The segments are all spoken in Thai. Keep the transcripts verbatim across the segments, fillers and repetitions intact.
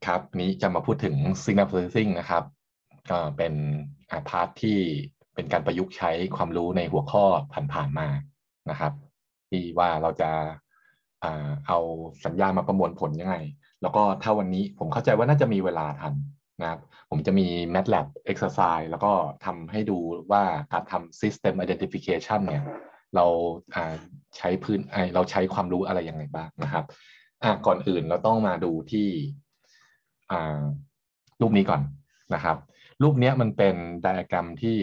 ครับนี้จะมาพูดถึง Signal Processing นะครับก็เป็นอาพาร์ทที่เป็นการประยุกต์ใช้ความรู้ในหัวข้อผ่านๆมานะครับที่ว่าเราจะอ่าเอาสัญญาณมาประมวลผลยังไงแล้วก็ถ้าวันนี้ผมเข้าใจว่าน่าจะมีเวลาทันนะครับผมจะมี MATLAB exercise แล้วก็ทำให้ดูว่าการทำ System Identification เนี่ยเราอ่าใช้พื้นเราใช้ความรู้อะไรยังไงบ้างนะครับอ่ะก่อนอื่นเราต้องมาดูที่อ่ารูปนี้ก่อนนะครับรูปนี้มันเป็นไดอะแกรมที่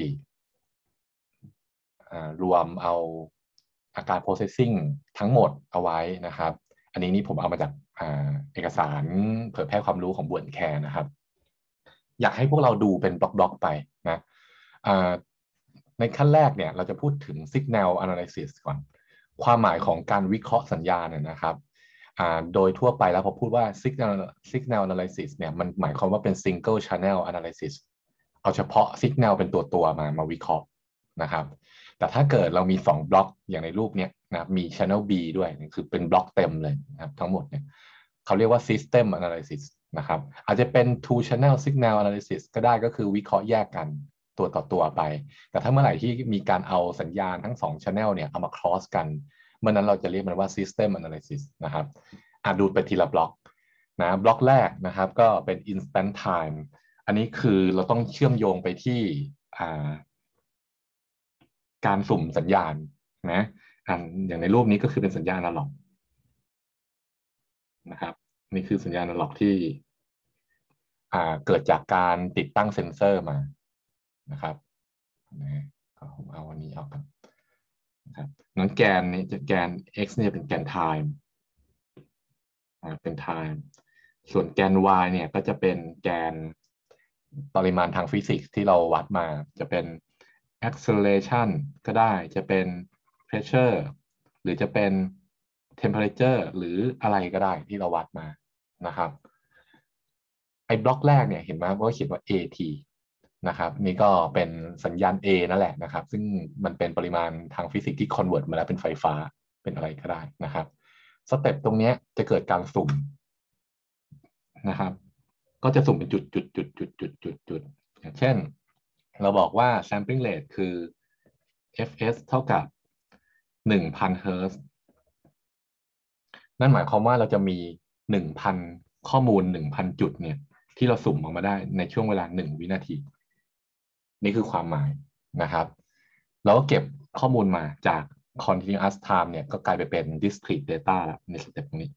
อ่ารวมเอาอาการ processing ทั้งหมดเอาไว้นะครับอันนี้นี่ผมเอามาจากอ่าเอกสารเผยแพร่ความรู้ของบวนแคร์นะครับอยากให้พวกเราดูเป็นบล็อกๆไปนะอ่าในขั้นแรกเนี่ยเราจะพูดถึง signal analysis ก่อนความหมายของการวิเคราะห์สัญญาณเนี่ยนะครับอ่าโดยทั่วไปแล้วพอพูดว่า signal signal analysis เนี่ยมันหมายความว่าเป็น single channel analysis เอาเฉพาะ signal เป็นตัวตัวมามาวิเคราะห์นะครับแต่ถ้าเกิดเรามีสองบล็อกอย่างในรูปเนี้ยนะมี channel B ด้วยคือเป็นบล็อกเต็มเลยนะครับทั้งหมดเนี่ยเขาเรียกว่า system analysis นะครับอาจจะเป็น two channel signal analysis ก็ได้ก็คือวิเคราะห์แยกกันตัวต่อตัวไปแต่ถ้าเมื่อไหร่ที่มีการเอาสัญญาณทั้งสอง channel เนี่ยเอามา cross กันเมื่อนั้นเราจะเรียกมันว่า system analysis นะครับอ่ะดูไปทีละบล็อกนะบล็อกแรกนะครับก็เป็น instant time อันนี้คือเราต้องเชื่อมโยงไปที่อ่าการสุ่มสัญญาณนะอันอย่างในรูปนี้ก็คือเป็นสัญญาณอนาล็อกนะครับนี่คือสัญญาณอนาล็อกที่อ่าเกิดจากการติดตั้งเซ็นเซอร์มานะครับนะก็ผมเอาวันนี้เอากันนะครับงั้นแกนนี้จะแกน x เนี่ยเป็นแกน time อ่าเป็น time ส่วนแกน y เนี่ยก็จะเป็นแกนปริมาณทางฟิสิกส์ที่เราวัดมาจะเป็น acceleration ก็ได้จะเป็น pressure หรือจะเป็น temperature หรืออะไรก็ได้ที่เราวัดมานะครับไอ้บล็อกแรกเนี่ยเห็นไหมว่าเขียนว่า เอ ที นะครับนี่ก็เป็นสัญญาณ A นั่นแหละนะครับซึ่งมันเป็นปริมาณทางฟิสิกส์ที่ convert มาแล้วเป็นไฟฟ้าเป็นอะไรก็ได้นะครับสเต็ปตรงนี้จะเกิดการสุ่มนะครับก็จะสุ่มเป็นจุดจุดจุดจุดจุดจุดจุดอย่างเช่นเราบอกว่า sampling rate คือ เอฟ เอส เท่ากับหนึ่งพันเฮิร์ตซ์นั่นหมายความว่าเราจะมีหนึ่งพันข้อมูลหนึ่งพันจุดเนี่ยที่เราสุ่มออกมาได้ในช่วงเวลาหนึ่งวินาทีนี่คือความหมายนะครับเราก็เก็บข้อมูลมาจาก continuous time เนี่ยก็กลายไปเป็น discrete data แล้วในสเต็ปนี้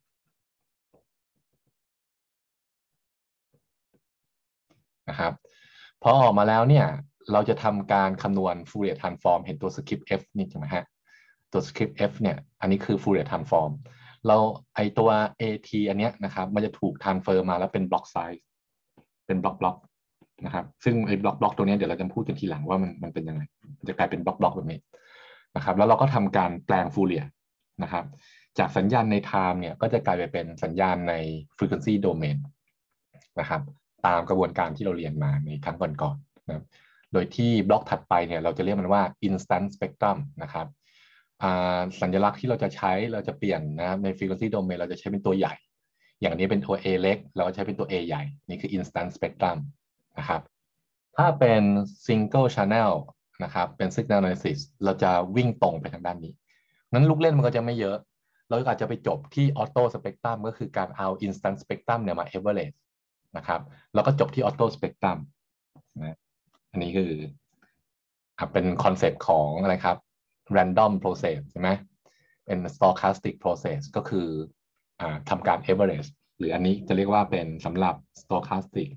นะครับพอออกมาแล้วเนี่ยเราจะทำการคำนวณ Fourier transform เห็นตัว script f นี่ใช่ไหมฮะตัว script f เนี่ยอันนี้คือ Fourier transform เราไอตัว เอ ที อันเนี้ยนะครับมันจะถูก transfer มาแล้วเป็น block size เป็นบล็อกบล็อกนะครับซึ่งไอ้บล็อกบล็อกตัวนี้เดี๋ยวเราจะพูดกันทีหลังว่ามันมันเป็นยังไงมันจะกลายเป็นบล็อกบล็อกแบบนี้นะครับแล้วเราก็ทำการแปลงฟูเรียร์นะครับจากสัญญาณใน time เนี่ยก็จะกลายไปเป็นสัญญาณใน frequency domain นะครับตามกระบวนการที่เราเรียนมาในครั้งก่อนๆนะครับโดยที่บล็อกถัดไปเนี่ยเราจะเรียกมันว่า instant spectrum นะครับสัญลักษณ์ที่เราจะใช้เราจะเปลี่ยนนะใน frequency domain เราจะใช้เป็นตัวใหญ่อย่างนี้เป็นตัว A เล็กเราก็ใช้เป็นตัว A ใหญ่นี่คือ instant spectrum นะครับถ้าเป็น single channel นะครับเป็น signal analysis เราจะวิ่งตรงไปทางด้านนี้นั้นลูกเล่นมันก็จะไม่เยอะเราอาจจะไปจบที่ auto spectrum ก็คือการเอา instant spectrum เนี่ยมา average นะครับแล้วก็จบที่ auto spectrum นะอันนี้คือเป็นคอนเซปต์ของอะไรครับ random process ใช่ไหมเป็น stochastic process ก็คืออทำการ average หรืออันนี้จะเรียกว่าเป็นสำหรับ stochastic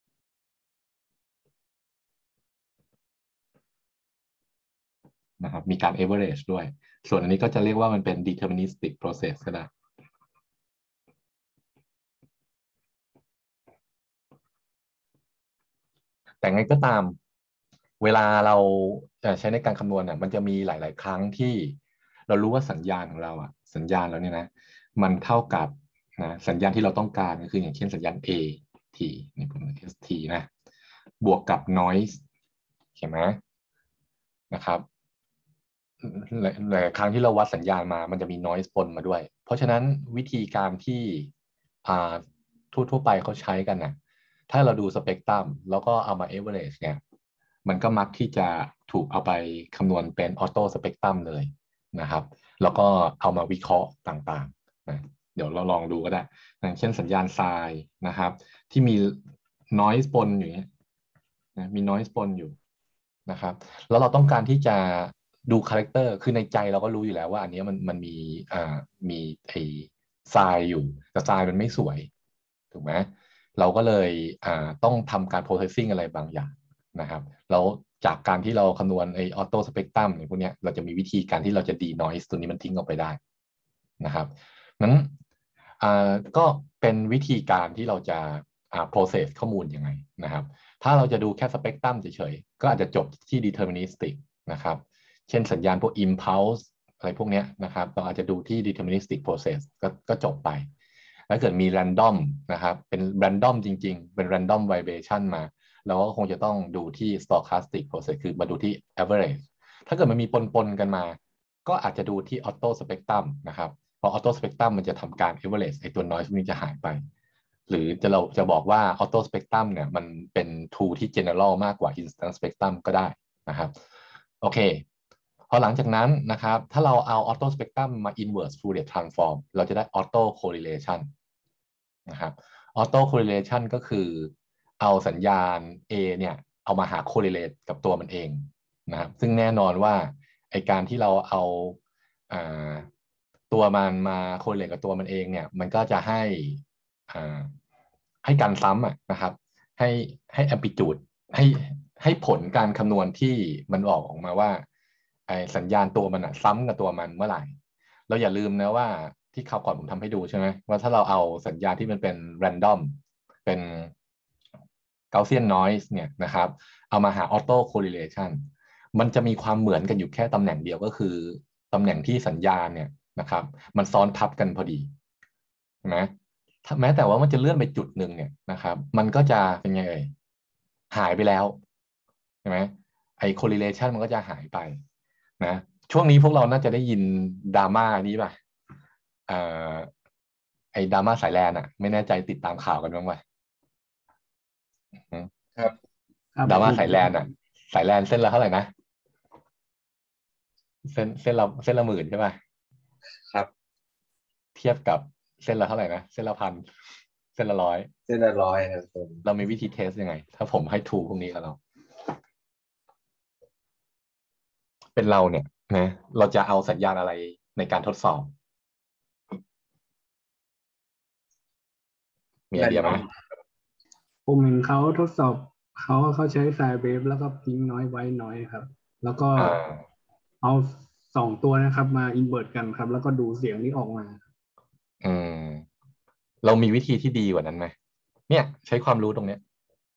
นะครับมีการ average ด้วยส่วนอันนี้ก็จะเรียกว่ามันเป็น deterministic process ก็ได้แต่ไงก็ตามเวลาเราใช้ในการคำนวณเนี่ยมันจะมีหลาย ๆ ครั้งที่เรารู้ว่าสัญญาณของเราอะสัญญาณเราเนี่ยนะมันเท่ากับนะสัญญาณที่เราต้องการก็คืออย่างเช่นสัญญาณ A T นี่ผมเรียก T นะบวกกับ noise เห็นไหมนะครับหลายครั้งที่เราวัดสัญญาณมามันจะมี noise ปนมาด้วยเพราะฉะนั้นวิธีการที่ทั่วๆไปเขาใช้กันนะถ้าเราดูสเปกตรัมแล้วก็เอามาเอเวอเรจเนี่ยมันก็มักที่จะถูกเอาไปคำนวณเป็นออโต้สเปกตรัมเลยนะครับแล้วก็เอามาวิเคราะห์ต่างๆนะเดี๋ยวเราลองดูก็ได้อย่างเช่นสัญญาณไซน์นะครับที่มี noise ปนอยู่เนี่ยนะมี noise ปนอยู่นะครับแล้วเราต้องการที่จะดูคาแรคเตอร์คือในใจเราก็รู้อยู่แล้วว่าอันนี้มันมันมีอ่ามีไอ้ทรายอยู่แต่ทรายมันไม่สวยถูกไหมเราก็เลยอ่าต้องทำการ processing อะไรบางอย่างนะครับแล้วจากการที่เราคำนวณไอ้ออโต้สเปกตรัมเนี่ยพวกเนี้ยเราจะมีวิธีการที่เราจะดี noise ตัวนี้มันทิ้งออกไปได้นะครับนั้นอ่าก็เป็นวิธีการที่เราจะอ่า process ข้อมูลยังไงนะครับถ้าเราจะดูแค่สเปกตรัมเฉยๆก็อาจจะจบที่ deterministic นะครับเช่นสัญญาณพวก impulse อะไรพวกนี้นะครับเราอาจจะดูที่ deterministic process ก็ก็จบไปถ้าเกิดมี random นะครับเป็น random จริงๆเป็น random vibration มาเราก็คงจะต้องดูที่ stochastic process คือมาดูที่ average ถ้าเกิดมันมีปนๆกันมาก็อาจจะดูที่ auto spectrum นะครับเพราะ auto spectrum มันจะทำการ average ไอ้ตัว noise พวกนี้จะหายไปหรือจะเราจะบอกว่า auto spectrum เนี่ยมันเป็น tool ที่ general มากกว่า instant spectrum ก็ได้นะครับโอเคพอหลังจากนั้นนะครับถ้าเราเอา auto spectrum มา inverse Fourier transform เราจะได้ auto correlation นะครับ auto correlation ก็คือเอาสัญญาณ A เนี่ยเอามาหา correlate กับตัวมันเองนะครับซึ่งแน่นอนว่าไอการที่เราเอาอ่าตัวมันมา correlate กับตัวมันเองเนี่ยมันก็จะให้อ่าให้การซ้ำอะนะครับให้ให้ amplitude ให้ให้ผลการคำนวณที่มันออกออกมาว่าไอสัญญาณตัวมันอะซ้ำกับตัวมันเมื่อไหร่เราอย่าลืมนะว่าที่คราวก่อนผมทำให้ดูใช่ไหมว่าถ้าเราเอาสัญญาณที่มันเป็น random เป็น Gaussian noise เนี่ยนะครับเอามาหา auto correlation มันจะมีความเหมือนกันอยู่แค่ตำแหน่งเดียวก็คือตำแหน่งที่สัญญาณเนี่ยนะครับมันซ้อนทับกันพอดีใช่ไหมถ้าแม้แต่ว่ามันจะเลื่อนไปจุดหนึ่งเนี่ยนะครับมันก็จะเป็นไงเอ่ยหายไปแล้วใช่ไหมไอ้ correlation มันก็จะหายไปนะช่วงนี้พวกเราน่าจะได้ยินดราม่านี้ป่ะเอ่อไอ้ดราม่าสายแลนอ่ะไม่แน่ใจติดตามข่าวกันบ้างป่ะครับครับดราม่าผมสายแลนอ่ะสายแลนเส้นละเท่าไหร่นะเส้นเส้นละเส้นละหมื่นใช่ป่ะครับเทียบกับเส้นละเท่าไหร่นะเส้นละพันเส้นละร้อยเส้นละร้อยครับผมเรามีวิธีเทสยังไงถ้าผมให้ทูพวกนี้กับเราเป็นเราเนี่ยนะเราจะเอาสัญญาณอะไรในการทดสอบมีแรไอเดียไหมนดอมผมเห็นเขาทดสอบเขาเขาใช้ไซน์เวฟแล้วก็พิงน้อยไว้น้อยครับแล้วก็อ่าเอาสองตัวนะครับมาอินเวอร์ตกันครับแล้วก็ดูเสียงที่ออกมาอืมเรามีวิธีที่ดีกว่านั้นไหมเนี่ยใช้ความรู้ตรงเนี้ย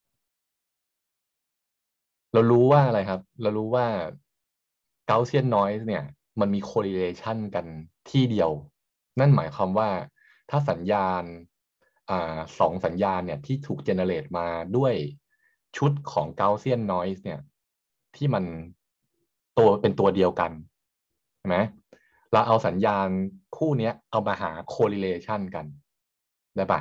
เรารู้ว่าอะไรครับเรารู้ว่า Gaussian noise เนี่ยมันมี correlation กันที่เดียวนั่นหมายความว่าถ้าสัญญาณอ่าสองสัญญาณเนี่ยที่ถูก generate มาด้วยชุดของ Gaussian noise เนี่ยที่มันตัวเป็นตัวเดียวกันใช่ไหมเราเอาสัญญาณคู่เนี้ยเอามาหา correlation กันได้ปะ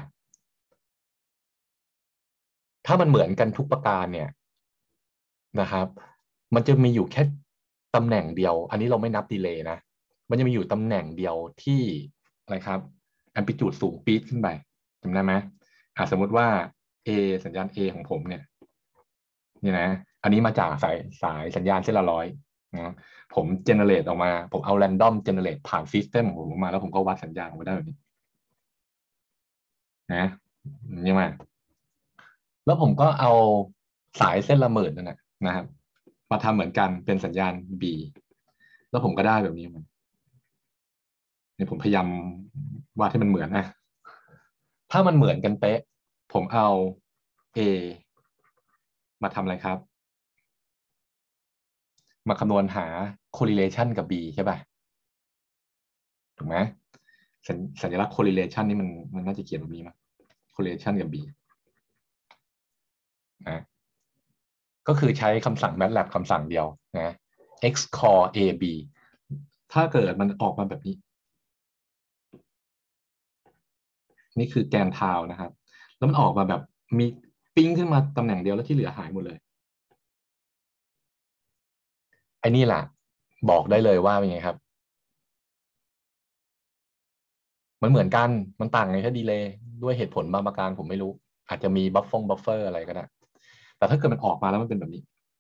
ถ้ามันเหมือนกันทุกประการเนี่ย นะครับมันจะมีอยู่แค่ตำแหน่งเดียวอันนี้เราไม่นับดีเลย์นะมันจะมีอยู่ตำแหน่งเดียวที่อะไรครับแอมพลิจูดสูงปี๊ดขึ้นไปจำได้ไหมอ่าสมมติว่า A สัญญาณ A ของผมเนี่ยนี่นะอันนี้มาจากสายสายสัญญาณเส้นละร้อยนะผมเจเนเรตออกมาผมเอาแรนดอมเจเนเรตผ่านซิสเต็มของผมออกมาแล้วผมก็วัดสัญญาณออกมาได้แบบนี้นะนี่มาแล้วผมก็เอาสายเส้นละหมื่นนั่นแหละนะครับมาทำเหมือนกันเป็นสัญญาณ B แล้วผมก็ได้แบบนี้มันเนี่ยผมพยายามวาดให้มันเหมือนนะถ้ามันเหมือนกันเป๊ะผมเอา A มาทำอะไรครับมาคำนวณหา correlation กับ B ใช่ป่ะถูกไหมสัญสัญลักษณ์ correlation นี่มันมันน่าจะเขียนแบบนี้มั้ย correlation กับ B นะก็คือใช้คำสั่ง MATLAB คำสั่งเดียวนะ xcore ab ถ้าเกิดมันออกมาแบบนี้นี่คือแกนทาวนะครับแล้วมันออกมาแบบมีปิ้งขึ้นมาตำแหน่งเดียวแล้วที่เหลือหายหมดเลยไอ้นี่แหละบอกได้เลยว่าเป็นไงครับมันเหมือนกันมันต่างกันแค่ดีเลย์ด้วยเหตุผลบางประการผมไม่รู้อาจจะมีบัฟฟงบัฟเฟอร์อะไรก็ได้แต่ถ้าเกิดมันออกมาแล้วมันเป็นแบบนี้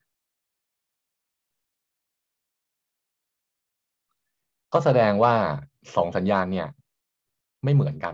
ก็แสดงว่าสองสัญญาณเนี่ยไม่เหมือนกัน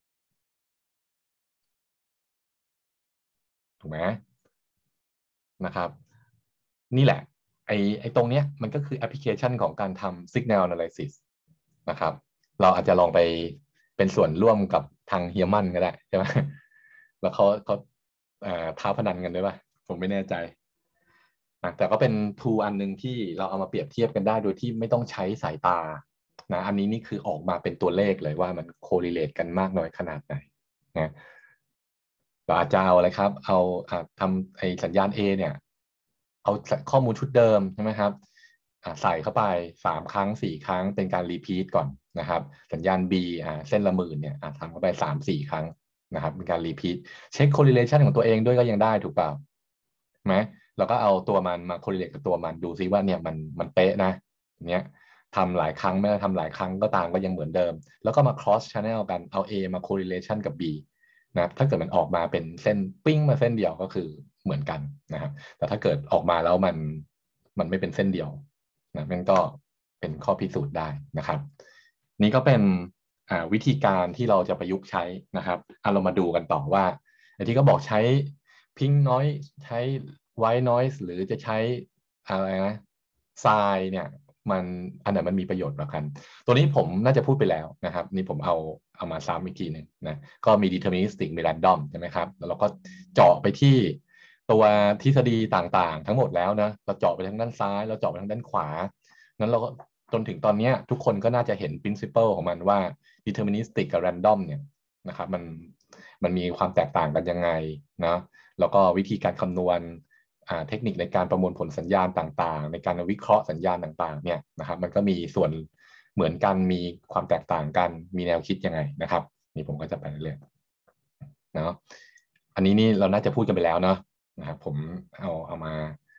ถูกไหมนะครับนี่แหละไอ้ไอ้ตรงเนี้ยมันก็คือแอปพลิเคชันของการทำ Signal Analysis นะครับเราอาจจะลองไปเป็นส่วนร่วมกับทางเฮียมันก็ได้ใช่ไหมแล้วเขาเขาเอ่อท้าพนันกันด้วยป่ะผมไม่แน่ใจนะแต่ก็เป็นทูอันหนึ่งที่เราเอามาเปรียบเทียบกันได้โดยที่ไม่ต้องใช้สายตานะอันนี้นี่คือออกมาเป็นตัวเลขเลยว่ามันโค r e l a t e กันมากน้อยขนาดไหนนะเราอาจจะเอาอะไรครับเอาอ่าทำไอ้สัญญาณ A เนี่ยเอาข้อมูลชุดเดิมใช่ไหมครับอ่าใส่เข้าไปสามครั้งสี่ครั้งเป็นการรีพีทก่อนนะครับสัญญาณ B อ่าเส้นละหมื่นเนี่ยอ่าทำเข้าไปสามสี่ครั้งนะครับเป็นการรีพีทเช็ค correlation ของตัวเองด้วยก็ยังได้ถูกเปล่าไหมเราก็เอาตัวมันมา correlate กับตัวมันดูซิว่าเนี่ยมันมันเป๊ะนะเนี้ยทำหลายครั้งไม่ได้ทำหลายครั้งก็ตามก็ยังเหมือนเดิมแล้วก็มา cross channel กันเอา A มา correlation กับ B นะถ้าเกิดมันออกมาเป็นเส้นปิ้งมาเส้นเดียวก็คือเหมือนกันนะครับแต่ถ้าเกิดออกมาแล้วมันมันไม่เป็นเส้นเดียวนะมันก็เป็นข้อพิสูจน์ได้นะครับนี่ก็เป็นวิธีการที่เราจะประยุกต์ใช้นะครับเอาเรามาดูกันต่อว่าไอ้ที่ก็บอกใช้พิงน้อยใช้ไวท์นอยส์หรือจะใช้อะไรนะทรายเนี่ยมันอันไหนมันมีประโยชน์กว่ากันตัวนี้ผมน่าจะพูดไปแล้วนะครับนี่ผมเอาเอามาซ้ำอีกทีหนึ่งนะก็มี deterministic มี random ใช่ไหมครับแล้วเราก็เจาะไปที่ตัวทฤษฎีต่างๆทั้งหมดแล้วนะเราเจาะไปทางด้านซ้ายเราเจาะไปทางด้านขวานั้นเราก็จนถึงตอนนี้ทุกคนก็น่าจะเห็น principle ของมันว่า deterministic กับ random เนี่ยนะครับมันมันมีความแตกต่างกันยังไงนะแล้วก็วิธีการคำนวณเทคนิคในการประมวลผลสัญญาณต่างๆในการวิเคราะห์สัญญาณต่างๆเนี่ยนะครับมันก็มีส่วนเหมือนกันมีความแตกต่างกันมีแนวคิดยังไงนะครับนี่ผมก็จะไปเรื่อยๆเนาะอันนี้นี่เราน่าจะพูดกันไปแล้วเนาะนะครับผมเอาเอามา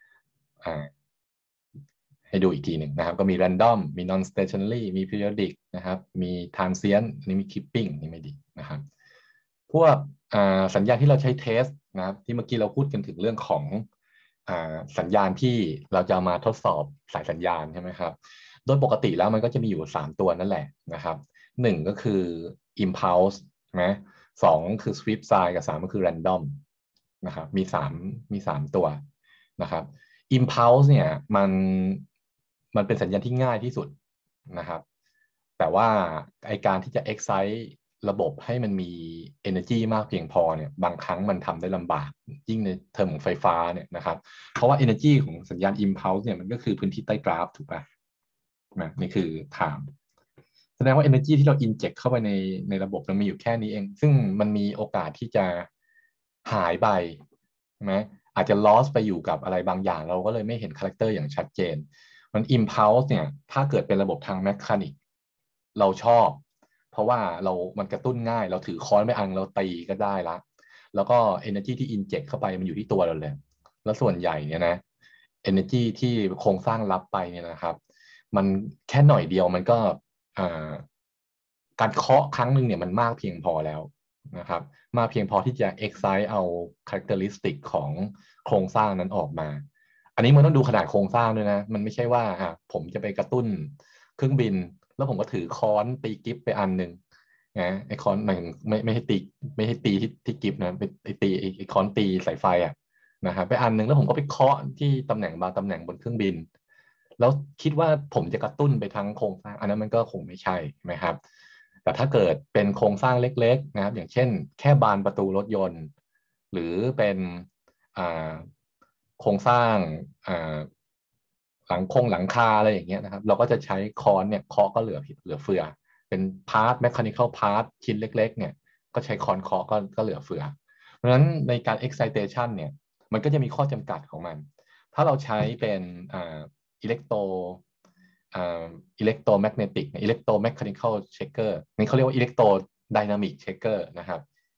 ให้ดูอีกทีหนึ่งนะครับก็มี random มี non stationary มี periodic นะครับมี transient นี่มี keeping นี่ไม่ดีนะครับพวกสัญญาณที่เราใช้เทสนะครับที่เมื่อกี้เราพูดกันถึงเรื่องของสัญญาณที่เราจะมาทดสอบสายสัญญาณใช่ไหมครับโดยปกติแล้วมันก็จะมีอยู่สามตัวนั่นแหละนะครับหนึ่งก็คือ impulse นะสองคือ sweep side กับสามก็คือ random นะครับมีสามมีสามตัวนะครับ impulse เนี่ยมันมันเป็นสัญญาณที่ง่ายที่สุดนะครับแต่ว่าไอการที่จะ excite ระบบให้มันมี energy มากเพียงพอเนี่ยบางครั้งมันทำได้ลำบากยิ่งในเทอมของไฟฟ้าเนี่ยนะครับเพราะว่า energy ของสัญญาณ impulse เนี่ยมันก็คือพื้นที่ใต้กราฟถูกปะนะนี่คือถามแสดงว่า energy ที่เรา inject เข้าไปในในระบบมันมีอยู่แค่นี้เองซึ่งมันมีโอกาสที่จะหายไปใช่ไหมอาจจะ loss ไปอยู่กับอะไรบางอย่างเราก็เลยไม่เห็นคาแรคเตอร์อย่างชัดเจนมัน impulse เนี่ยถ้าเกิดเป็นระบบทางแมคานิกเราชอบเพราะว่าเรามันกระตุ้นง่ายเราถือค้อนไปอังเราตีก็ได้ละแล้วก็ energy ที่ inject เข้าไปมันอยู่ที่ตัวเราเลยแล้วส่วนใหญ่เนี่ยนะ energy ที่โครงสร้างรับไปเนี่ยนะครับมันแค่หน่อยเดียวมันก็การเคาะครั้งหนึ่งเนี่ยมันมากเพียงพอแล้วนะครับมากเพียงพอที่จะ excite เอา characteristic ของโครงสร้างนั้นออกมาอันนี้มันต้องดูขนาดโครงสร้างด้วยนะมันไม่ใช่ว่าอ่ะผมจะไปกระตุ้นเครื่องบินแล้วผมก็ถือค้อนตีกิฟไปอันหนึ่งนะไอ้ค้อนมันไม่ไม่ให้ตีไม่ให้ตีที่ที่กิฟนะไปตีไอ้ค้อนตีสายไฟอ่ะนะครับไปอันหนึ่งแล้วผมก็ไปเคาะที่ตำแหน่งบางตำแหน่งบนเครื่องบินแล้วคิดว่าผมจะกระตุ้นไปทั้งโครงสร้างอันนั้นมันก็คงไม่ใช่ไหมครับแต่ถ้าเกิดเป็นโครงสร้างเล็กๆนะครับอย่างเช่นแค่บานประตูรถยนต์หรือเป็นโครงสร้างหลังคงหลังคาอะไรอย่างเงี้ยนะครับเราก็จะใช้ค้อนเนี่ยเคาะก็เหลือเหลือเฟือเป็นพาร์ทแมคานิคอลพาร์ทชิ้นเล็กๆเนี่ยก็ใช้ค้อนเคาะก็ก็เหลือเฟือเพราะฉะนั้นในการ excitation เนี่ยมันก็จะมีข้อจำกัดของมันถ้าเราใช้เป็นอิเล็กโตรอิเล็กโตรแมกเนติกอิเล็กโตรแมคานิคอลเช็คเกอร์นี่เขาเรียกว่าอิเล็กโตรไดนามิกเช็คเกอร์นะครับ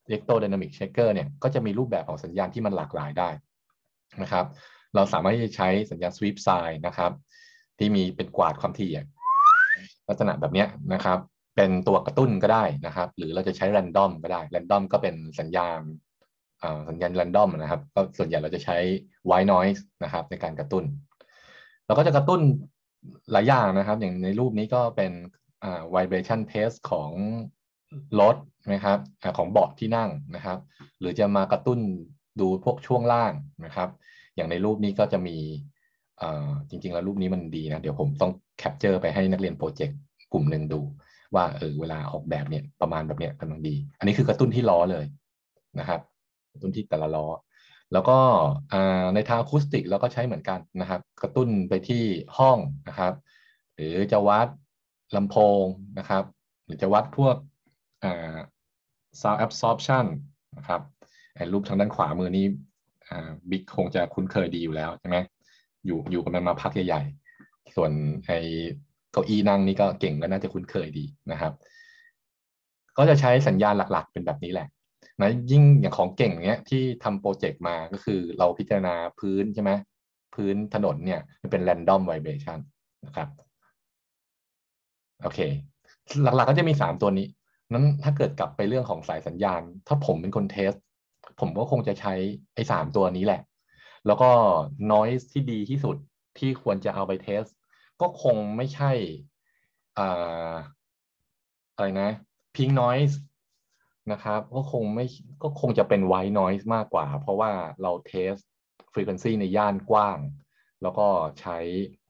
electrodynamic checker เนี่ยก็จะมีรูปแบบของสัญญาณที่มันหลากหลายได้นะครับเราสามารถที่จะใช้สัญญาณ sweep sign นะครับที่มีเป็นกวาดความถี่ลักษณะแบบนี้นะครับเป็นตัวกระตุ้นก็ได้นะครับหรือเราจะใช้ random ก็ได้ random ก็เป็นสัญญาณสัญญาณ random นะครับก็ส่วนใหญ่เราจะใช้ white noise นะครับในการกระตุ้นเราก็จะกระตุ้นหลายอย่างนะครับอย่างในรูปนี้ก็เป็นvibration test ของรถนะครับของเบาะที่นั่งนะครับหรือจะมากระตุ้นดูพวกช่วงล่างนะครับอย่างในรูปนี้ก็จะมีจริงๆแล้วรูปนี้มันดีนะเดี๋ยวผมต้องแคปเจอร์ไปให้นักเรียนโปรเจกต์กลุ่มหนึ่งดูว่าเออเวลาออกแบบเนี่ยประมาณแบบเนี้ยกำลังดีอันนี้คือกระตุ้นที่ล้อเลยนะครับกระตุ้นที่แต่ละล้อแล้วก็ในทางอะคูสติกเราก็ใช้เหมือนกันนะครับกระตุ้นไปที่ห้องนะครับหรือจะวัดลำโพงนะครับหรือจะวัดพวกsound absorption นะครับไอ้รูปทางด้านขวามือนี้บิ๊กคงจะคุ้นเคยดีอยู่แล้วใช่ไหมอยู่อยู่กับมันมาพักใหญ่ๆส่วนไอ้เก้าอี้นั่งนี่ก็เก่งก็น่าจะคุ้นเคยดีนะครับก็จะใช้สัญญาณหลักๆเป็นแบบนี้แหละนะยิ่งอย่างของเก่งเนี้ยที่ทำโปรเจกต์มาก็คือเราพิจารณาพื้นใช่ไหมพื้นถนนเนี่ยมันเป็น random vibration นะครับโอเคหลักๆก็จะมีสามตัวนี้นั้นถ้าเกิดกลับไปเรื่องของสายสัญญาณถ้าผมเป็นคนเทสผมก็คงจะใช้ไอ้สามตัวนี้แหละแล้วก็ noise ที่ดีที่สุดที่ควรจะเอาไปเทสก็คงไม่ใช่อ่าอะไรนะ pink noise นะครับก็คงไม่ก็คงจะเป็น white noise มากกว่าเพราะว่าเราเทส frequency ในย่านกว้างแล้วก็ใช้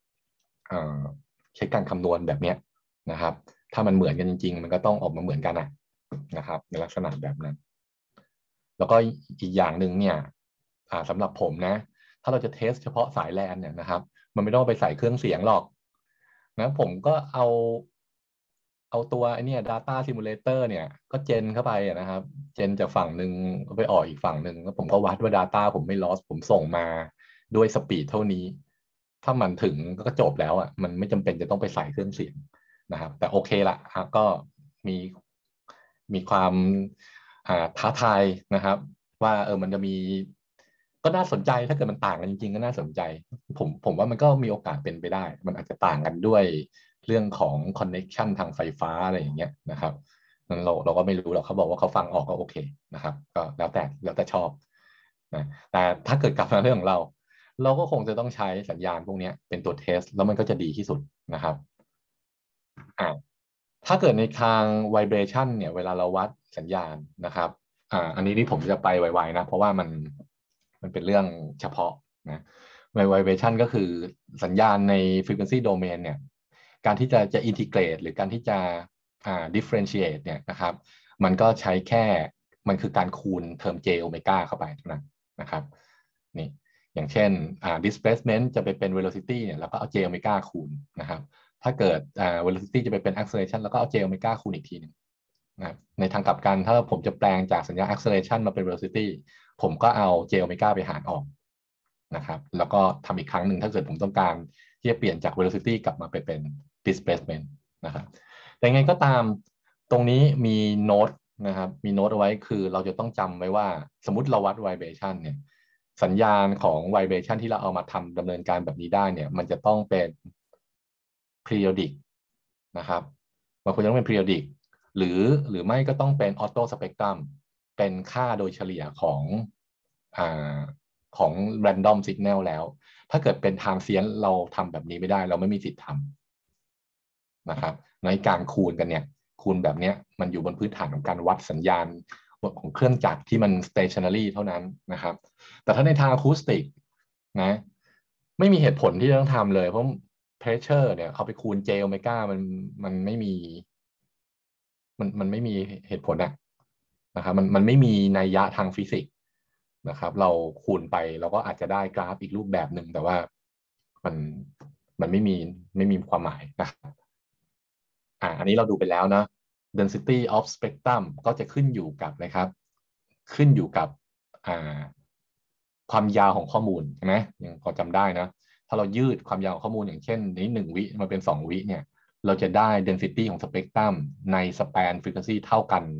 ใช้การคำนวณแบบนี้นะครับถ้ามันเหมือนกันจริงๆมันก็ต้องออกมาเหมือนกันนะนะครับในลักษณะแบบนั้นแล้วก็อีกอย่างหนึ่งเนี่ยสำหรับผมนะถ้าเราจะเทสเฉพาะสายแลนเนี่ยนะครับมันไม่ต้องไปใส่เครื่องเสียงหรอกนะผมก็เอาเอาตัวไอ้นี่ data simulator เนี่ยก็เจนเข้าไปนะครับเจนจากฝั่งหนึ่งไปออกอีกฝั่งหนึ่งแล้วผมก็วัดว่า data ผมไม่ loss ผมส่งมาด้วยสปีดเท่านี้ถ้ามันถึงก็จบแล้วอ่ะมันไม่จำเป็นจะต้องไปใส่เครื่องเสียงนะครับแต่โอเคละก็มีมีความท้าทายนะครับว่าเออมันจะมีก็น่าสนใจถ้าเกิดมันต่างกันจริงๆก็น่าสนใจผมผมว่ามันก็มีโอกาสเป็นไปได้มันอาจจะต่างกันด้วยเรื่องของคอนเน็กชันทางไฟฟ้าอะไรอย่างเงี้ยนะครับนั้นเราเราก็ไม่รู้หรอกเขาบอกว่าเขาฟังออกก็โอเคนะครับก็แล้วแต่แล้วแต่ชอบนะแต่ถ้าเกิดกลับมาเรื่องของเราเราก็คงจะต้องใช้สัญญาณพวกนี้เป็นตัวเทสแล้วมันก็จะดีที่สุดนะครับอ่าถ้าเกิดในทาง vibration เนี่ยเวลาเราวัดสัญญาณนะครับอ่าอันนี้ที่ผมจะไปไวๆนะเพราะว่ามันมันเป็นเรื่องเฉพาะนะ vibration ก็คือสัญญาณใน frequency domain เนี่ยการที่จะจะ integrate หรือการที่จะอ่า differentiate เนี่ยนะครับมันก็ใช้แค่มันคือการคูณเทอม j โอเมก้าเข้าไปเท่านั้นนะครับนี่อย่างเช่นอ่า displacement จะไปเป็น velocity เนี่ยแล้วก็เอา j โอเมก้าคูณนะครับถ้าเกิดอ่า velocity จะไปเป็น acceleration แล้วก็เอา j โอเมก้าคูณอีกทีหนึ่งนะครับในทางกลับกันถ้าผมจะแปลงจากสัญญาณ acceleration มาเป็น velocity ผมก็เอา j โอเมก้าไปหารออกนะครับแล้วก็ทำอีกครั้งหนึ่งถ้าเกิดผมต้องการที่จะเปลี่ยนจาก velocity กลับมาไปเป็น displacement นะครับแต่ยังไงก็ตามตรงนี้มีโน้ตนะครับมีโน้ตเอาไว้คือเราจะต้องจำไว้ว่าสมมติเราวัด vibration เนี่ยสัญญาณของ vibration ที่เราเอามาทำดำเนินการแบบนี้ได้เนี่ยมันจะต้องเป็น periodic นะครับมันควรจะต้องเป็น periodic หรือหรือไม่ก็ต้องเป็น auto spectrum เป็นค่าโดยเฉลี่ยของอ่าของ random signal แล้วถ้าเกิดเป็น transient เราทำแบบนี้ไม่ได้เราไม่มีสิทธิ์ทำนะครับในการคูณกันเนี่ยคูณแบบนี้มันอยู่บนพื้นฐานของการวัดสัญญาณของเครื่องจักรที่มัน stationary เท่านั้นนะครับแต่ถ้าในทางอะคูสติกนะไม่มีเหตุผลที่จะต้องทำเลยเพราะ pressure เนี่ยเอาไปคูณ j โอเมก้ามันมันไม่มีมันมันไม่มีเหตุผลอะนะครับมันมันไม่มีนัยยะทางฟิสิกส์นะครับเราคูณไปเราก็อาจจะได้กราฟอีกรูปแบบหนึ่งแต่ว่ามันมันไม่มีไม่มีความหมายนะครับอ่าอันนี้เราดูไปแล้วนะ density of spectrum ก็จะขึ้นอยู่กับนะครับขึ้นอยู่กับอ่าความยาวของข้อมูลใช่ไหมยังพอจำได้นะถ้าเรายืดความยาวของข้อมูลอย่างเช่นนี้หนึ่งวิมาเป็นสองวิเนี่ยเราจะได้ density ของ spectrum ใน span frequency เท่ากัน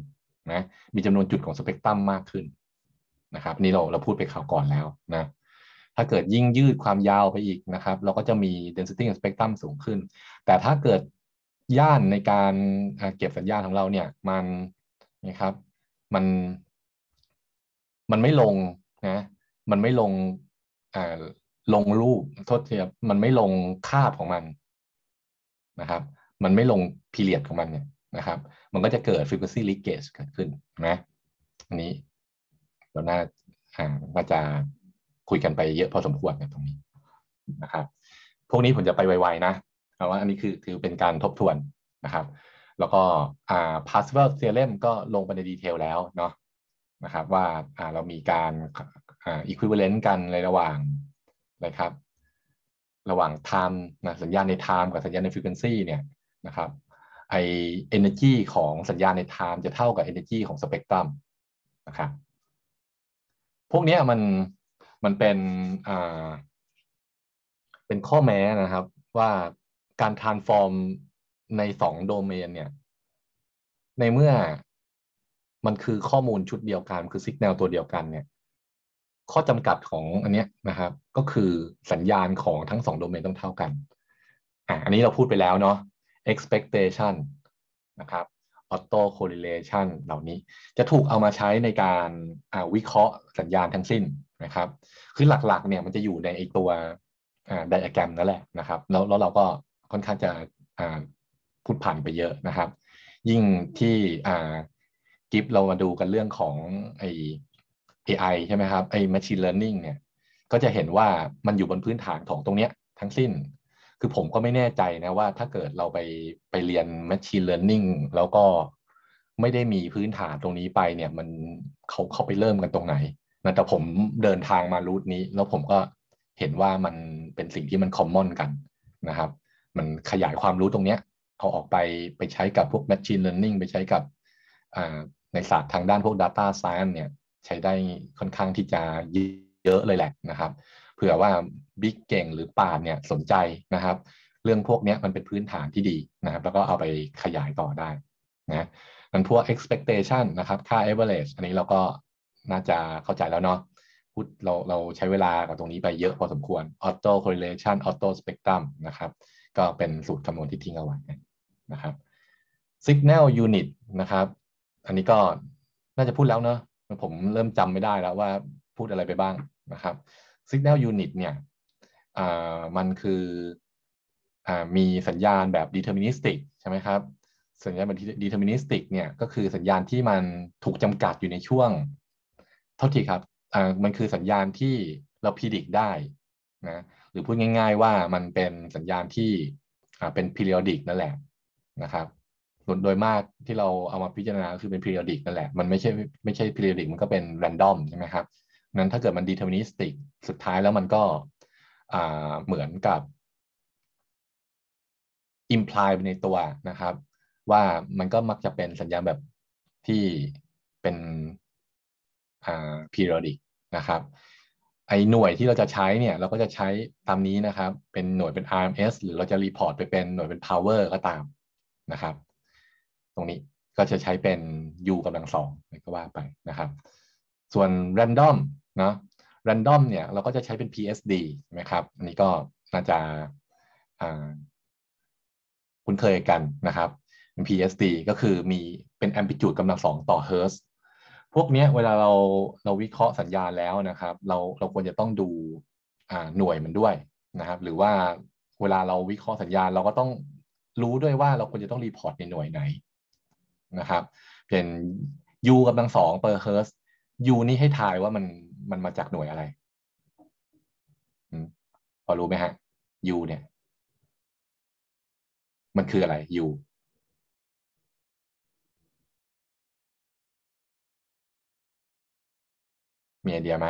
นะมีจำนวนจุดของสเปกตรัมมากขึ้นนะครับนี่เราเราพูดไปคราวก่อนแล้วนะถ้าเกิดยิ่งยืดความยาวไปอีกนะครับเราก็จะมี density ของสเปกตรัมสูงขึ้นแต่ถ้าเกิดย่านในการเก็บสัญญาณของเราเนี่ยมันนะครับมันมันไม่ลงนะมันไม่ลงอ่าลงรูปโทษทีครับมันไม่ลงคาบของมันนะครับมันไม่ลง period ของมันเนี่ยนะครับมันก็จะเกิด frequency leakage เกิดขึ้นนะอันนี้เราน่าอ่าน่าจะคุยกันไปเยอะพอสมควรในตรงนี้นะครับพวกนี้ผมจะไปไวๆนะเพราะว่าอันนี้คือคือเป็นการทบทวนนะครับแล้วก็อ่า Parseval theorem ก็ลงไปในดีเทลแล้วเนาะนะครับว่าอ่าเรามีการอ่า equivalent กันในระหว่างนะครับระหว่าง time นะสัญญาณใน time กับสัญญาณใน frequency เนี่ยนะครับไอ energy ของสัญญาณใน time จะเท่ากับ energy ของ spectrum นะครับพวกนี้มันมันเป็นอ่าเป็นข้อแม้นะครับว่าการ transform ในสองโดเมนเนี่ยในเมื่อมันคือข้อมูลชุดเดียวกันคือ signal ตัวเดียวกันเนี่ยข้อจำกัดของอันนี้นะครับก็คือสัญญาณของทั้งสองโดเมนต้องเท่ากันอ่ะอันนี้เราพูดไปแล้วเนาะ expectation นะครับ auto correlation เหล่านี้จะถูกเอามาใช้ในการวิเคราะห์สัญญาณทั้งสิ้นนะครับคือหลักๆเนี่ยมันจะอยู่ในไอตัวไดอะแกรมนั่นแหละนะครับแล้วแล้วเราก็ค่อนข้างจะพูดผ่านไปเยอะนะครับยิ่งที่กิฟเรามาดูกันเรื่องของไอ เอ ไอ ใช่ไหมครับไอ้ machine learning เนี่ยก็จะเห็นว่ามันอยู่บนพื้นฐานของตรงเนี้ยทั้งสิ้นคือผมก็ไม่แน่ใจนะว่าถ้าเกิดเราไปไปเรียน machine learning แล้วก็ไม่ได้มีพื้นฐานตรงนี้ไปเนี่ยมันเขาเขาไปเริ่มกันตรงไหนนะแต่ผมเดินทางมารูทนี้แล้วผมก็เห็นว่ามันเป็นสิ่งที่มัน common กันนะครับมันขยายความรู้ตรงเนี้ยเอาออกไปไปใช้กับพวก machine learning ไปใช้กับในศาสตร์ทางด้านพวก data science เนี่ยใช้ได้ค่อนข้างที่จะเยอะเลยแหละนะครับเผื่อว่าบิ๊กเก่งหรือป่านเนี่ยสนใจนะครับเรื่องพวกนี้มันเป็นพื้นฐานที่ดีนะครับแล้วก็เอาไปขยายต่อได้นะมันพวก expectation นะครับค่า average อันนี้เราก็น่าจะเข้าใจแล้วเนาะพูดเราเราใช้เวลากับตรงนี้ไปเยอะพอสมควร auto correlation auto spectrum นะครับก็เป็นสูตรคำนวณที่ทิ้งเอาไว้นะครับ signal unit นะครับอันนี้ก็น่าจะพูดแล้วเนอะผมเริ่มจำไม่ได้แล้วว่าพูดอะไรไปบ้างนะครับ signal unit เนี่ยมันคืออมีสัญญาณแบบ deterministic ใช่ไหมครับสัญญาณแบบ deterministic เนี่ยก็คือสัญญาณที่มันถูกจำกัดอยู่ในช่วงเท่าที่ครับมันคือสัญญาณที่เราพิจิตรได้นะหรือพูดง่ายๆว่ามันเป็นสัญญาณที่เป็น periodic นั่นแหละนะครับโดยมากที่เราเอามาพิจารณาคือเป็น periodic นั่นแหละมันไม่ใช่ไม่ใช่ periodic มันก็เป็น random ใช่ไหมครับนั้นถ้าเกิดมัน deterministic สุดท้ายแล้วมันก็เหมือนกับ imply ในตัวนะครับว่ามันก็มักจะเป็นสัญญาณแบบที่เป็น periodic นะครับไอหน่วยที่เราจะใช้เนี่ยเราก็จะใช้ตามนี้นะครับเป็นหน่วยเป็น อาร์ เอ็ม เอส หรือเราจะ report ไปเป็นหน่วยเป็น power ก็ตามนะครับตรงนี้ก็จะใช้เป็น u กำลังสองก็ว่าไปนะครับส่วน random เนาะ random เนี่ยเราก็จะใช้เป็น พี เอส ดี ใช่ไหมครับอันนี้ก็น่าจะคุ้นเคยกันนะครับเป็น พี เอส ดี ก็คือมีเป็น amplitude กำลังสองต่อเฮิร์ตซ์พวกนี้เวลาเราเราวิเคราะห์สัญญาณแล้วนะครับเราเราควรจะต้องดูหน่วยมันด้วยนะครับหรือว่าเวลาเราวิเคราะห์สัญญาณเราก็ต้องรู้ด้วยว่าเราควรจะต้องรีพอร์ตในหน่วยไหนนะครับเป็น u กำลังสอง per hertz u นี่ให้ทายว่ามันมันมาจากหน่วยอะไรพอรู้ไหมฮะ u เนี่ยมันคืออะไร u มีไอเดียไหม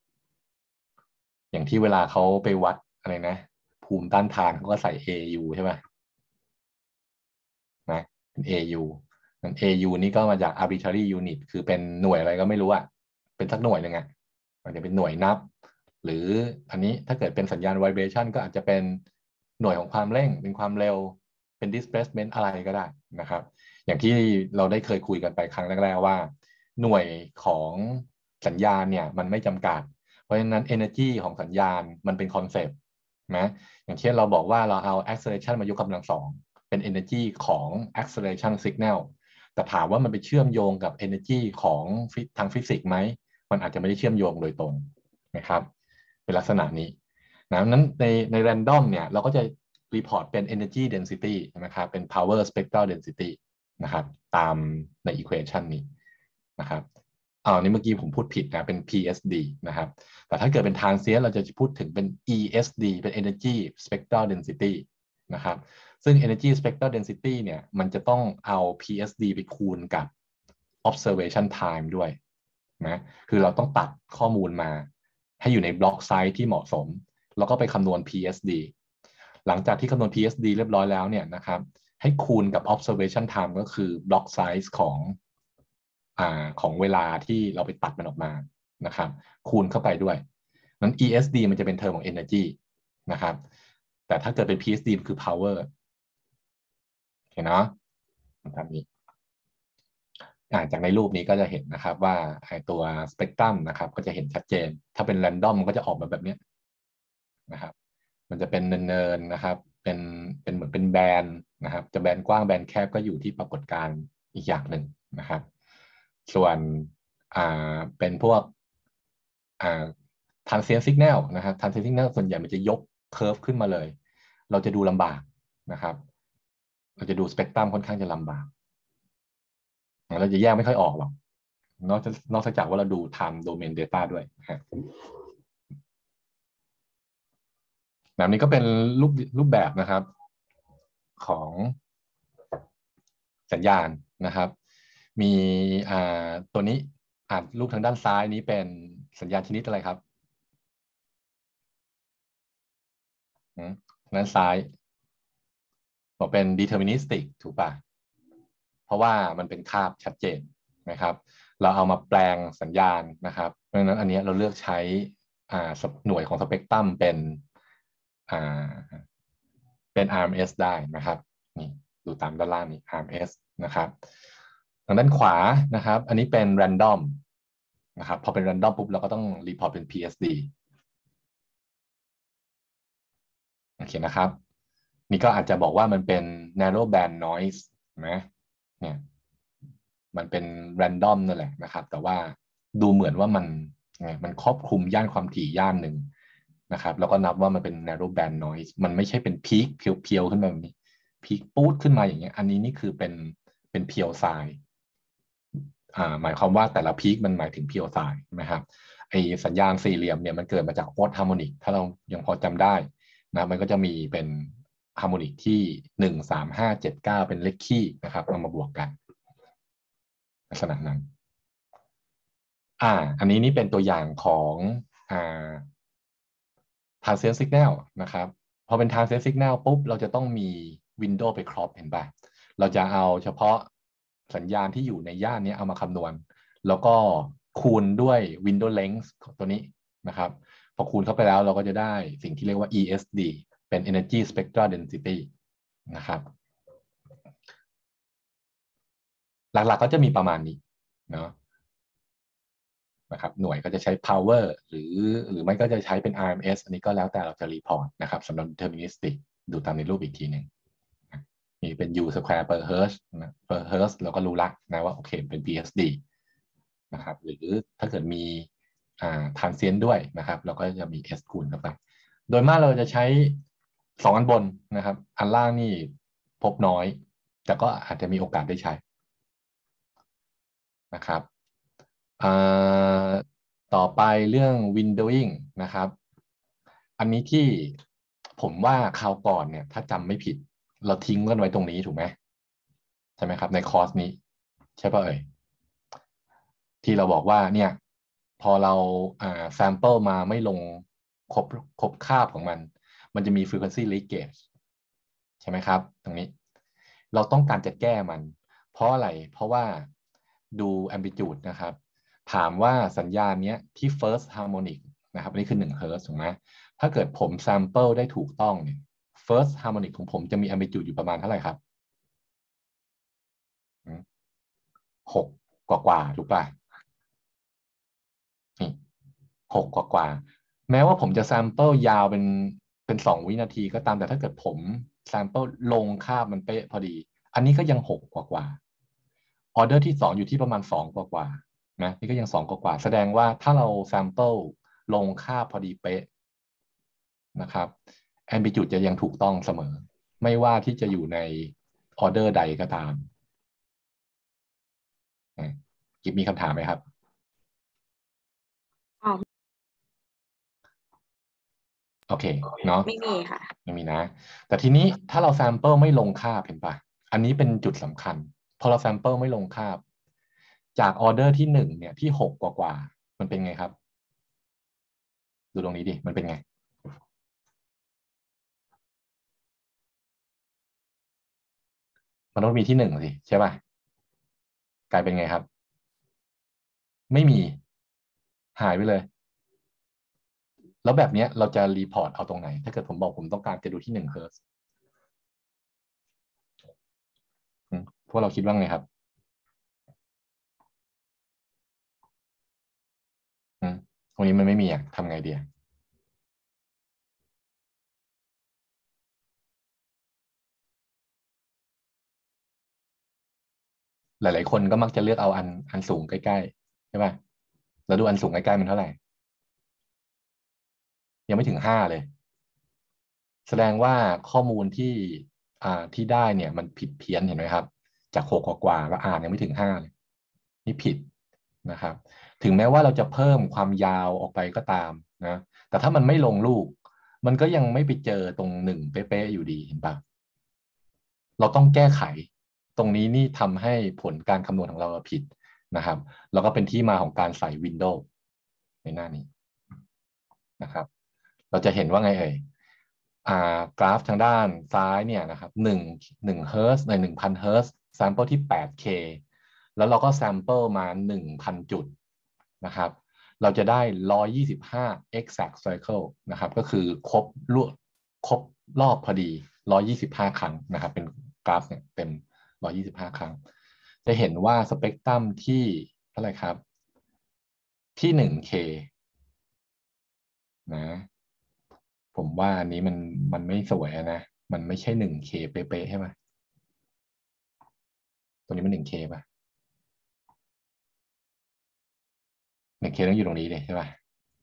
อย่างที่เวลาเขาไปวัดอะไรนะภูมิต้านทานเขาก็ใส่ เอ ยู ใช่ไหมนะเป็น เอ ยู นั้น เอ ยู นี่ก็มาจาก arbitrary unit คือเป็นหน่วยอะไรก็ไม่รู้อะเป็นสักหน่วยหนึ่งอะมันจะเป็นหน่วยนับหรืออันนี้ถ้าเกิดเป็นสัญญาณ vibration ก็อาจจะเป็นหน่วยของความเร่งเป็นความเร็วเป็น displacement อะไรก็ได้นะครับอย่างที่เราได้เคยคุยกันไปครั้งแรกๆว่าหน่วยของสัญญาณเนี่ยมันไม่จำกัดเพราะฉะนั้น energy ของสัญญาณมันเป็นคอนเซปต์นะอย่างเช่นเราบอกว่าเราเอา acceleration มายกกำลังสองเป็น energy ของ acceleration signal แต่ถามว่ามันไปเชื่อมโยงกับ energy ของทางฟิสิกส์ไหมมันอาจจะไม่ได้เชื่อมโยงโดยตรงนะครับเป็นลักษณะนี้นะนั้นในใน random เนี่ยเราก็จะ report เป็น energy density นะครับเป็น power spectral density นะครับตามใน equation นี้นะครับอ๋อนี่เมื่อกี้ผมพูดผิดนะเป็น พี เอส ดี นะครับแต่ถ้าเกิดเป็น transient เราจะพูดถึงเป็น อี เอส ดี เป็น energy spectral density นะครับซึ่ง energy spectral density เนี่ยมันจะต้องเอา พี เอส ดี ไปคูณกับ observation time ด้วยนะคือเราต้องตัดข้อมูลมาให้อยู่ในบล็อกไซส์ที่เหมาะสมแล้วก็ไปคำนวณ พี เอส ดี หลังจากที่คำนวณ พี เอส ดี เรียบร้อยแล้วเนี่ยนะครับให้คูณกับ observation time ก็คือบล็อกไซส์ของอ่าของเวลาที่เราไปตัดมันออกมานะครับคูณเข้าไปด้วยนั้น อี เอส ดี มันจะเป็นเทอมของ energy นะครับแต่ถ้าเกิดเป็น พี เอส ดี คือ power โอเคเนาะตามนี้จากในรูปนี้ก็จะเห็นนะครับว่าไอ้ตัวสเปกตรัมนะครับก็จะเห็นชัดเจนถ้าเป็น random มันก็จะออกมาแบบนี้นะครับมันจะเป็นเนินๆนะครับเป็นเป็นเหมือนเป็นแบนนะครับจะแบนกว้างแบนแคบก็อยู่ที่ปรากฏการณ์อีกอย่างหนึ่งนะครับส่วนอ่าเป็นพวกอ่า transient signal นะครับ transient signal ส่วนใหญ่มันจะยกเคอร์ฟขึ้นมาเลยเราจะดูลำบากนะครับเราจะดูสเปกตรัมค่อนข้างจะลำบากเราจะแยกไม่ค่อยออกหรอกนอกจากนอกจากว่าเราดู time domain data ด้วยนะครับแบบนี้ก็เป็นรูปรูปแบบนะครับของสัญญาณนะครับมีอ่าตัวนี้อ่านรูปทางด้านซ้ายนี้เป็นสัญญาณชนิดอะไรครับด้านซ้ายบอกเป็น deterministic ถูกป่ะเพราะว่ามันเป็นคาบชัดเจนนะครับเราเอามาแปลงสัญญาณนะครับเพราะฉะนั้นอันนี้เราเลือกใช้อ่าหน่วยของสเปกตรัมเป็นอ่าเป็น อาร์ เอ็ม เอส ได้นะครับนี่ดูตามด้านล่างนี้ อาร์ เอ็ม เอส นะครับทางด้านขวานะครับอันนี้เป็น random นะครับพอเป็น random ปุ๊บเราก็ต้องรีพอร์ตเป็น พี เอส ดี โอเคนะครับนี่ก็อาจจะบอกว่ามันเป็น narrow band noise นะเนี่ยมันเป็น random นั่นแหละนะครับแต่ว่าดูเหมือนว่ามันมันครอบคลุมย่านความถี่ย่านหนึ่งนะครับแล้วก็นับว่ามันเป็น narrow band noise มันไม่ใช่เป็นพีคเพียวๆขึ้นมาแบบนี้พีคปูดขึ้นมาอย่างเงี้ยอันนี้นี่คือเป็นเป็นเพียวไซน์อ่าหมายความว่าแต่ละพีคมันหมายถึงเพียวไซน์ใช่ไหมครับไอสัญญาณสี่เหลี่ยมเนี่ยมันเกิดมาจากโค้ดฮาร์โมนิกถ้าเรายังพอจำได้นะมันก็จะมีเป็นฮาร์โมนิกที่หนึ่งสามห้าเจ็ดเก้าเป็นเลขคี่นะครับเอามาบวกกันลักษณะนั้นอ่าอันนี้นี่เป็นตัวอย่างของอ่า transient signal นะครับพอเป็น transient signal ปุ๊บเราจะต้องมี window ไป crop เห็นป่ะเราจะเอาเฉพาะสัญญาณที่อยู่ในย่านนี้เอามาคำนวณแล้วก็คูณด้วย window length ตัวนี้นะครับพอคูณเข้าไปแล้วเราก็จะได้สิ่งที่เรียกว่า อี เอส ดี เป็น energy spectral density นะครับหลักๆก็จะมีประมาณนี้เนาะนะครับหน่วยก็จะใช้ power หรือหรือไม่ก็จะใช้เป็น อาร์ เอ็ม เอส อันนี้ก็แล้วแต่เราจะ report นะครับสำหรับ deterministic ดูตามในรูปอีกทีหนึ่งนี่เป็น u square per hertz นะ per hertz เราก็รู้ละนะว่าโอเคเป็น พี เอส ดี นะครับหรือถ้าเกิดมีอ่า transient ด้วยนะครับเราก็จะมี s คูณเข้าไปโดยมากเราจะใช้สองอันบนนะครับอันล่างนี่พบน้อยแต่ก็อาจจะมีโอกาสได้ใช้นะครับต่อไปเรื่อง windowing นะครับอันนี้ที่ผมว่าคราวก่อนเนี่ยถ้าจำไม่ผิดเราทิ้งกันไว้ตรงนี้ถูกไหมใช่ไหมครับในคอร์สนี้ใช่ป่ะเอ่ยที่เราบอกว่าเนี่ยพอเราอ่า sample มาไม่ลงครบครบคาบของมันมันจะมี frequency leakage ใช่ไหมครับตรงนี้เราต้องการจะแก้มันเพราะอะไรเพราะว่าดู amplitude นะครับถามว่าสัญญาณนี้ที่ first harmonic นะครับอันนี้คือหนึ่งเฮิร์ตซ์ถูกไหมถ้าเกิดผม sample ได้ถูกต้องเนี่ย first harmonic ของผมจะมี amplitude อยู่ประมาณเท่าไหร่ครับหกกว่ากว่าถูกป่ะนี่หกกว่ากว่าแม้ว่าผมจะแซมเปิลยาวเป็นเป็นสองวินาทีก็ตามแต่ถ้าเกิดผมแซมเปิลลงคาบมันเป๊ะพอดีอันนี้ก็ยังหกกว่ากว่าออเดอร์ที่สองอยู่ที่ประมาณสองกว่ากว่านะนี่ก็ยังสองกว่ากว่าแสดงว่าถ้าเราแซมเปิลลงคาบพอดีเป๊ะนะครับแอมบิจูดจะยังถูกต้องเสมอไม่ว่าที่จะอยู่ในออเดอร์ใดก็ตามกิฟมีคำถามไหมครับอ๋อโอเคเนาะไม่มีค่ะไม่มีนะแต่ทีนี้ถ้าเราแซมเปิลไม่ลงคาบเห็นปะอันนี้เป็นจุดสำคัญพอเราแซมเปิลไม่ลงคาบจากออเดอร์ที่หนึ่งเนี่ยที่หกกว่ากว่ามันเป็นไงครับดูตรงนี้ดิมันเป็นไงมันต้องมีที่หนึ่งสิใช่ป่ะกลายเป็นไงครับไม่มีหายไปเลยแล้วแบบนี้เราจะรีพอร์ตเอาตรงไหนถ้าเกิดผมบอกผมต้องการจะดูที่หนึ่งเฮิร์ตซ์พวกเราคิดว่าไงครับตรงนี้มันไม่มีอ่ะทำไงดีหลายๆคนก็มักจะเลือกเอาอันอันสูงใกล้ๆใช่ป่ะแล้วดูอันสูงใกล้ๆมันเท่าไหร่ยังไม่ถึงห้าเลยแสดงว่าข้อมูลที่อ่าที่ได้เนี่ยมันผิดเพี้ยนเห็นไหมครับจากหกกว่าๆแล้วอ่านยังไม่ถึงห้าเลยนี่ผิดนะครับถึงแม้ว่าเราจะเพิ่มความยาวออกไปก็ตามนะแต่ถ้ามันไม่ลงลูกมันก็ยังไม่ไปเจอตรงหนึ่งเป๊ะๆอยู่ดีเห็นปะเราต้องแก้ไขตรงนี้นี่ทำให้ผลการคำนวณของเราผิดนะครับแล้วก็เป็นที่มาของการใส่วินโดว์ในหน้านี้นะครับเราจะเห็นว่าไงเอ่ยอ่ากราฟทางด้านซ้ายเนี่ยนะครับหนึ่งหนึ่งเฮิร์ตซ์ในหนึ่งพันเฮิร์ตซ์แซมเปิลที่ แปดเค แล้วเราก็แซมเปิลมาหนึ่งพันจุดนะครับเราจะได้หนึ่งร้อยยี่สิบห้า exact cycle นะครับก็คือครบรอบครบรอบพอดีหนึ่งร้อยยี่สิบห้าครั้งนะครับเป็นกราฟเนี่ยเต็มหนึ่งร้อยยี่สิบห้าครั้งจะเห็นว่าสเปกตรัมที่เท่าไหร่ครับที่ หนึ่งเค นะผมว่าอันนี้มันมันไม่สวยนะมันไม่ใช่ หนึ่งเค เป๊ะๆใช่ไหมตัวนี้มัน หนึ่งเค ป่ะ หนึ่งเค ต้องอยู่ตรงนี้เลยใช่ป่ะ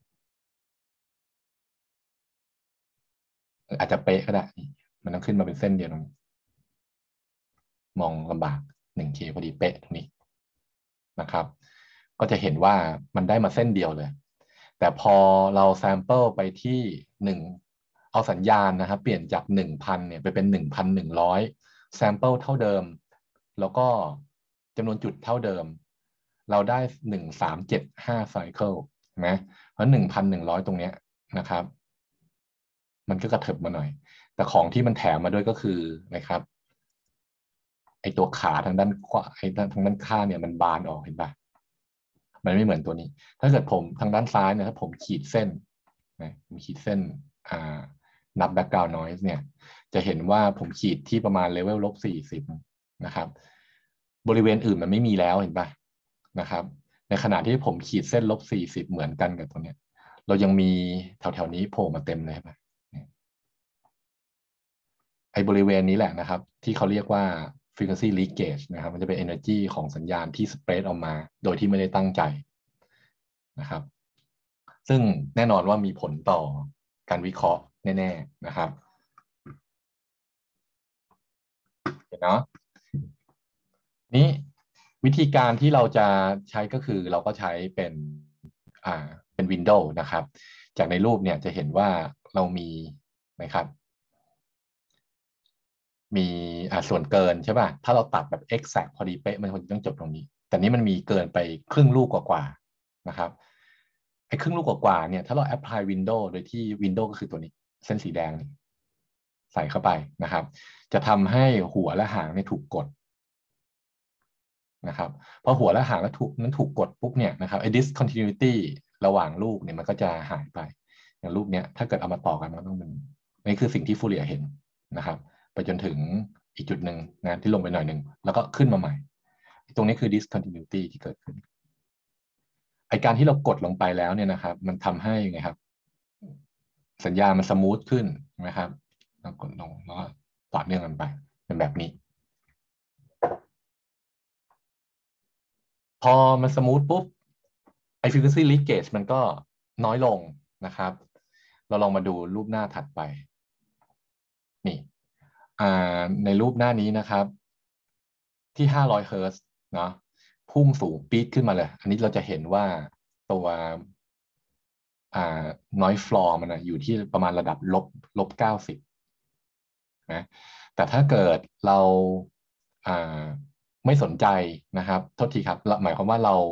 อาจจะเป๊ะก็ได้มันต้องขึ้นมาเป็นเส้นเดียวตรงนี้มองลำบาก หนึ่งเค พอดีเป๊ะตรงนี้นะครับก็จะเห็นว่ามันได้มาเส้นเดียวเลยแต่พอเราแซมเปิลไปที่หนึ่งเอาสัญญาณนะครับเปลี่ยนจากหนึ่งพันเนี่ยไปเป็นหนึ่งพันหนึ่งร้อยแซมเปิลเท่าเดิมแล้วก็จำนวนจุดเท่าเดิมเราได้หนึ่งสามเจ็ดห้าไซเคิลนะเพราะหนึ่งพันหนึ่งร้อยตรงเนี้ยนะครับมันก็กระเถิบมาหน่อยแต่ของที่มันแถมมาด้วยก็คือนะครับไอตัวขาทางด้านขวาไอทางด้านข้างเนี่ยมันบานออกเห็นปะมันไม่เหมือนตัวนี้ ถ้าเกิดผมทางด้านซ้ายเนี่ยถ้าผมขีดเส้นนะผมขีดเส้นอ่านับ background noise เนี่ยจะเห็นว่าผมขีดที่ประมาณเลเวลลบสี่สิบนะครับบริเวณอื่นมันไม่มีแล้วเห็นปะนะครับในขณะที่ผมขีดเส้นลบสี่สิบเหมือนกันกับตรงเนี้ยเรายังมีแถวๆนี้โผล่มาเต็มเลยใช่ปะไอ้บริเวณนี้แหละนะครับที่เขาเรียกว่า frequency leakage นะครับมันจะเป็น energy ของสัญญาณที่ spread ออกมาโดยที่ไม่ได้ตั้งใจนะครับซึ่งแน่นอนว่ามีผลต่อการวิเคราะห์แน่ๆนะครับเห็นเนาะนี้วิธีการที่เราจะใช้ก็คือเราก็ใช้เป็นอ่าเป็นวินโดว์นะครับจากในรูปเนี่ยจะเห็นว่าเรามีนะครับมีอ่าส่วนเกินใช่ป่ะถ้าเราตัดแบบ exact พอดีเป๊ะมันควรจะต้องจบตรงนี้แต่นี้มันมีเกินไปครึ่งลูกกว่าๆนะครับไอ้ครึ่งลูกกว่าๆเนี่ยถ้าเรา apply window โดยที่ window ก็คือตัวนี้เส้นสีแดงนี่ใส่เข้าไปนะครับจะทำให้หัวและหางเนี่ยถูกกดนะครับพอหัวและหางแล้วถูกนั้นถูกกดปุ๊บเนี่ยนะครับไอ้ discontinuity ระหว่างลูกเนี่ยมันก็จะหายไปอย่างรูปเนี้ยถ้าเกิดเอามาต่อกันมันก็ต้องเป็นนี่คือสิ่งที่ฟูเรียเห็นนะครับไปจนถึงอีกจุดหนึ่งนะที่ลงไปหน่อยหนึ่งแล้วก็ขึ้นมาใหม่ตรงนี้คือ discontinuity ที่เกิดขึ้นไอการที่เรากดลงไปแล้วเนี่ยนะครับมันทำให้ไงครับสัญญาณมันสมูทขึ้นนะครับเรากดลงแล้วต่อเนื่องกันไปเป็นแบบนี้พอมันสมูทปุ๊บไอ frequency leakage มันก็น้อยลงนะครับเราลองมาดูรูปหน้าถัดไปนี่ในรูปหน้านี้นะครับที่ห้าร้อยเฮิร์ตซ์เนาะพุ่งสูงปี๊ดขึ้นมาเลยอันนี้เราจะเห็นว่าตัวอ่า noise floor มันนะอยู่ที่ประมาณระดับลบลบเก้าสิบนะแต่ถ้าเกิดเราอ่าไม่สนใจนะครับโทษทีครับหมายความว่าเรา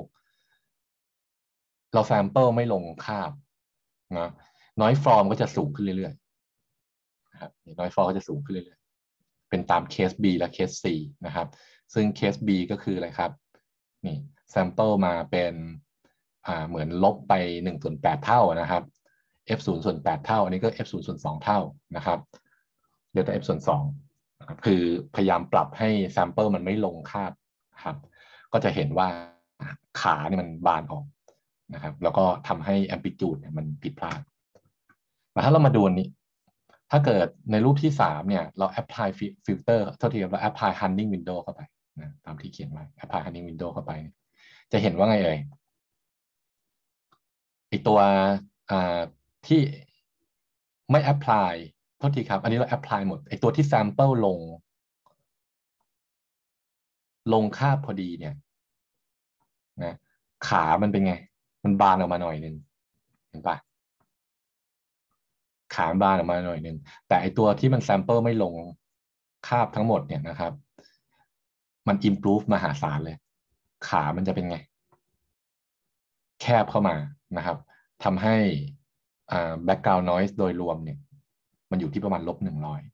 เราแซมเปิลไม่ลงคาบนะ noise floor ก็จะสูงขึ้นเรื่อยๆนะครับ noise floor ก็จะสูงขึ้นเรื่อยๆเป็นตามเคส B และเคส C นะครับซึ่งเคส B ก็คืออะไรครับนี่แซมเปิลมาเป็นอ่าเหมือนลบไปหนึ่งส่วนแปดเท่านะครับ f ศูนย์ส่วนแปดเท่าอันนี้ก็ f ศูนย์ส่วนสองเท่านะครับเดลต้า f ส่วนสองคือพยายามปรับให้แซมเปิลมันไม่ลงคาบครับก็จะเห็นว่าขาเนี่ยมันบานออกนะครับแล้วก็ทำให้แอมพลิจูดเนี่ยมันผิดพลาดแต่ถ้าเรามาดูอันนี้ถ้าเกิดในรูปที่สามเนี่ยเรา apply filter เท่าที่เรา apply hunting window เข้าไปนะตามที่เขียนไว้ apply hunting window เข้าไปจะเห็นว่าไงเอ่ยไอตัวที่ไม่ apply โทษทีครับอันนี้เรา apply หมดไอตัวที่ sample ลงลงคาบพอดีเนี่ยนะขามันเป็นไงมันบานออกมาหน่อยนึงเห็นปะขาบานออกมาหน่อยนึงแต่ไอตัวที่มัน sample ไม่ลงคาบทั้งหมดเนี่ยนะครับมัน improve มหาศาลเลยขามันจะเป็นไงแคบเข้ามานะครับทำให้แบ็กกราวด์นอยส์โดยรวมเนี่ยมันอยู่ที่ประมาณลบหนึ่งร้อย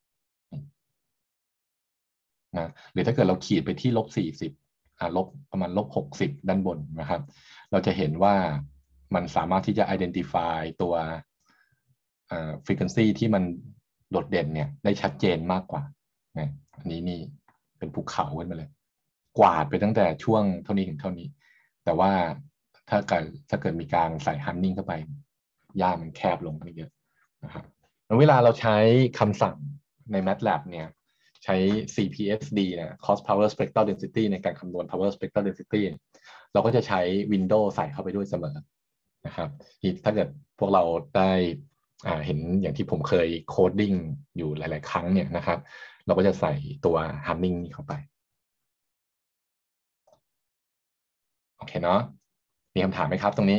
นะหรือถ้าเกิดเราขีดไปที่ลบสี่สิบอ่าลบประมาณลบหกสิบด้านบนนะครับเราจะเห็นว่ามันสามารถที่จะ identify ตัวอ่า frequency ที่มันโดดเด่นเนี่ยได้ชัดเจนมากกว่านะอันนี้นี่เป็นภูเขาขึ้นมาเลยกวาดไปตั้งแต่ช่วงเท่านี้ถึงเท่านี้แต่ว่าถ้าเกิดถ้าเกิดมีการใส่ hunting เข้าไปย่ามันแคบลงไปเยอะนะครับเวลาเราใช้คำสั่งใน MATLAB เนี่ยใช้ ซี พี เอส ดี เนี่ย Cost Power Spectral Density ในการคำนวณ Power Spectral Density เราก็จะใช้ Windows ใส่เข้าไปด้วยเสมอนะครับถ้าเกิดพวกเราได้เห็นอย่างที่ผมเคยโคดดิ้งอยู่หลายๆครั้งเนี่ยนะครับเราก็จะใส่ตัว Hunting นี้เข้าไปโอเคเนาะมีคำถามไหมครับตรงนี้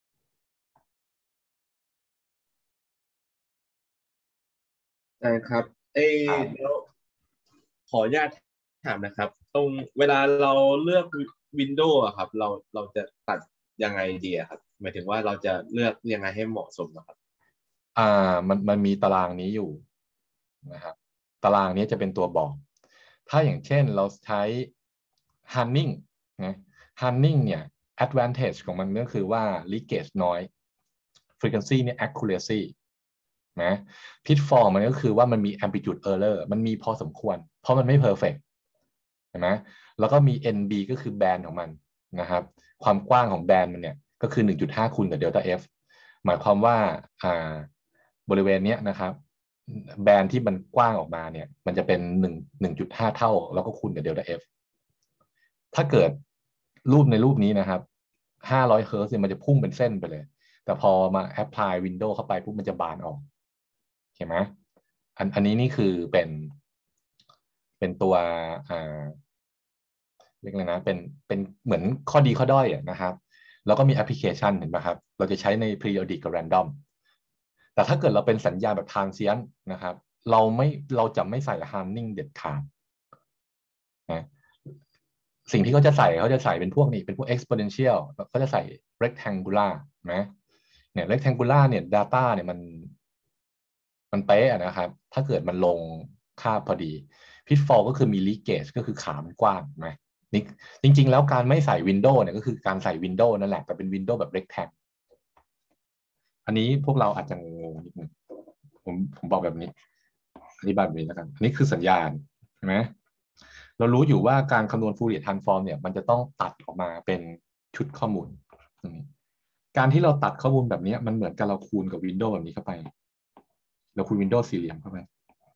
ใช่ครับเอแล้วขออนุญาตถามนะครับตรงเวลาเราเลือกวินโดว์ครับเราเราจะตัดยังไงดีครับหมายถึงว่าเราจะเลือกยังไงให้เหมาะสมนะครับอ่ามันมันมีตารางนี้อยู่นะครับตารางนี้จะเป็นตัวบอกถ้าอย่างเช่นเราใช้ Hunting นะ Hunting เนี่ย advantage ของมันก็คือว่า leakage น้อย frequency เนี่ย accuracy นะ pitfall มันก็คือว่ามันมี amplitude error มันมีพอสมควรเพราะมันไม่ perfect เห็นไหมแล้วก็มี เอ็น บี ก็คือแบนของมันนะครับความกว้างของแบนมันเนี่ยก็คือ หนึ่งจุดห้า คูณกับเดลต้า F หมายความว่าอ่าบริเวณนี้นะครับแบนที่มันกว้างออกมาเนี่ยมันจะเป็นหนึ่ง หนึ่งจุดห้า เท่าแล้วก็คูณกับเดลต้า F ถ้าเกิดรูปในรูปนี้นะครับห้าร้อยเฮิร์ตซ์เนี่ยมันจะพุ่งเป็นเส้นไปเลยแต่พอมา apply window เข้าไปปุ๊บมันจะบานออกเห็นไหมอันอันนี้นี่คือเป็นเป็นตัวอ่าเรียกอะไรนะเป็นเป็นเหมือนข้อดีข้อด้อยนะครับแล้วก็มีแอปพลิเคชันเห็นไหมครับเราจะใช้ใน periodic กับ random แต่ถ้าเกิดเราเป็นสัญญาแบบ transient นะครับเราไม่เราจะไม่ใส่ hardening เด็ดขาดนะสิ่งที่เขาจะใส่เขาจะใส่เป็นพวกนี้เป็นพวก exponential เขาจะใส่ rectangular นะเนี่ย rectangular เนี่ย data เนี่ยมันมันเป๊ะนะครับถ้าเกิดมันลงค่าพอดี pitfall ก็คือมี leakage ก็คือขามันกว้างไหมนี่จริงๆแล้วการไม่ใส่วินโดว์เนี่ยก็คือการใส่วินโดว์นั่นแหละแต่เป็นวินโดว์แบบ rectangle อันนี้พวกเราอาจจะงงนิดนึงผมผมบอกแบบนี้อธิบายแบบนี้แล้วกันอันนี้คือสัญญาณใช่ไหมเรารู้อยู่ว่าการคำนวณ Fourier transform เนี่ยมันจะต้องตัดออกมาเป็นชุดข้อมูลตรงนี้การที่เราตัดข้อมูลแบบนี้มันเหมือนกับเราคูณกับ Windows แบบนี้เข้าไปเราคูณ Windows สี่เหลี่ยมเข้าไป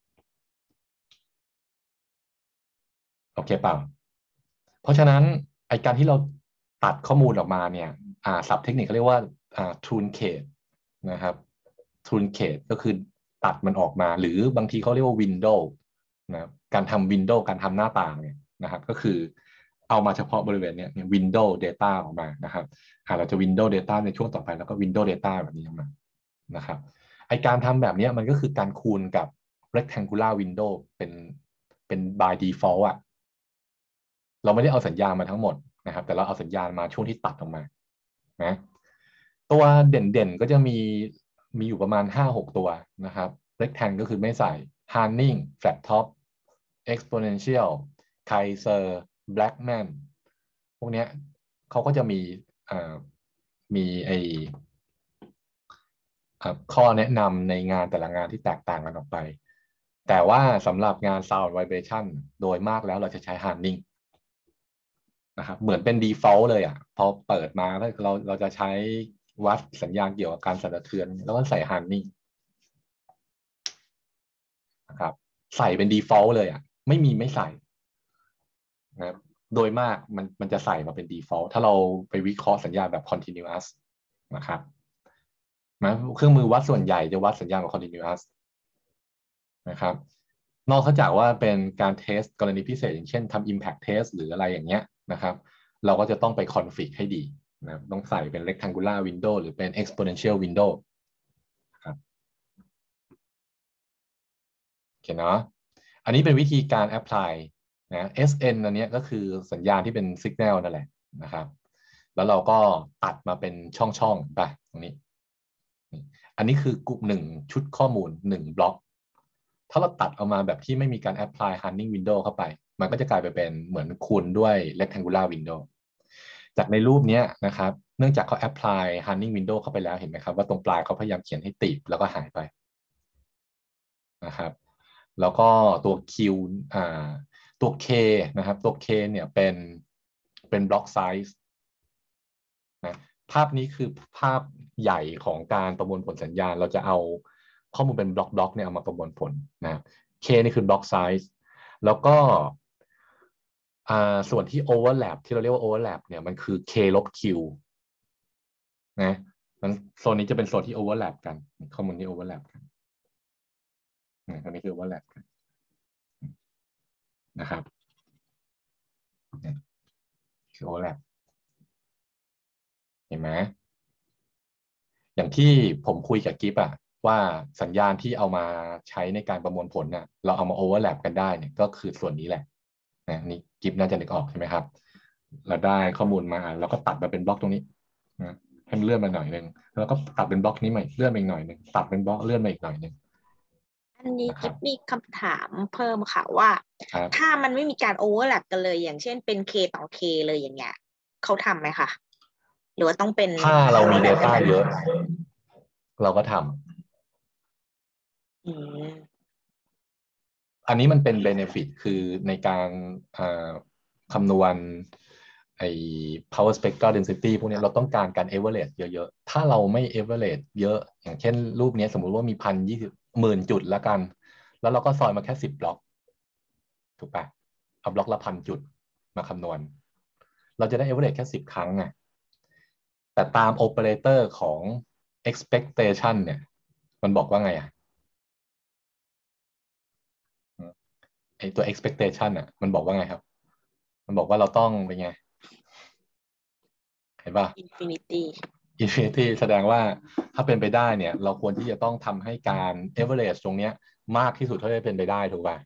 โอเคเปล่าเพราะฉะนั้นไอการที่เราตัดข้อมูลออกมาเนี่ยอ่าศัพท์เทคนิคเขาเรียกว่าอ่า truncate นะครับ truncate ก็คือตัดมันออกมาหรือบางทีเขาเรียกว่า window นะการทำ window การทำหน้าต่างเนี่ยนะครับก็คือเอามาเฉพาะบริเวณเนี้ย window data ออกมานะครับอ่าเราจะ window data ในช่วงต่อไปแล้วก็ window data แบบนี้ออกมานะครับไอการทำแบบนี้มันก็คือการคูณกับ rectangular window เป็นเป็น by default อ่ะเราไม่ได้เอาสัญญาณมาทั้งหมดนะครับแต่เราเอาสัญญาณมาช่วงที่ตัดออกมานะตัวเด่นๆก็จะมีมีอยู่ประมาณ ห้าหก ตัวนะครับ rectangle ก็คือไม่ใส่ Hanning flat top exponential Kaiser Blackman พวกเนี้ยเขาก็จะมีอ่ามีไอข้อแนะนำในงานแต่ละงานที่แตกต่างกันออกไปแต่ว่าสำหรับงาน sound vibration โดยมากแล้วเราจะใช้ Hanningนะครับเหมือนเป็น default เลยอ่ะพอเปิดมาเราเราจะใช้วัดสัญญาณเกี่ยวกับการสั่นสะเทือนแล้วก็ใส่ Hanning นะครับใส่เป็น default เลยอ่ะไม่มีไม่ใส่นะโดยมากมันมันจะใส่มาเป็น default ถ้าเราไปวิเคราะห์สัญญาณแบบ continuous นะครับนะเครื่องมือวัดส่วนใหญ่จะวัดสัญญาณแบบ continuous นะครับนอกจากว่าเป็นการเทสกรณีพิเศษอย่างเช่นทำ impact test หรืออะไรอย่างเงี้ยนะครับเราก็จะต้องไป config ให้ดีนะต้องใส่เป็น rectangular window หรือเป็น exponential window ครับโอเคเนาะอันนี้เป็นวิธีการ apply นะ เอส เอ็น อันนี้ก็คือสัญญาณที่เป็น signal นั่นแหละนะครับแล้วเราก็ตัดมาเป็นช่องๆไปตรงนี้อันนี้คือกลุ่มหนึ่งชุดข้อมูลหนึ่งบล็อกถ้าเราตัดออกมาแบบที่ไม่มีการ apply Hanning window เข้าไปมันก็จะกลายไปเป็นเหมือนคูณด้วย rectangular window จากในรูปนี้นะครับเนื่องจากเขา apply Hanning window เข้าไปแล้วเห็นไหมครับว่าตรงปลายเขาพยายามเขียนให้ติดแล้วก็หายไปนะครับแล้วก็ตัว Q อ่าตัว K นะครับตัว K เนี่ยเป็นเป็นบล็อกไซส์นะภาพนี้คือภาพใหญ่ของการประมวลผลสัญญาณเราจะเอาข้อมูลเป็นบล็อกบล็อกเนี่ยเอามาประมวลผลนะ K นี่คือบล็อกไซส์แล้วก็ส่วนที่ overlap ที่เราเรียกว่า overlap เนี่ยมันคือ K ลบ Q นะมันโซนนี้จะเป็นโซนที่ overlap กันข้อมูลที่ overlap กันนะตรงนี้คือ overlap กันนะครับคือ overlap เห็นไหมอย่างที่ผมคุยกับกิฟอะว่าสัญญาณที่เอามาใช้ในการประมวลผลน่ะเราเอามา overlap กันได้เนี่ยก็คือส่วนนี้แหละนะนี่กิฟน่าจะนึกออกใช่ไหมครับเราได้ข้อมูลมาแล้วก็ตัดมาเป็นบล็อกตรงนี้นะให้มันเลื่อนมาหน่อยหนึ่งแล้วก็ตัดเป็นบล็อกนี้ใหม่เลื่อนมาอีกหน่อยหนึ่งตัดเป็นบล็อกเลื่อนมาอีกหน่อยหนึ่งอันนี้กิ๊บมีคำถามเพิ่มค่ะว่าถ้ามันไม่มีการโอเวอร์แลปกันเลยอย่างเช่นเป็น K ต่อ K เลยอย่างเงี้ยเขาทำไหมคะหรือว่าต้องเป็นถ้าเรามี Data เยอะเราก็ทำอันนี้มันเป็น benefit คือในการคำนวณไอ้ power spectral density พวกนี้เราต้องการการ average เยอะๆถ้าเราไม่ average เยอะอย่างเช่นรูปนี้สมมุติว่ามีพันยี่สิบหมื่นจุดแล้วกันแล้วเราก็ซอยมาแค่สิบบล็อกถูกปะเอาบล็อกละพันจุดมาคำนวณเราจะได้ average แค่สิบครั้งไงแต่ตาม operator ของ expectation เนี่ยมันบอกว่าไงอ่ะไอตัว expectation อ่ะมันบอกว่าไงครับมันบอกว่าเราต้องเป็นไงเห็นป่ะ infinity infinity แสดงว่าถ้าเป็นไปได้เนี่ยเราควรที่จะต้องทำให้การ average ตรงเนี้ยมากที่สุดเท่าที่เป็นไปได้ถูกป่ะ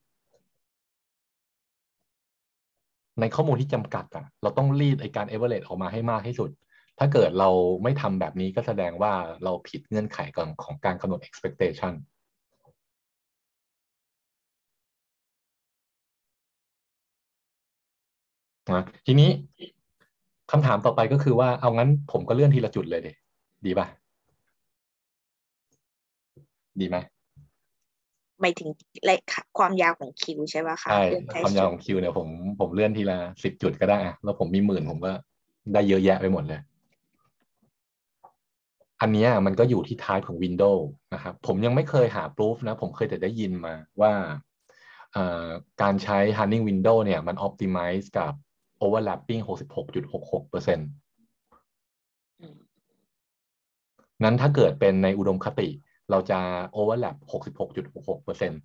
ในข้อมูลที่จำกัดอ่ะเราต้องรีดไอการ average ออกมาให้มากที่สุดถ้าเกิดเราไม่ทำแบบนี้ก็แสดงว่าเราผิดเงื่อนไขของของการกำหนด expectation นะทีนี้คำถามต่อไปก็คือว่าเอางั้นผมก็เลื่อนทีละจุดเลยดิดีป่ะดีไหมหมายถึงระยะความยาวของคิวใช่ไหมคะใช่เรื่องความยาวของคิวเนี่ยผมผมเลื่อนทีละสิบจุดก็ได้อะแล้วผมมีหมื่นผมก็ได้เยอะแยะไปหมดเลยอันนี้มันก็อยู่ที่ type ของ Windows นะครับผมยังไม่เคยหา proof นะผมเคยแต่ได้ยินมาว่าการใช้ Running Windows เนี่ยมัน optimize กับ overlapping หกสิบหกจุดหกหกเปอร์เซ็นต์ นั้นถ้าเกิดเป็นในอุดมคติเราจะ overlap หกสิบหกจุดหกหกเปอร์เซ็นต์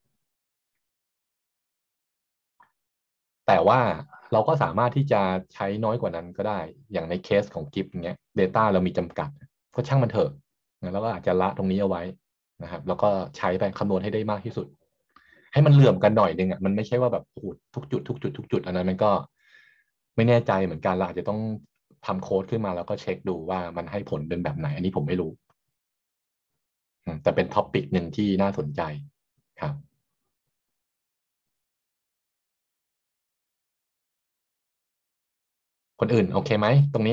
แต่ว่าเราก็สามารถที่จะใช้น้อยกว่านั้นก็ได้อย่างในเคสของ กิฟต์ อย่างเงี้ย Data เรามีจำกัดก็ช่างมันเถอะแล้วก็อาจจะละตรงนี้เอาไว้นะครับแล้วก็ใช้ไปคำนวณให้ได้มากที่สุดให้มันเหลื่อมกันหน่อยนึงอ่ะมันไม่ใช่ว่าแบบโอ้โหทุกจุดทุกจุดทุกจุดอันนั้นมันก็ไม่แน่ใจเหมือนกันเราอาจจะต้องทำโค้ดขึ้นมาแล้วก็เช็คดูว่ามันให้ผลเป็นแบบไหนอันนี้ผมไม่รู้แต่เป็นท็อปิกหนึ่งที่น่าสนใจครับคนอื่นโอเคไหมตรงนี้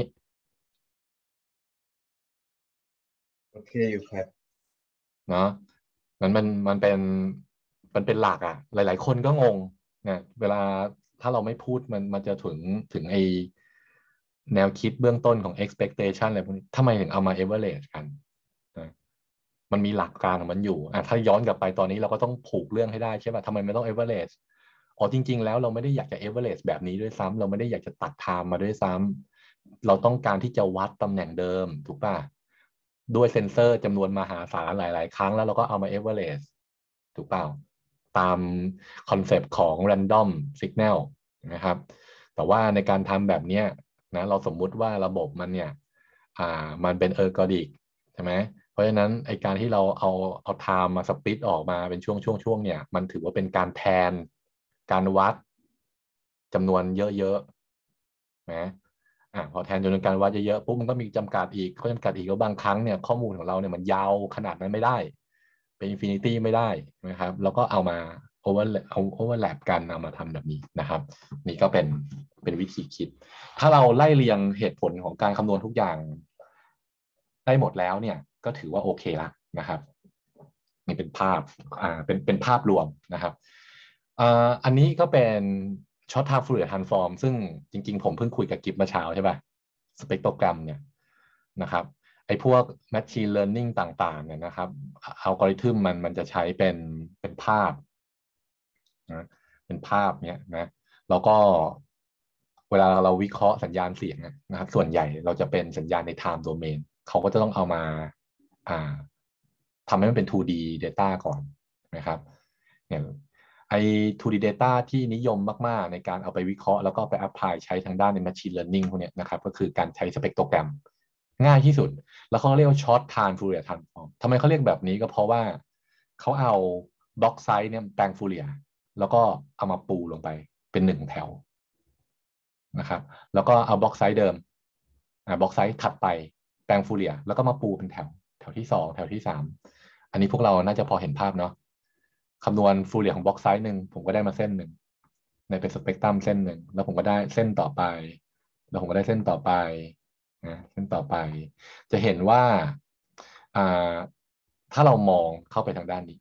โอเคอยู่ครับเนาะมันมันมันเป็นมันเป็นหลักอ่ะหลายๆคนก็งงเนี่ยเวลาถ้าเราไม่พูดมันมันจะถึงถึงไอแนวคิดเบื้องต้นของ expectation อะไรพวกนี้ทำไมถึงเอามา average กันนะมันมีหลักการของมันอยู่อ่ะถ้าย้อนกลับไปตอนนี้เราก็ต้องผูกเรื่องให้ได้ใช่ป่ะทำไมไม่ต้อง average อ๋อจริงๆแล้วเราไม่ได้อยากจะ average แบบนี้ด้วยซ้ำเราไม่ได้อยากจะตัด time มาด้วยซ้ำเราต้องการที่จะวัดตำแหน่งเดิมถูกป่ะด้วยเซนเซอร์จำนวนมหาศาลหลายๆครั้งแล้วเราก็เอามา average ถูกเปล่าตามคอนเซปต์ของ random signal นะครับแต่ว่าในการทำแบบนี้นะเราสมมุติว่าระบบมันเนี่ยอ่ามันเป็น ergodic ใช่ไหมเพราะฉะนั้นไอการที่เราเอาเอา time มาสปลิตออกมาเป็นช่วงช่วงช่วงเนี่ยมันถือว่าเป็นการแทนการวัดจำนวนเยอะๆนะอ่าพอแทนจำนวนการวัดเยอะๆปุ๊บมันก็มีจำกัดอีกข้อจำกัดอีกแล้วบางครั้งเนี่ยข้อมูลของเราเนี่ยมันยาวขนาดนั้นไม่ได้เป็นอินฟินิตี้ไม่ได้นะครับแล้วก็เอามาโอเวอร์เอาโอเวอร์แลปกันเอามาทำแบบนี้นะครับนี่ก็เป็นเป็นวิธีคิดถ้าเราไล่เรียงเหตุผลของการคำนวณทุกอย่างได้หมดแล้วเนี่ยก็ถือว่าโอเคละนะครับนี่เป็นภาพอ่าเป็นเป็นภาพรวมนะครับอ่าอันนี้ก็เป็นช็อตไทม์ฟูเรียร์ทรานส์ฟอร์มซึ่งจริงๆผมเพิ่งคุยกับกิฟต์เมื่อเช้าใช่ป่ะสเปกโตรแกรมเนี่ยนะครับไอ้พวก machine learning ต่างๆเนี่ยนะครับอัลกอริทึมมันมันจะใช้เป็นเป็นภาพนะเป็นภาพเนี่ยนะแล้วก็เวลาเราวิเคราะห์สัญญาณเสียงนะครับส่วนใหญ่เราจะเป็นสัญญาณใน time domain เขาก็จะต้องเอามาอ่าทำให้มันเป็น ทู ดี data ก่อนนะครับเนี่ยไอ้ ทู ดี data ที่นิยมมากๆในการเอาไปวิเคราะห์แล้วก็ไป apply ใช้ทางด้านใน machine learning พวกนี้นะครับก็คือการใช้สเปกโตรแกรมง่ายที่สุดแล้วเขาเรียกว่า short time Fourier transform ทำไมเขาเรียกแบบนี้ก็เพราะว่าเขาเอาบล็อกไซส์เนี่ยแปลงฟูเรียแล้วก็เอามาปูลงไปเป็นหนึ่งแถวนะครับแล้วก็เอาบล็อกไซส์เดิมอ่าบล็อกไซส์ถัดไปแปลงฟูเรียแล้วก็มาปูเป็นแถวแถวที่สองแถวที่สามอันนี้พวกเราน่าจะพอเห็นภาพเนาะคำนวณฟูเรียของบล็อกไซส์หนึ่งผมก็ได้มาเส้นหนึ่งในเป็นสเปกตรัมเส้นหนึ่งแล้วผมก็ได้เส้นต่อไปแล้วผมก็ได้เส้นต่อไปนะเส้นต่อไปจะเห็นว่าอ่าถ้าเรามองเข้าไปทางด้านนี้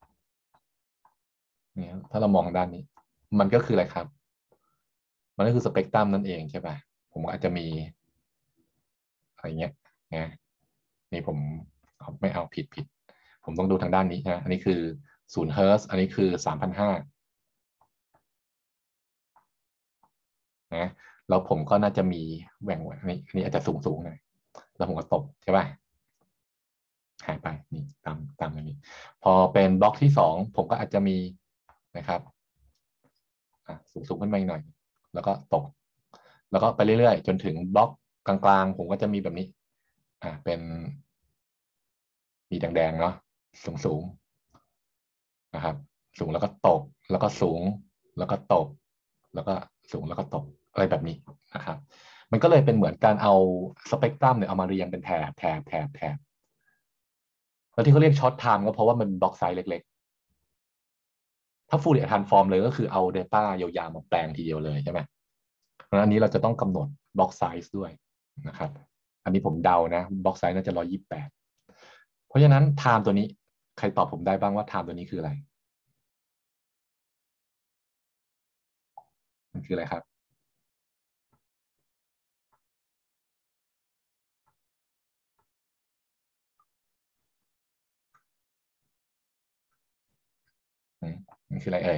เนี่ยถ้าเรามองทางด้านนี้มันก็คืออะไรครับมันก็คือสเปกตรัมนั่นเองใช่ป่ะผมอาจจะมีอะไรเงี้ยนะนี่ผมไม่เอาผิดผิดผมต้องดูทางด้านนี้นะอันนี้คือศูนย์เฮิร์ตซ์อันนี้คือสามพันห้านะแล้วผมก็น่าจะมีแหว่งอันนี้อันนี้อาจจะสูงสูงหน่อยแล้วผมก็ตบใช่ป่ะหายไปนี่ตามตามอย่างนี้พอเป็นบล็อกที่สองผมก็อาจจะมีนะครับอ่ะสูงสูงขึ้นมาอีกหน่อยแล้วก็ตกแล้วก็ไปเรื่อยๆจนถึงบล็อกกลางๆผมก็จะมีแบบนี้อ่าเป็นมีแดงๆเนาะสูงสูงนะครับสูงแล้วก็ตกแล้วก็สูงแล้วก็ตกแล้วก็สูงแล้วก็ตกอะไรแบบนี้นะครับมันก็เลยเป็นเหมือนการเอาสเปกตรัมเนี่ยเอามาเรียงเป็นแถบแถบแถบแถบแล้วที่เขาเรียกช็อตไทม์ก็เพราะว่ามันบล็อกไซส์เล็กๆถ้า Fourier transform เลยก็คือเอา Data ยาวๆมาแปลงทีเดียวเลยใช่ไหมเพราะฉะนั้นอันนี้เราจะต้องกำหนดบล็อกไซส์ด้วยนะครับอันนี้ผมเดานะบล็อกไซส์น่าจะหนึ่งร้อยยี่สิบแปดเพราะฉะนั้น time ตัวนี้ใครตอบผมได้บ้างว่า time ตัวนี้คืออะไรมันคืออะไรครับมันคืออะไรเอ่ย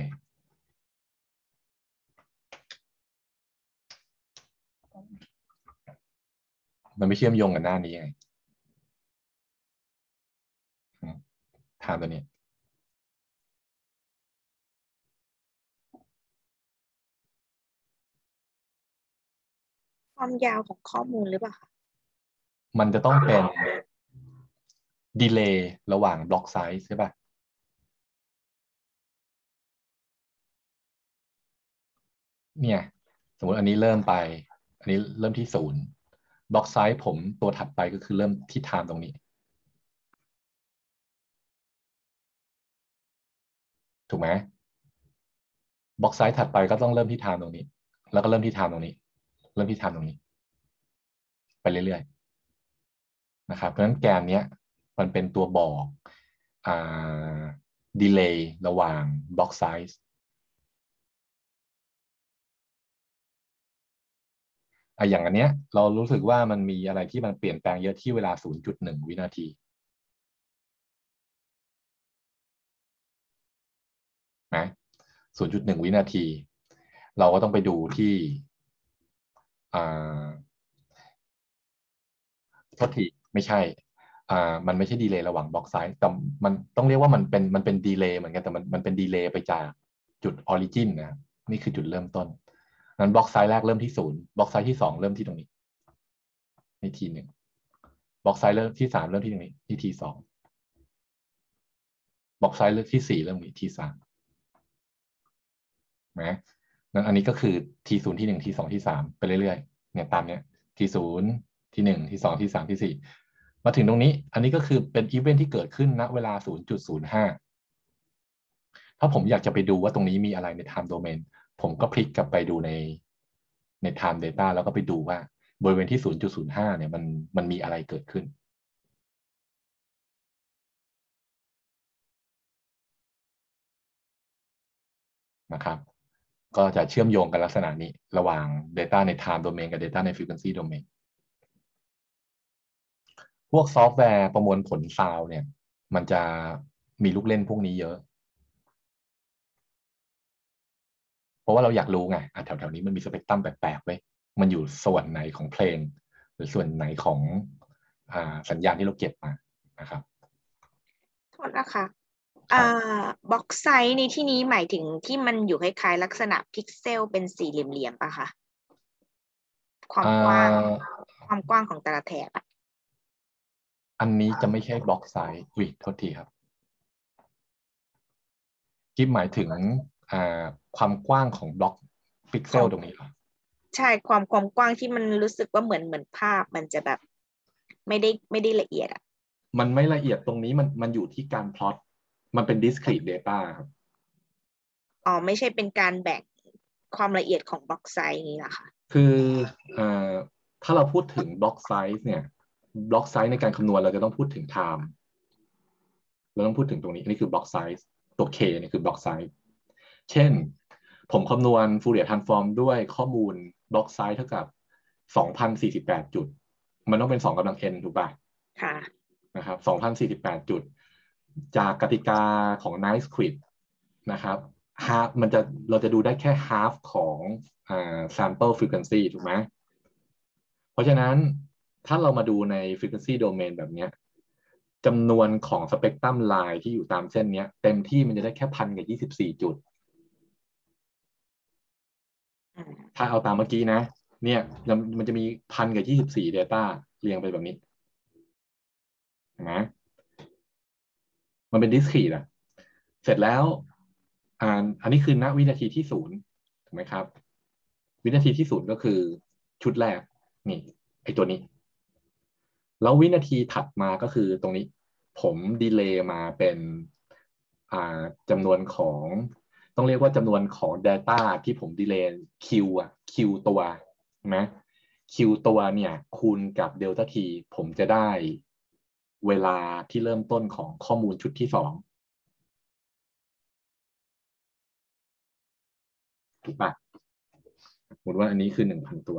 มันไม่เชื่อมโยงกับหน้านี้ไงถามตัวนี้ความยาวของข้อมูลหรือเปล่าคะมันจะต้องเป็นดีเลย์ระหว่างบล็อกไซส์ใช่ป่ะเนี่ยสมมติอันนี้เริ่มไปอันนี้เริ่มที่ศูนย์บล็อกไซส์ผมตัวถัดไปก็คือเริ่มที่ไทม์ตรงนี้ถูกไหมบล็อกไซส์ถัดไปก็ต้องเริ่มที่ไทม์ตรงนี้แล้วก็เริ่มที่ไทม์ตรงนี้เริ่มที่ไทม์ตรงนี้ไปเรื่อยๆนะครับเพราะฉะนั้นแกนเนี้ยมันเป็นตัวบอกอ่าดีเลย์ระหว่างบล็อกไซส์อ่ะอย่างอันเนี้ยเรารู้สึกว่ามันมีอะไรที่มันเปลี่ยนแปลงเยอะที่เวลา ศูนย์จุดหนึ่ง วินาทีนะ ศูนย์จุดหนึ่ง วินาที เราก็ต้องไปดูที่อ่าโทษทีไม่ใช่อ่ามันไม่ใช่ดีเลย์ระหว่างบล็อกไซส์แต่มันต้องเรียกว่ามันเป็นมันเป็นดีเลย์เหมือนกันแต่มันมันเป็นดีเลย์ไปจากจุดออริจินนะนี่คือจุดเริ่มต้นนั้นบล็อกไซส์แรกเริ่มที่ศูนย์บล็อกไซส์ที่สองเริ่มที่ตรงนี้นี่ทีหนึ่งบล็อกไซส์เริ่มที่สามเริ่มที่ตรงนี้นี่ทีสองบล็อกไซส์เริ่มที่สี่เริ่มที่ทีสามนะนั้นอันนี้ก็คือทีศูนย์ที่หนึ่งทีสองที่สามไปเรื่อยๆเนี่ยตามเนี้ยทีศูนย์ที่หนึ่งที่สองที่สามที่สี่มาถึงตรงนี้อันนี้ก็คือเป็นอีเวนท์ที่เกิดขึ้นณเวลา ศูนย์จุดศูนย์ห้า ถ้าผมอยากจะไปดูว่าตรงนี้มีอะไรใน time domain ผมก็พลิกกลับไปดูในใน time data แล้วก็ไปดูว่าบริเวณที่ ศูนย์จุดศูนย์ห้า เนี่ยมันมันมีอะไรเกิดขึ้นนะครับก็จะเชื่อมโยงกันลักษณะนี้ระหว่าง data ใน time domain กับ data ใน frequency domain พวกซอฟต์แวร์ประมวลผลซาวด์เนี่ยมันจะมีลูกเล่นพวกนี้เยอะเพราะว่าเราอยากรู้ไงอ่ะแถวๆนี้มันมีสเปกตรัมแปลกๆไว้มันอยู่ส่วนไหนของเพลงหรือส่วนไหนของอ่าสัญญาณที่เราเก็บมานะครับโทษนะคะอ่าบล็อกไซส์ในที่นี้หมายถึงที่มันอยู่คล้ายๆลักษณะพิกเซลเป็นสี่เหลี่ยมๆป่ะคะความกว้างความกว้างของแต่ละแถบอะอันนี้จะไม่ใช่บล็อกไซส์อุ้ยโทษทีครับกิ๊บหมายถึงอ่าความกว้างของบล็อกพิกเซลตรงนี้เหรอใช่ความความกว้างที่มันรู้สึกว่าเหมือนเหมือนภาพมันจะแบบไม่ได้ไม่ได้ละเอียดอ่ะมันไม่ละเอียดตรงนี้มันมันอยู่ที่การพลอตมันเป็น discrete data ครับอ๋อไม่ใช่เป็นการแบ่งความละเอียดของบล็อกไซส์นี้นะคะคืออ่าถ้าเราพูดถึงบล็อกไซส์เนี่ยบล็อกไซส์ในการคำนวณเราจะต้องพูดถึง time เราต้องพูดถึงตรงนี้อันนี้คือบล็อกไซส์ตัว k เนี่ยคือบล็อกไซส์เช่นผมคำนวณ Fourier transform ด้วยข้อมูลบล็อกไซส์เท่ากับ สองพันสี่สิบแปด จุดมันต้องเป็นสองกำลัง n ถูกป่ะค่ะนะครับ สองพันสี่สิบแปด จุดจากกติกาของ Nyquist นะครับ half มันจะเราจะดูได้แค่ half ของอ่า sample frequency ถูกไหมเพราะฉะนั้นถ้าเรามาดูใน frequency domain แบบนี้จำนวนของสเปกตรัมไลน์ที่อยู่ตามเส้นนี้เต็มที่มันจะได้แค่พันกับยี่สิบสี่จุดถ้าเอาตามเมื่อกี้นะเนี่ยมันจะมีพันกับยี่สิบสี่ data เรียงไปแบบนี้เห็นไหมมันเป็น discrete อะเสร็จแล้วอ่าอันนี้คือณวินาทีที่ศูนย์ถูกไหมครับวินาทีที่ศูนย์ก็คือชุดแรกนี่ไอตัวนี้แล้ววินาทีถัดมาก็คือตรงนี้ผมดีเลย์มาเป็นอ่าจำนวนของต้องเรียกว่าจำนวนของ Data ที่ผมดีเลย์ Q อ่ะ Q ตัวนะ Q ตัวเนี่ยคูณกับ Delta T ผมจะได้เวลาที่เริ่มต้นของข้อมูลชุดที่สองถูกปะสมมติว่าอันนี้คือหนึ่งพันตัว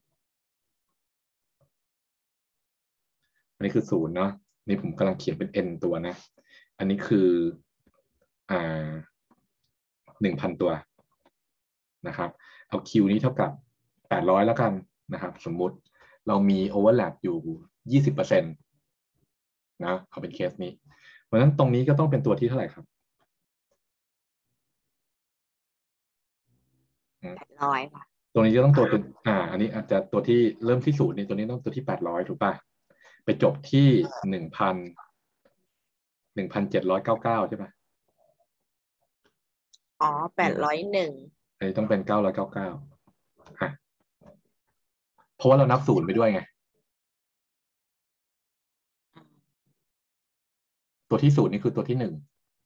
อันนี้คือศูนย์เนาะนี่ผมกำลังเขียนเป็น n ตัวนะอันนี้คืออ่าหนึ่งพันตัวนะครับเอา q นี้เท่ากับแปดร้อยแล้วกันนะครับสมมุติเรามี overlap อยู่ ยี่สิบเปอร์เซ็นต์ นะเอาเป็นเคสนี้เพราะฉะนั้นตรงนี้ก็ต้องเป็นตัวที่เท่าไหร่ครับแปดร้อยค่ะตัวนี้จะต้องตัวเป็นอ่าอันนี้อาจจะตัวที่เริ่มที่ศูนย์นี่ตัวนี้ต้องตัวที่แปดร้อยถูกป่ะไปจบที่หนึ่งพันหนึ่งพันเจ็ดร้อยเก้าเก้าใช่ป่ะอ๋อแปดร้อยหนึ่งอันนี้ต้องเป็นเก้าร้อยเก้าเก้าอ่ะเพราะว่าเรานับศูนย์ไปด้วยไงตัวที่ศูนย์นี่คือตัวที่หนึ่ง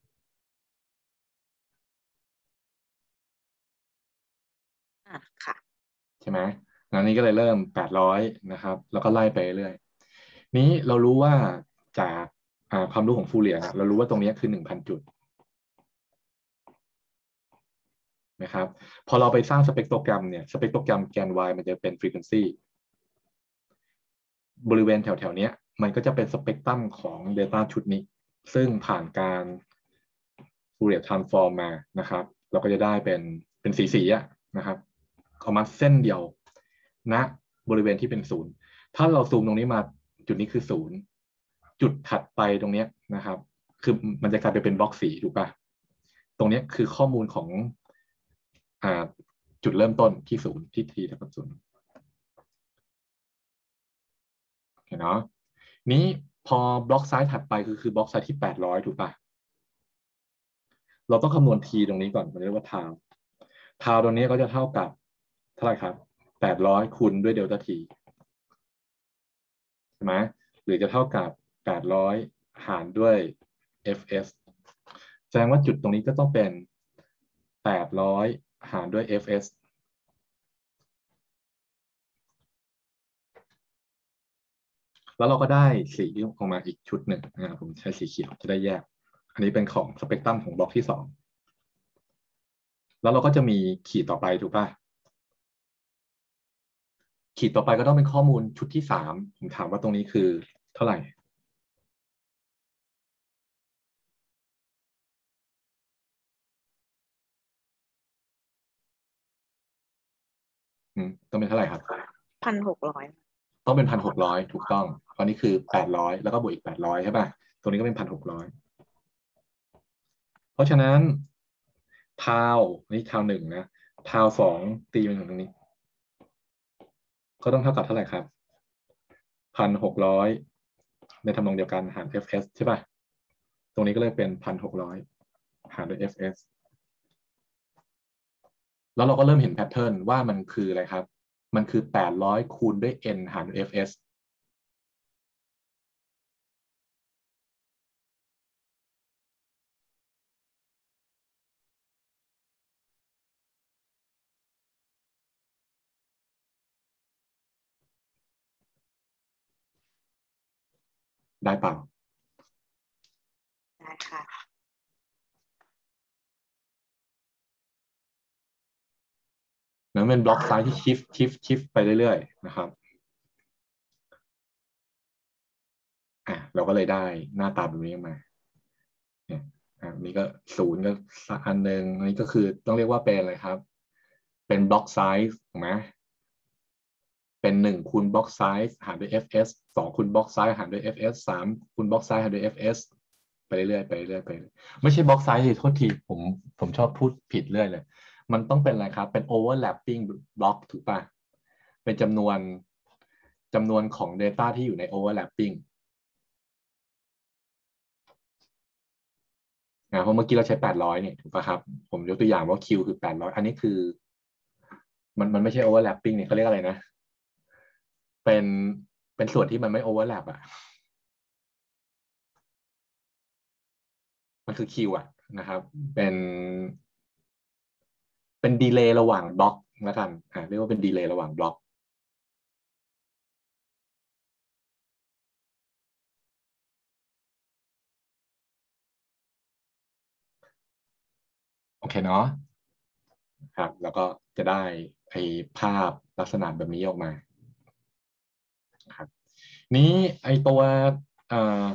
อ่ะค่ะใช่ไหมงั้นนี้ก็เลยเริ่มแปดร้อยนะครับแล้วก็ไล่ไปเรื่อยนี้เรารู้ว่าจากอ่าความรู้ของฟูเรียร์เรารู้ว่าตรงนี้คือหนึ่งพันจุดนะครับพอเราไปสร้างสเปกโตรแกรมเนี่ยสเปกโตรแกรมแกน y มันจะเป็น frequency บริเวณแถวๆนี้มันก็จะเป็นสเปกตรัมของ Data ชุดนี้ซึ่งผ่านการ Fourier Transform มานะครับเราก็จะได้เป็นเป็นสีสีอะนะครับเอามาเส้นเดียวณนะบริเวณที่เป็นศูนย์ถ้าเราซูมตรงนี้มาจุดนี้คือศูนย์จุดถัดไปตรงนี้นะครับคือมันจะกลายไปเป็นบล็อกสีถูกปะตรงนี้คือข้อมูลของอ่าจุดเริ่มต้นที่ศูนย์ที่ t เท่ากับศูนย์เห็นเนาะนี้พอบล็อกไซส์ถัดไปคือคือบล็อกไซส์ที่แปดร้อยถูกปะเราต้องคำนวณ t ตรงนี้ก่อนมันเรียกว่า tau tau ตรงนี้ก็จะเท่ากับเท่าไหร่ครับแปดร้อยคูณด้วยเดลต้า t ใช่ไหมหรือจะเท่ากับแปดร้อยหารด้วย fs แสดงว่าจุดตรงนี้ก็ต้องเป็นแปดร้อยหารด้วย fs แล้วเราก็ได้สีออกมาอีกชุดหนึ่งนะครับผมใช้สีเขียวจะได้แยกอันนี้เป็นของสเปกตรัมของบล็อกที่สองแล้วเราก็จะมีขีดต่อไปถูกป่ะขีดต่อไปก็ต้องเป็นข้อมูลชุดที่สามผมถามว่าตรงนี้คือเท่าไหร่ต้องเป็นเท่าไหร่ครับพันหกร้อยต้องเป็นพันหกร้อยถูกต้องเพราะนี้คือแปดร้อยแล้วก็บวกอีกแปดร้อยใช่ป่ะตรงนี้ก็เป็นพันหกร้อยเพราะฉะนั้นทาวนี่ทาวหนึ่งนะทาวสองตีเป็นของตรงนี้ก็ต้องเท่ากับเท่าไหร่ครับพันหกร้อยในทำนองเดียวกันหาร fs ใช่ป่ะตรงนี้ก็เลยเป็นพันหกร้อยหารด้วย fs แล้วเราก็เริ่มเห็นแพทเทิร์นว่ามันคืออะไรครับมันคือแปดร้อยคูณด้วย n หารด้วย fs ได้เปล่าได้ค่ะนั่นเป็นบล็อกไซส์ที่ shift shift shift ไปเรื่อยๆนะครับอ่ะเราก็เลยได้หน้าตาแบบนี้มาเนี่ยอันนี้ก็ศูนย์ก็อันหนึ่งอันนี้ก็คือต้องเรียกว่าเป็นอะไรครับเป็นบล็อกไซส์ถูกไหมเป็นหนึ่งคูณบล็อกไซส์หารด้วย fs สองคูณบล็อกไซส์หารด้วย fs สามคูณบล็อกไซส์หารด้วย fs ไปเรื่อยๆไปเรื่อยๆไปไม่ใช่บล็อกไซส์โทษทีผมผมชอบพูดผิดเรื่อยเลยมันต้องเป็นอะไรครับเป็น overlapping block ถูกป่ะเป็นจำนวนจำนวนของ data ที่อยู่ใน overlapping นะเพราะเมื่อกี้เราใช้แปดร้อยเนี่ยถูกป่ะครับผมยกตัวอย่างว่า Q คือแปดร้อยอันนี้คือมันมันไม่ใช่ overlapping เนี่ยเขาเรียกอะไรนะเป็นเป็นส่วนที่มันไม่ overlap อ่ะมันคือ Q อ่ะนะครับเป็นเป็นดีเลย์ระหว่างบล็อกแล้วกันอ่าเรียกว่าเป็นดีเลย์ระหว่างบล็อกเคเนาะครับแล้วก็จะได้ไอ้ภาพลักษณะแบบนี้ออกมาครับนี้ไอ้ตัวเอ่อ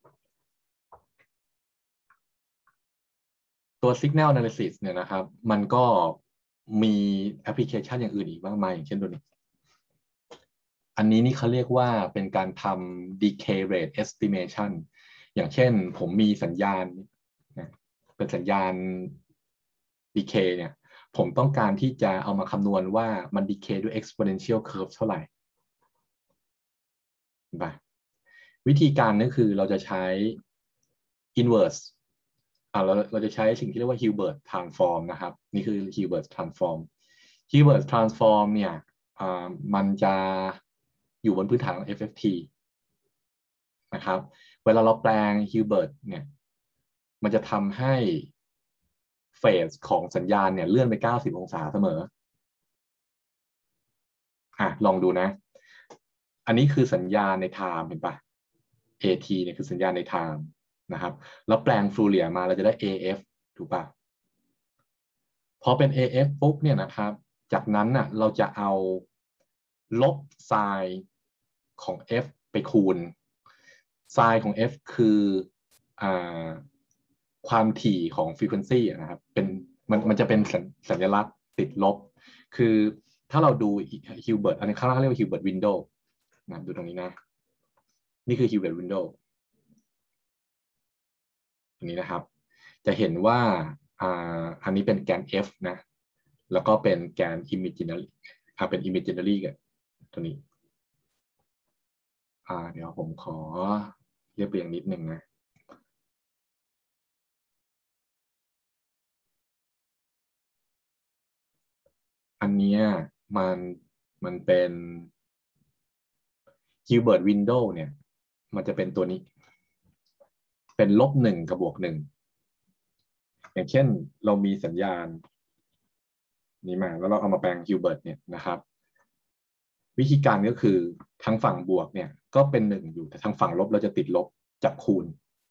ตัว Signal Analysis เนี่ยนะครับมันก็มีแอปพลิเคชันอย่างอื่นอีกมากมายอย่างเช่นตัวนี้อันนี้นี่เขาเรียกว่าเป็นการทำ decay rate estimation อย่างเช่นผมมีสัญญาณนะเป็นสัญญาณ decay เนี่ยผมต้องการที่จะเอามาคำนวณว่ามัน decay ด้วย exponential curve เท่าไหร่เห็นปะวิธีการก็คือเราจะใช้ inverse อ่าเราเราจะใช้สิ่งที่เรียกว่า Hilbert transform นะครับนี่คือ Hilbert transform Hilbert transform เนี่ยอ่ามันจะอยู่บนพื้นฐานของ เอฟ เอฟ ที นะครับเวลาเราแปลง Hilbert เนี่ยมันจะทำให้เฟสของสัญญาณเนี่ยเลื่อนไปเก้าสิบองศาเสมออ่ะลองดูนะอันนี้คือสัญญาณใน time เห็นปะ เอ ที เนี่ยคือสัญญาณใน time นะครับแล้วแปลงฟูเรียมาเราจะได้ เอ เอฟ ถูกปะพอเป็น เอ เอฟ ปุ๊บเนี่ยนะครับจากนั้นน่ะเราจะเอาลบไซน์ของ f ไปคูณไซน์ของ f คืออ่าความถี่ของ frequency นะครับเป็นมันมันจะเป็นสัญสัญลักษณ์ติดลบคือถ้าเราดู Hilbert อันนี้เขาเรียกว่า Hilbert window นะดูตรงนี้นะนี่คือ Hilbert window ตรงนี้นะครับจะเห็นว่าอ่าอันนี้เป็นแกน f นะแล้วก็เป็นแกน imaginary อ่าเป็น imaginary กันตัวนี้อ่าเดี๋ยวผมขอเรียบเรียงนิดนึงนะอันเนี้ยมันมันเป็น Hilbert window เนี่ยมันจะเป็นตัวนี้เป็นลบหนึ่งกับบวกหนึ่งอย่างเช่นเรามีสัญญาณนี้มาแล้วเราเอามาแปลง Hilbert เนี่ยนะครับวิธีการก็คือทางฝั่งบวกเนี่ยก็เป็นหนึ่งอยู่แต่ทางฝั่งลบเราจะติดลบจับคูณ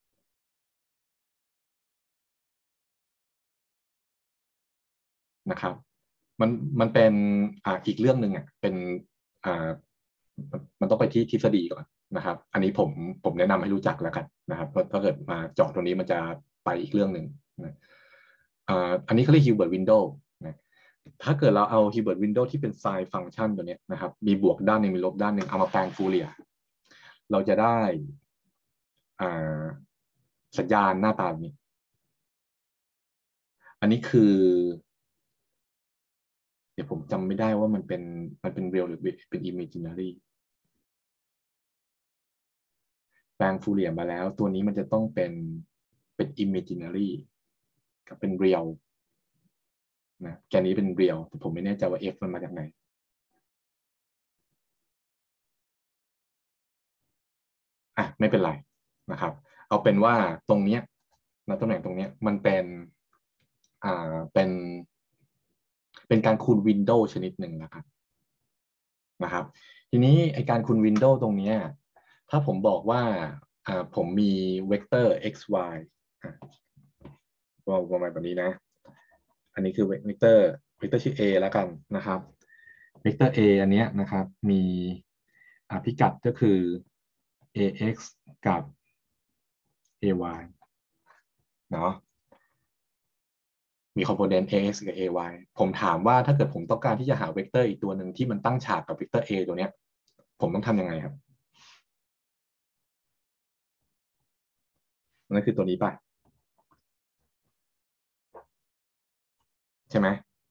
นะครับมันมันเป็นอ่าอีกเรื่องหนึ่งอ่ะเป็นอ่ามันต้องไปที่ทฤษฎีก่อนนะครับอันนี้ผมผมแนะนำให้รู้จักแล้วกันนะครับเพราะถ้าเกิดมาเจาะตรงนี้มันจะไปอีกเรื่องหนึ่งนะอ่าอันนี้เขาเรียก Hilbert window นะถ้าเกิดเราเอา Hilbert window ที่เป็น sin ฟังก์ชันตัวนี้นะครับมีบวกด้านหนึ่งมีลบด้านหนึ่งเอามาแปลงฟูเรียร์เราจะได้อ่าสัญญาณหน้าตาแบบนี้ อันนี้คือ เดี๋ยวผมจำไม่ได้ว่ามันเป็นมันเป็น real หรือเป็น imaginary แปลงฟูเรียร์มาแล้วตัวนี้มันจะต้องเป็นเป็น imaginary กับเป็น real นะแกนนี้เป็น real แต่ผมไม่แน่ใจว่า f มันมาจากไหนอ่ะไม่เป็นไรนะครับเอาเป็นว่าตรงเนี้ยนะตำแหน่งตรงเนี้ยมันเป็นอ่าเป็นเป็นการคูณวินโดว์ชนิดหนึ่งนะครับนะครับทีนี้ไอการคูณวินโดว์ตรงเนี้ยถ้าผมบอกว่าอ่าผมมีเวกเตอร์ x y อ่ะประมาณแบบนี้นะอันนี้คือเวกเตอร์เวกเตอร์ชื่อ a แล้วกันนะครับเวกเตอร์ a อันเนี้ยนะครับมีอ่าพิกัดก็คือ ax กับ ay เนาะมีคอมโพเนนต์ ax กับ ay ผมถามว่าถ้าเกิดผมต้องการที่จะหาเวกเตอร์อีกตัวหนึ่งที่มันตั้งฉากกับเวกเตอร์ a ตัวเนี้ยผมต้องทำยังไงครับนั่นคือตัวนี้ป่ะใช่ไหม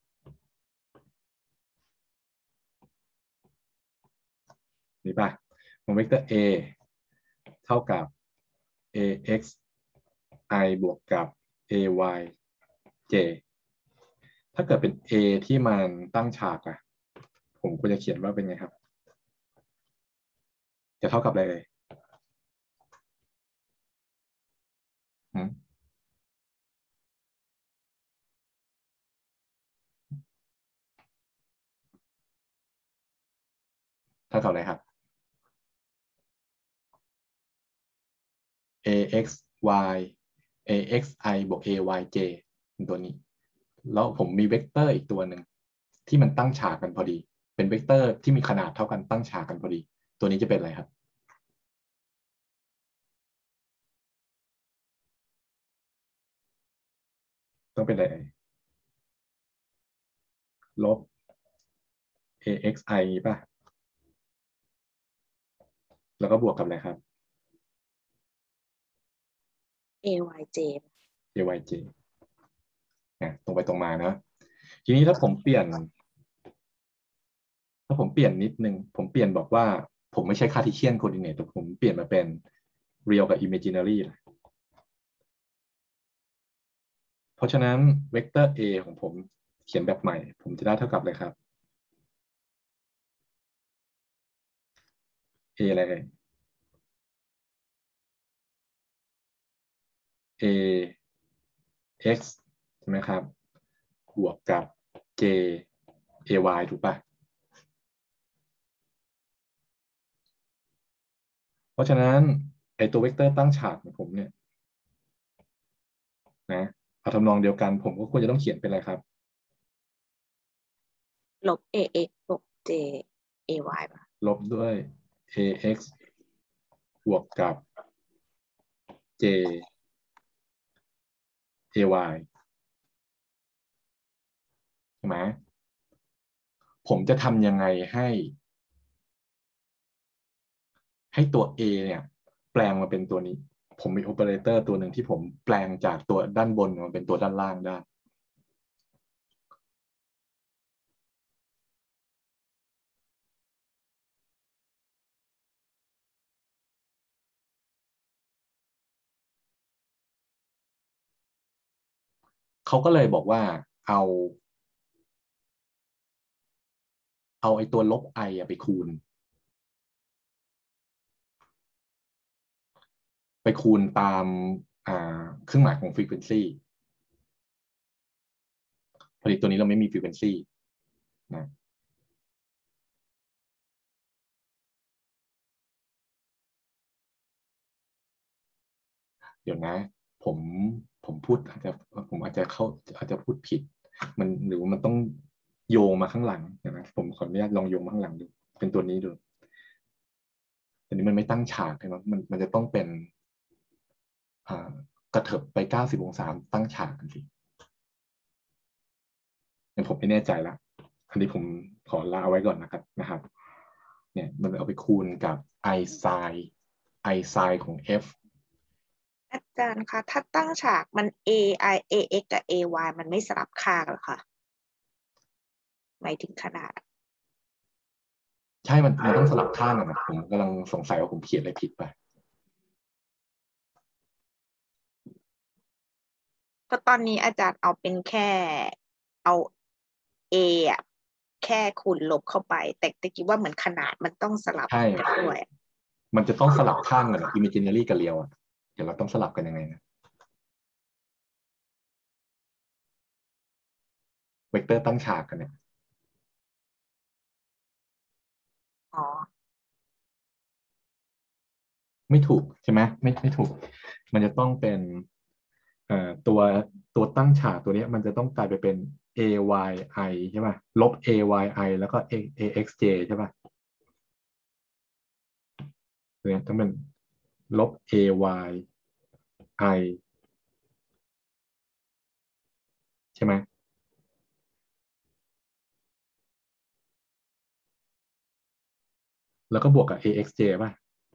นี่ป่ะของเวกเตอร์ a เท่ากับ ax i บวกกับ ay j ถ้าเกิดเป็น a ที่มันตั้งฉากอะผมควรจะเขียนว่าเป็นไงครับจะเท่ากับอะไรเลยหืมเท่ากับอะไรครับ ax y ax i บวก ay j เป็นตัวนี้แล้วผมมีเวกเตอร์อีกตัวหนึ่งที่มันตั้งฉากกันพอดีเป็นเวกเตอร์ที่มีขนาดเท่ากันตั้งฉากกันพอดีตัวนี้จะเป็นอะไรครับต้องเป็นอะไรลบ axi ป่ะแล้วก็บวกกับอะไรครับ ayj ayj นะตรงไปตรงมาเนอะทีนี้ถ้าผมเปลี่ยนถ้าผมเปลี่ยนนิดนึงผมเปลี่ยนบอกว่าผมไม่ใช่ Cartesian coordinate แต่ผมเปลี่ยนมาเป็น real กับ imaginary นะเพราะฉะนั้นเวกเตอร์ a ของผมเขียนแบบใหม่ผมจะได้เท่ากับอะไรครับ a อะไรเอ่ย a x ใช่ไหมครับบวกกับ j ay ถูกป่ะเพราะฉะนั้นไอตัวเวกเตอร์ตั้งฉากของผมเนี่ยนะเอาทำนองเดียวกันผมก็ควรจะต้องเขียนเป็นอะไรครับลบ ax บวก j ay ป่ะลบด้วย ax บวกกับ j ay ใช่ไหมผมจะทำยังไงให้ให้ตัว a เนี่ยแปลงมาเป็นตัวนี้ผมมีโอเปอเรเตอร์ตัวหนึ่งที่ผมแปลงจากตัวด้านบนมาเป็นตัวด้านล่างได้เขาก็เลยบอกว่าเอาเอาไอ้ตัวลบ i ไปคูณไปคูณตามอ่าเครื่องหมายของ frequency พอดีตัวนี้เราไม่มี frequency นะเดี๋ยวนะผมผมพูดอาจจะผมอาจจะเข้าอาจจะพูดผิดมันหรือว่ามันต้องโยงมาข้างหลังเดี๋ยวนะผมขออนุญาตลองโยงมาข้างหลังดูเป็นตัวนี้ดูตัวนี้มันไม่ตั้งฉากใช่ไหมมันมันจะต้องเป็นอ่ากระเถิบไปเก้าสิบองศาตั้งฉากกันสิงั้นผมไม่แน่ใจละอันนี้ผมขอลาเอาไว้ก่อนนะครับนะครับเนี่ยมันเอาไปคูณกับ i sin i sin ของ f อาจารย์คะถ้าตั้งฉากมัน a i ax กับ ay มันไม่สลับค่ากันเหรอคะหมายถึงขนาดใช่มันมันต้องสลับข้างกันนะผมกำลังสงสัยว่าผมเขียนอะไรผิดไปก็ตอนนี้อาจารย์เอาเป็นแค่เอา a อ่ะแค่คูณลบเข้าไปแต่แต่คิดว่าเหมือนขนาดมันต้องสลับใช่กันด้วยมันจะต้องสลับข้างกันอะ imaginary กับ real อะเดี๋ยวเราต้องสลับกันยังไงนะเวกเตอร์ตั้งฉากกันเนี่ยอ๋อไม่ถูกใช่ไหมไม่ไม่ถูกมันจะต้องเป็นเอ่อตัวตัวตั้งฉากตัวเนี้ยมันจะต้องกลายไปเป็น ayi ใช่ป่ะลบ ayi แล้วก็ axj ใช่ป่ะตัวเนี้ยต้องเป็นลบ ayi ใช่ไหมแล้วก็บวกกับ axj ป่ะ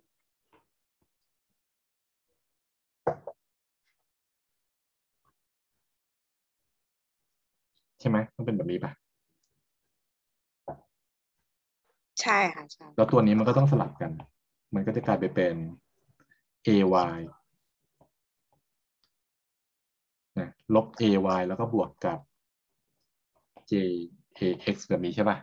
ใช่ไหมต้องเป็นแบบนี้ป่ะใช่ค่ะใช่แล้วตัวนี้มันก็ต้องสลับกันมันก็จะกลายไปเป็น ay นะลบ ay แล้วก็บวกกับ jax แบบนี้ใช่ป่ะ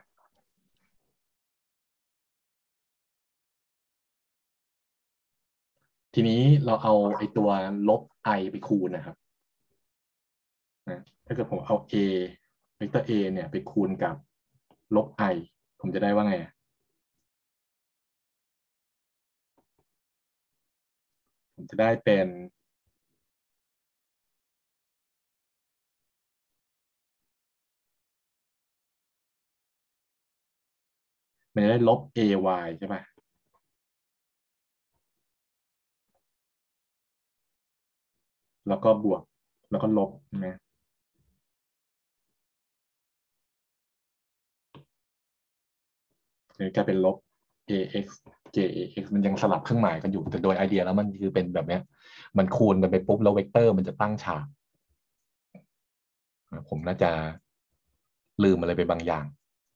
ทีนี้เราเอาไอ้ตัวลบ i ไปคูณนะครับนะถ้าเกิดผมเอา a เวกเตอร์ a เนี่ยไปคูณกับลบ i ผมจะได้ว่าไงผมจะได้เป็นมันจะได้ลบ ay ใช่ไหมแล้วก็บวกแล้วก็ลบใช่ไหมจะกลายเป็นลบ ax jax มันยังสลับเครื่องหมายกันอยู่แต่โดยไอเดียแล้วมันคือเป็นแบบเนี้ยมันคูณกันไปปุ๊บแล้วเวกเตอร์มันจะตั้งฉากผมน่าจะลืมอะไรไปบางอย่าง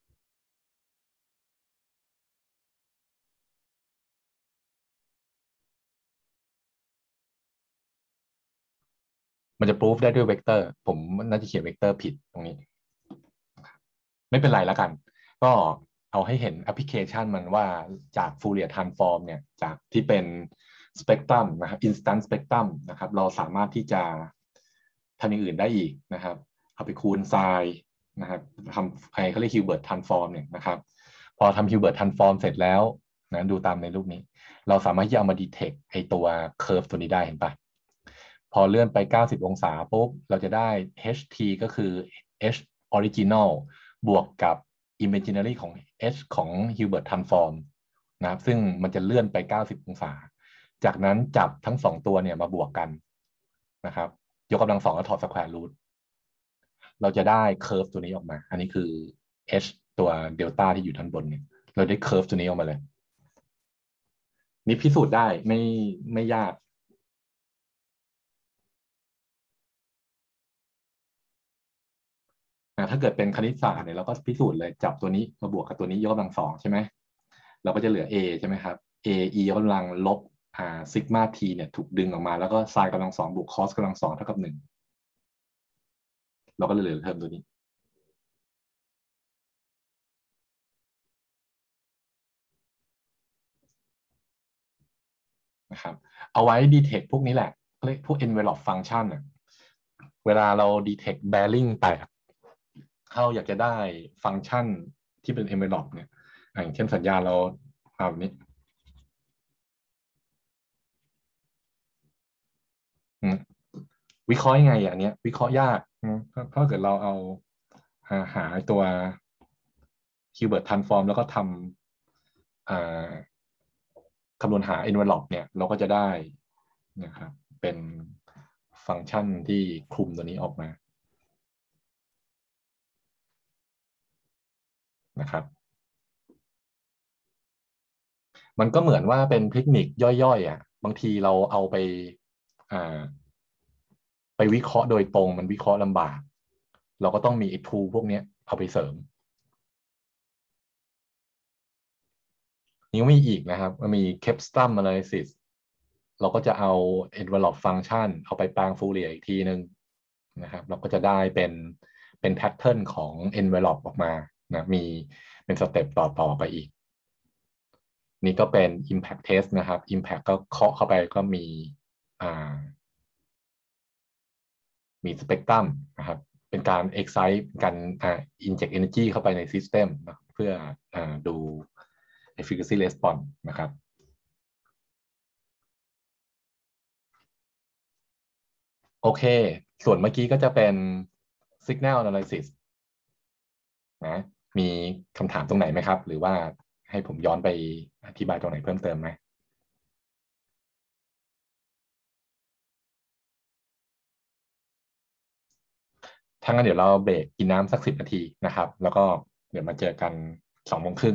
มันจะ proof ได้ด้วยเวกเตอร์ผมน่าจะเขียนเวกเตอร์ผิดตรงนี้ไม่เป็นไรแล้วกัน ก็เอาให้เห็นแอปพลิเคชันมันว่าจาก Fourier Transform เนี่ยจากที่เป็น Spectrum นะครับ Instant Spectrum นะครับเราสามารถที่จะทำอย่างอื่นได้อีกนะครับเอาไปคูณไซน์นะครับทำไอเขาเรียก Hilbert Transform เนี่ยนะครับพอทำ Hilbert Transform เสร็จแล้วนะดูตามในรูปนี้เราสามารถที่จะเอามา detect ไอตัว curve ตัวนี้ได้เห็นปะพอเลื่อนไปเก้าสิบองศาปุ๊บเราจะได้ ht ก็คือ h original บวกกับ imaginary ของ h ของ Hilbert transform นะครับซึ่งมันจะเลื่อนไปเก้าสิบองศาจากนั้นจับทั้งสองตัวเนี่ยมาบวกกันนะครับยกกำลังสองแล้วถอด square root เราจะได้ curve ตัวนี้ออกมาอันนี้คือ h ตัวเดลต้าที่อยู่ด้านบนเนี่ยเราได้ curve ตัวนี้ออกมาเลยนี่พิสูจน์ได้ไม่ไม่ยากถ้าเกิดเป็นคณิตศาสตร์เนี่ยเราก็พิสูจน์เลยจับตัวนี้มาบวกกับตัวนี้ยกกำลังสองใช่ไหมเราก็จะเหลือ a ใช่ไหมครับ a e ยกกำลังลบอ่าซิกมา t เนี่ยถูกดึงออกมาแล้วก็ไซน์กำลังสองบวกคอสกำลังสองเท่ากับหนึ่งเราก็เลยเหลือเทอมตัวนี้นะครับเอาไว้ detect พวกนี้แหละเรียกพวก envelope function น่ะเวลาเรา detect bearing แตกเขาอยากจะได้ฟังก์ชันที่เป็น envelope เนี่ยอย่างเช่นสัญญาเราเอาแบบนี้วิเคราะห์ยังไงอ่ะเนี้ยวิเคราะห์ยากถ้าเกิดเราเอาหาหาตัว Hilbert transform แล้วก็ทำคำนวณหา envelope เนี่ยเราก็จะได้นะครับเป็นฟังก์ชันที่คลุมตัวนี้ออกมานะครับมันก็เหมือนว่าเป็นเทคนิคย่อยๆอ่ะบางทีเราเอาไปอ่าไปวิเคราะห์โดยตรงมันวิเคราะห์ลำบากเราก็ต้องมีไอ้ tool พวกนี้เอาไปเสริมนี่มีอีกนะครับมันมี Kepstum analysis เราก็จะเอา envelope function เอาไปแปลง Fourier อีกทีนึงนะครับเราก็จะได้เป็นเป็น pattern ของ envelope ออกมานะมีเป็นสเต็ปต่อต่อไปอีกนี่ก็เป็น impact test นะครับ impact ก็เคาะเข้าไปก็มีอ่ามีสเปกตรัมนะครับเป็นการ excite การอ่า inject energy เข้าไปใน system นะเพื่ออ่าดู efficacy response นะครับโอเคส่วนเมื่อกี้ก็จะเป็น signal analysis นะมีคำถามตรงไหนไหมครับหรือว่าให้ผมย้อนไปอธิบายตรงไหนเพิ่มเติมไหมถ้างั้นเดี๋ยวเราเบรกกินน้ำสักสิบนาทีนะครับแล้วก็เดี๋ยวมาเจอกันสองโมงครึ่ง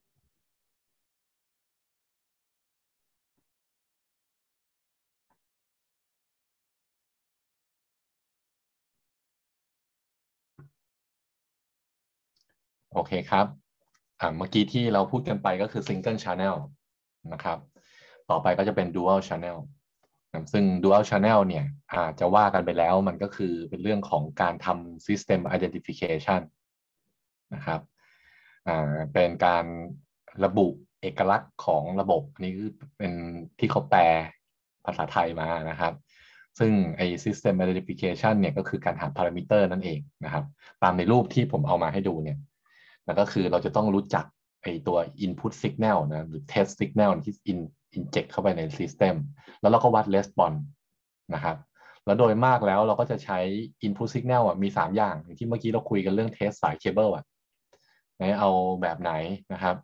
โอเคครับอ่าเมื่อกี้ที่เราพูดกันไปก็คือ single channel นะครับต่อไปก็จะเป็น dual channel ซึ่ง dual channel เนี่ยอาจจะว่ากันไปแล้วมันก็คือเป็นเรื่องของการทำ system identification นะครับอ่าเป็นการระบุเอกลักษณ์ของระบบอันนี้คือเป็นที่เขาแปลภาษาไทยมานะครับซึ่งไอ้ system identification เนี่ยก็คือการหาพารามิเตอร์นั่นเองนะครับตามในรูปที่ผมเอามาให้ดูเนี่ยแล้วก็คือเราจะต้องรู้จักไอ้ตัว input signal นะหรือ test signal ที่ in inject เข้าไปใน system แล้วเราก็วัด response นะครับแล้วโดยมากแล้วเราก็จะใช้ input signal อ่ะมีสามอย่างอย่างที่เมื่อกี้เราคุยกันเรื่อง test สายเคเบิลอ่ะไหนเอาแบบไหนนะครับ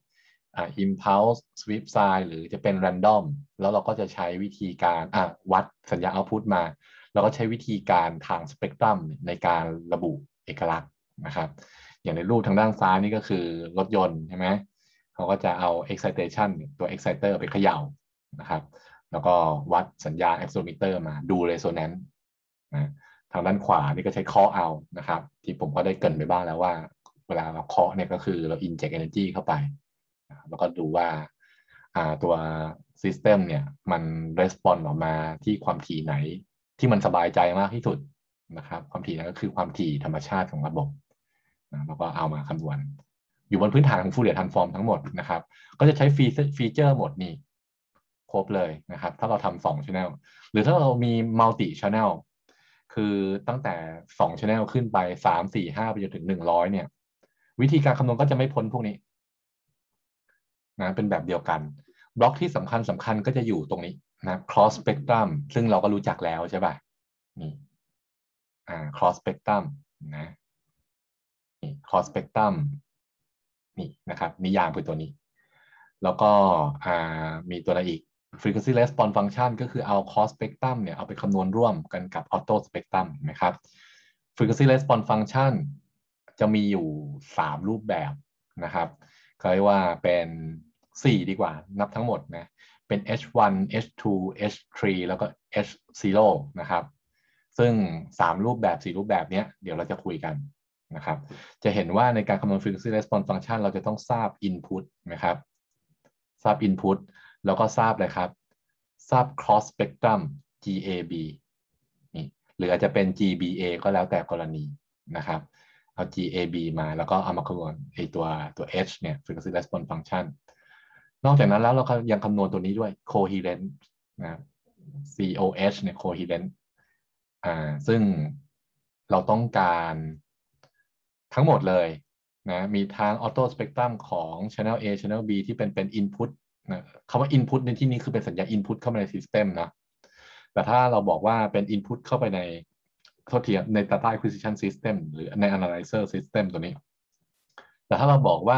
อ่า impulse sweep size หรือจะเป็น random แล้วเราก็จะใช้วิธีการอ่ะวัดสัญญา output มาเราก็ใช้วิธีการทางสเปกตรัมในการระบุเอกลักษณ์นะครับอย่างในรูปทางด้านซ้ายนี่ก็คือรถยนต์ใช่ไหมเขาก็จะเอา excitation ตัว exciter ไปเขย่านะครับแล้วก็วัดสัญญาณ accelerometer มาดู resonance นะทางด้านขวานี่ก็ใช้เคาะเอานะครับที่ผมก็ได้เกริ่นไปบ้างแล้วว่าเวลาเราเคาะเนี่ยก็คือเรา inject energy เข้าไปแล้วก็ดูว่าตัว system เนี่ยมัน respond ออกมาที่ความถี่ไหนที่มันสบายใจมากที่สุดนะครับความถี่นั้นก็คือความถี่ธรรมชาติของระบบนะแล้วก็เอามาคำนวณอยู่บนพื้นฐานของ Fourier transform ทั้งหมดนะครับก็จะใช้ฟีเจอร์หมดนี่ครบเลยนะครับถ้าเราทำสอง channel หรือถ้าเรามี multi channel คือตั้งแต่สอง channel ขึ้นไปสาม สี่ ห้าไปจนถึงหนึ่งร้อยเนี่ยวิธีการคำนวณก็จะไม่พ้นพวกนี้นะเป็นแบบเดียวกันบล็อกที่สำคัญสำคัญก็จะอยู่ตรงนี้นะ cross spectrum ซึ่งเราก็รู้จักแล้วใช่ป่ะนี่อ่า cross spectrum นะนี่ cross spectrum นี่นะครับนิยามคือตัวนี้แล้วก็อ่ามีตัวอะไรอีก frequency response function ก็คือเอา cross spectrum เนี่ยเอาไปคำนวณร่วมกันกับ auto spectrum นะครับ frequency response function จะมีอยู่สามรูปแบบนะครับเขาเรียกว่าเป็นสี่ดีกว่านับทั้งหมดนะเป็น เอช วัน เอช ทู เอช ทรี แล้วก็ เอช ศูนย์ นะครับซึ่งสามรูปแบบสี่รูปแบบนี้เดี๋ยวเราจะคุยกันนะครับจะเห็นว่าในการคำนวณ frequency response function เราจะต้องทราบ input นะครับทราบ input แล้วก็ทราบเลยครับทราบ cross spectrum จี เอ บี นี่หรืออาจจะเป็น จี บี เอ ก็แล้วแต่กรณีนะครับเอา จี เอ บี มาแล้วก็เอามาคำนวณไอตัวตัว H เนี่ย frequency response function นอกจากนั้นแล้วเราก็ยังคำนวณตัวนี้ด้วย coherent นะ ซี โอ เอช เนี่ย coherent อ่าซึ่งเราต้องการทั้งหมดเลยนะมีทาง auto spectrum ของ channel A channel B ที่เป็นเป็น input นะคำว่า input ในที่นี้คือเป็นสัญญาณ input เข้ามาใน system นะแต่ถ้าเราบอกว่าเป็น input เข้าไปในโทษทีใน data acquisition system หรือใน analyzer system ตัวนี้แต่ถ้าเราบอกว่า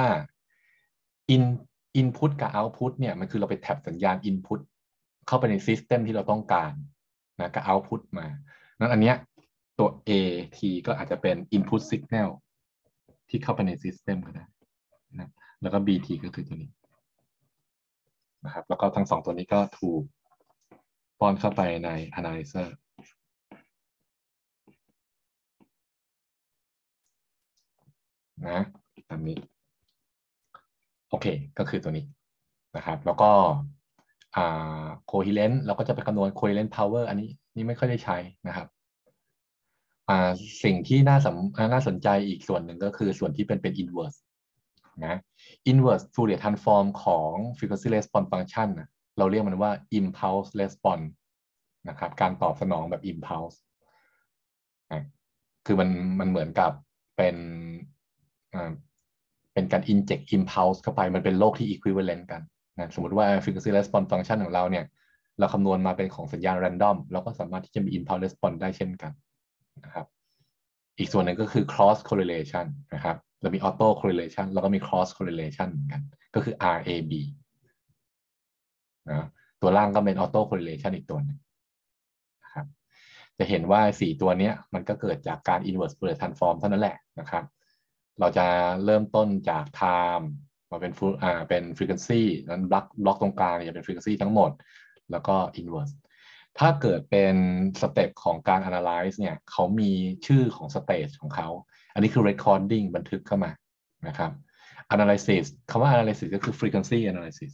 in input กับ output เนี่ยมันคือเราไปแท็บสัญญาณ input เข้าไปใน system ที่เราต้องการนะกับ output มานั้นอันเนี้ยตัว A T ก็อาจจะเป็น input signal ที่เข้าไปใน system ก็ได้นะแล้วก็ บี ที ก็คือตัวนี้นะครับแล้วก็ทั้งสองตัวนี้ก็ถูกป้อนเข้าไปใน analyzer นะตามนี้โอเคก็คือตัวนี้นะครับแล้วก็อ่า coherent เราก็จะไปคำนวณ coherent power อันนี้นี่ไม่ค่อยได้ใช้นะครับอ่าสิ่งที่น่าสำน่าสนใจอีกส่วนหนึ่งก็คือส่วนที่เป็นเป็น inverse นะ inverse Fourier transform ของ frequency response function นะเราเรียกมันว่า impulse response นะครับการตอบสนองแบบ impulse นะคือมันมันเหมือนกับเป็นอ่าเป็นการ inject impulse เข้าไปมันเป็นโลกที่ equivalent กันนะสมมติว่า frequency response function ของเราเนี่ยเราคำนวณมาเป็นของสัญญาณ random เราก็สามารถที่จะมี impulse response ได้เช่นกันนะครับอีกส่วนหนึ่งก็คือ cross correlation นะครับเรามี auto correlation แล้วก็มี cross correlation เหมือนกันก็คือ อาร์ เอ บี นะตัวล่างก็เป็น auto correlation อีกตัวหนึ่งนะครับจะเห็นว่าสี่ตัวนี้มันก็เกิดจากการ inverse Fourier transform เท่านั้นแหละนะครับเราจะเริ่มต้นจาก time มาเป็นอ่าเป็น frequency นั้นบล็อกบล็อกตรงกลางจะเป็น frequency ทั้งหมดแล้วก็ inverse ถ้าเกิดเป็นสเต็ปของการ analyze เนี่ยเขามีชื่อของ stage ของเขาอันนี้คือ recording บันทึกเข้ามานะครับ analysis คำว่า analysis ก็คือ frequency analysis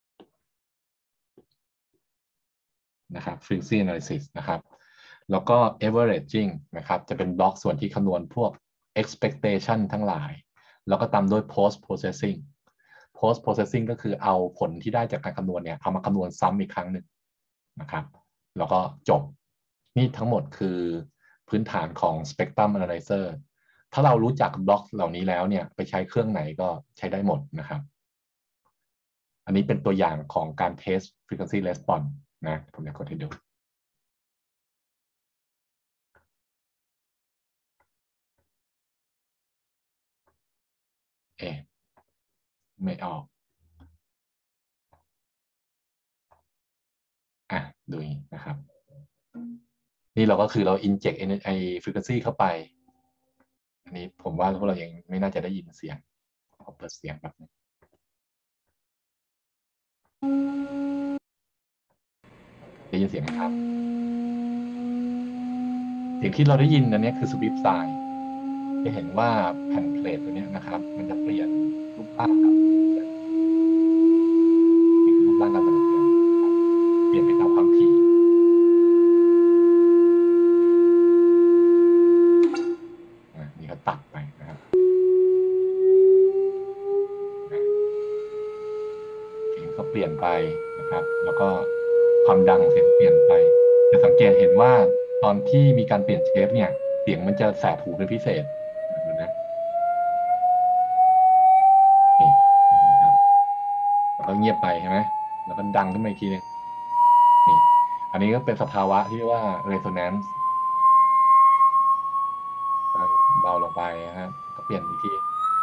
นะครับ frequency analysis นะครับแล้วก็ averaging นะครับจะเป็นบล็อกส่วนที่คำนวณพวก expectation ทั้งหลายแล้วก็ตามด้วย post processing post processing ก็คือเอาผลที่ได้จากการคำนวณเนี่ยเอามาคำนวณซ้ำอีกครั้งหนึ่งนะครับแล้วก็จบนี่ทั้งหมดคือพื้นฐานของ spectrum analyzer ถ้าเรารู้จักบล็อกเหล่านี้แล้วเนี่ยไปใช้เครื่องไหนก็ใช้ได้หมดนะครับอันนี้เป็นตัวอย่างของการ test frequency response นะผมจะกดให้ดูเอ๊ะไม่ออกอ่ะดูนะครับนี่เราก็คือเรา inject ไอ้ frequency เข้าไปอันนี้ผมว่าพวกเรายังไม่น่าจะได้ยินเสียงขอเปิดเสียงแบบนี้ได้ยินเสียงไหมครับเสียงที่เราได้ยินอันนี้คือ sweep sine จะเห็นว่าแผ่นเพลทตัวนี้นะครับมันจะเปลี่ยนรูปร่างครับนี่คือรูปร่างการสั่นสะเทือนเปลี่ยนไปตามความถี่นี่ก็ตัดไปนะครับเสียงก็เปลี่ยนไปนะครับแล้วก็ความดังของเสียงเปลี่ยนไปจะสังเกตเห็นว่าตอนที่มีการเปลี่ยนเชฟเนี่ยเสียงมันจะแสบหูเป็นพิเศษดูนะนี่นะครับแล้วก็เงียบไปใช่ไหมแล้วก็ดังขึ้นมาอีกทีนึงนี่อันนี้ก็เป็นสภาวะที่เรียกว่า resonance เบาลงไปนะครับก็เปลี่ยนอีกที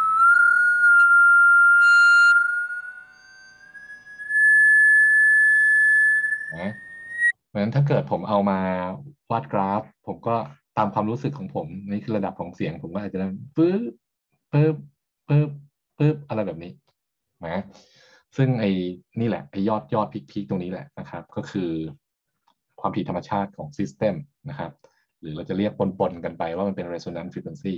นะเพราะฉะนั้นถ้าเกิดผมเอามาวาดกราฟผมก็ตามความรู้สึกของผมนี่คือระดับของเสียงผมก็อาจจะปึ๊บปึ๊บปึ๊บปึ๊บอะไรแบบนี้นะซึ่งไอ้นี่แหละไอ้ยอดยอดพีคๆตรงนี้แหละนะครับก็คือความผิดธรรมชาติของซิสเต็มนะครับหรือเราจะเรียกปนๆกันไปว่ามันเป็น resonance frequency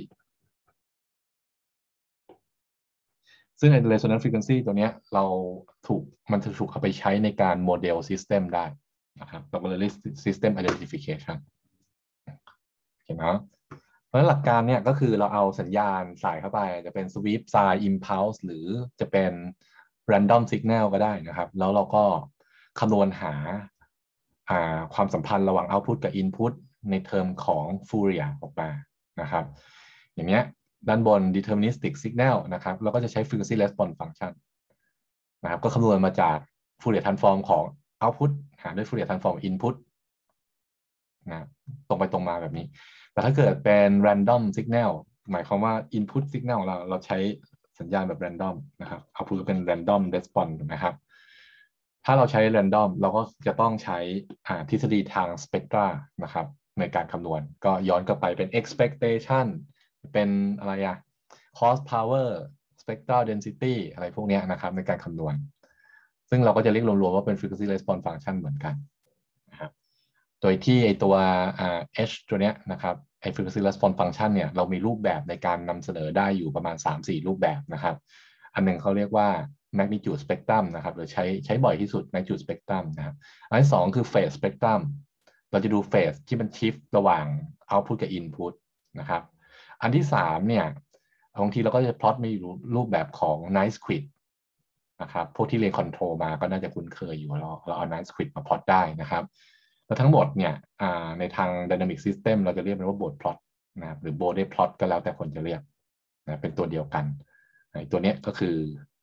ซึ่งไอ้ resonance frequency ตัวนี้เราถูกมันจะถูกเอาไปใช้ในการโมเดล system ได้นะครับเราก็เลยเรียก system identification เห็นไหมเพราะฉะนั้นหลักการเนี่ยก็คือเราเอาสัญญาณใส่เข้าไปจะเป็น sweep sine impulse หรือจะเป็น random signal ก็ได้นะครับแล้วเราก็คำนวณหาความสัมพันธ์ระหว่าง output กับ input ในเทอมของ Fourier ออกมานะครับอย่างเนี้ยด้านบน deterministic signal นะครับเราก็จะใช้ frequency response function นะครับก็คำนวณมาจาก Fourier transform ของ output หารด้วย Fourier transform input นะตรงไปตรงมาแบบนี้แต่ถ้าเกิดเป็น random signal หมายความว่า input signal เราเราใช้สัญญาณแบบ random นะครับ output เป็น random response ถูกไหมครับถ้าเราใช้ random เราก็จะต้องใช้ทฤษฎีทาง spectra นะครับในการคำนวณก็ย้อนกลับไปเป็น expectation เป็นอะไรอะ cost power spectral density อะไรพวกนี้นะครับในการคำนวณซึ่งเราก็จะเรียกรวมๆว่าเป็น frequency response function เหมือนกันนะครับโดยที่ไอตัว h ตัวเนี้ยนะครับไอ frequency response function เนี่ยเรามีรูปแบบในการนำเสนอได้อยู่ประมาณ สามสี่ รูปแบบนะครับอันหนึ่งเขาเรียกว่า magnitude spectrum นะครับหรือใช้ใช้บ่อยที่สุด magnitude spectrum นะครับอันที่สองคือ phase spectrum เราจะดู phase ที่มัน shift ระหว่าง output กับ input นะครับอันที่สามเนี่ยบางทีเราก็จะพลอตมาอยู่รูปแบบของ nice quid นะครับพวกที่เรียนคอนโทรลมาก็น่าจะคุ้นเคยอยู่เราเราเอา nice quid มาพลอตได้นะครับแล้วทั้งหมดเนี่ยในทาง dynamic system เราจะเรียกมันว่า Bode plot นะครับหรือ Bode plot ก็แล้วแต่คนจะเรียกนะเป็นตัวเดียวกันตัวนี้ก็คือ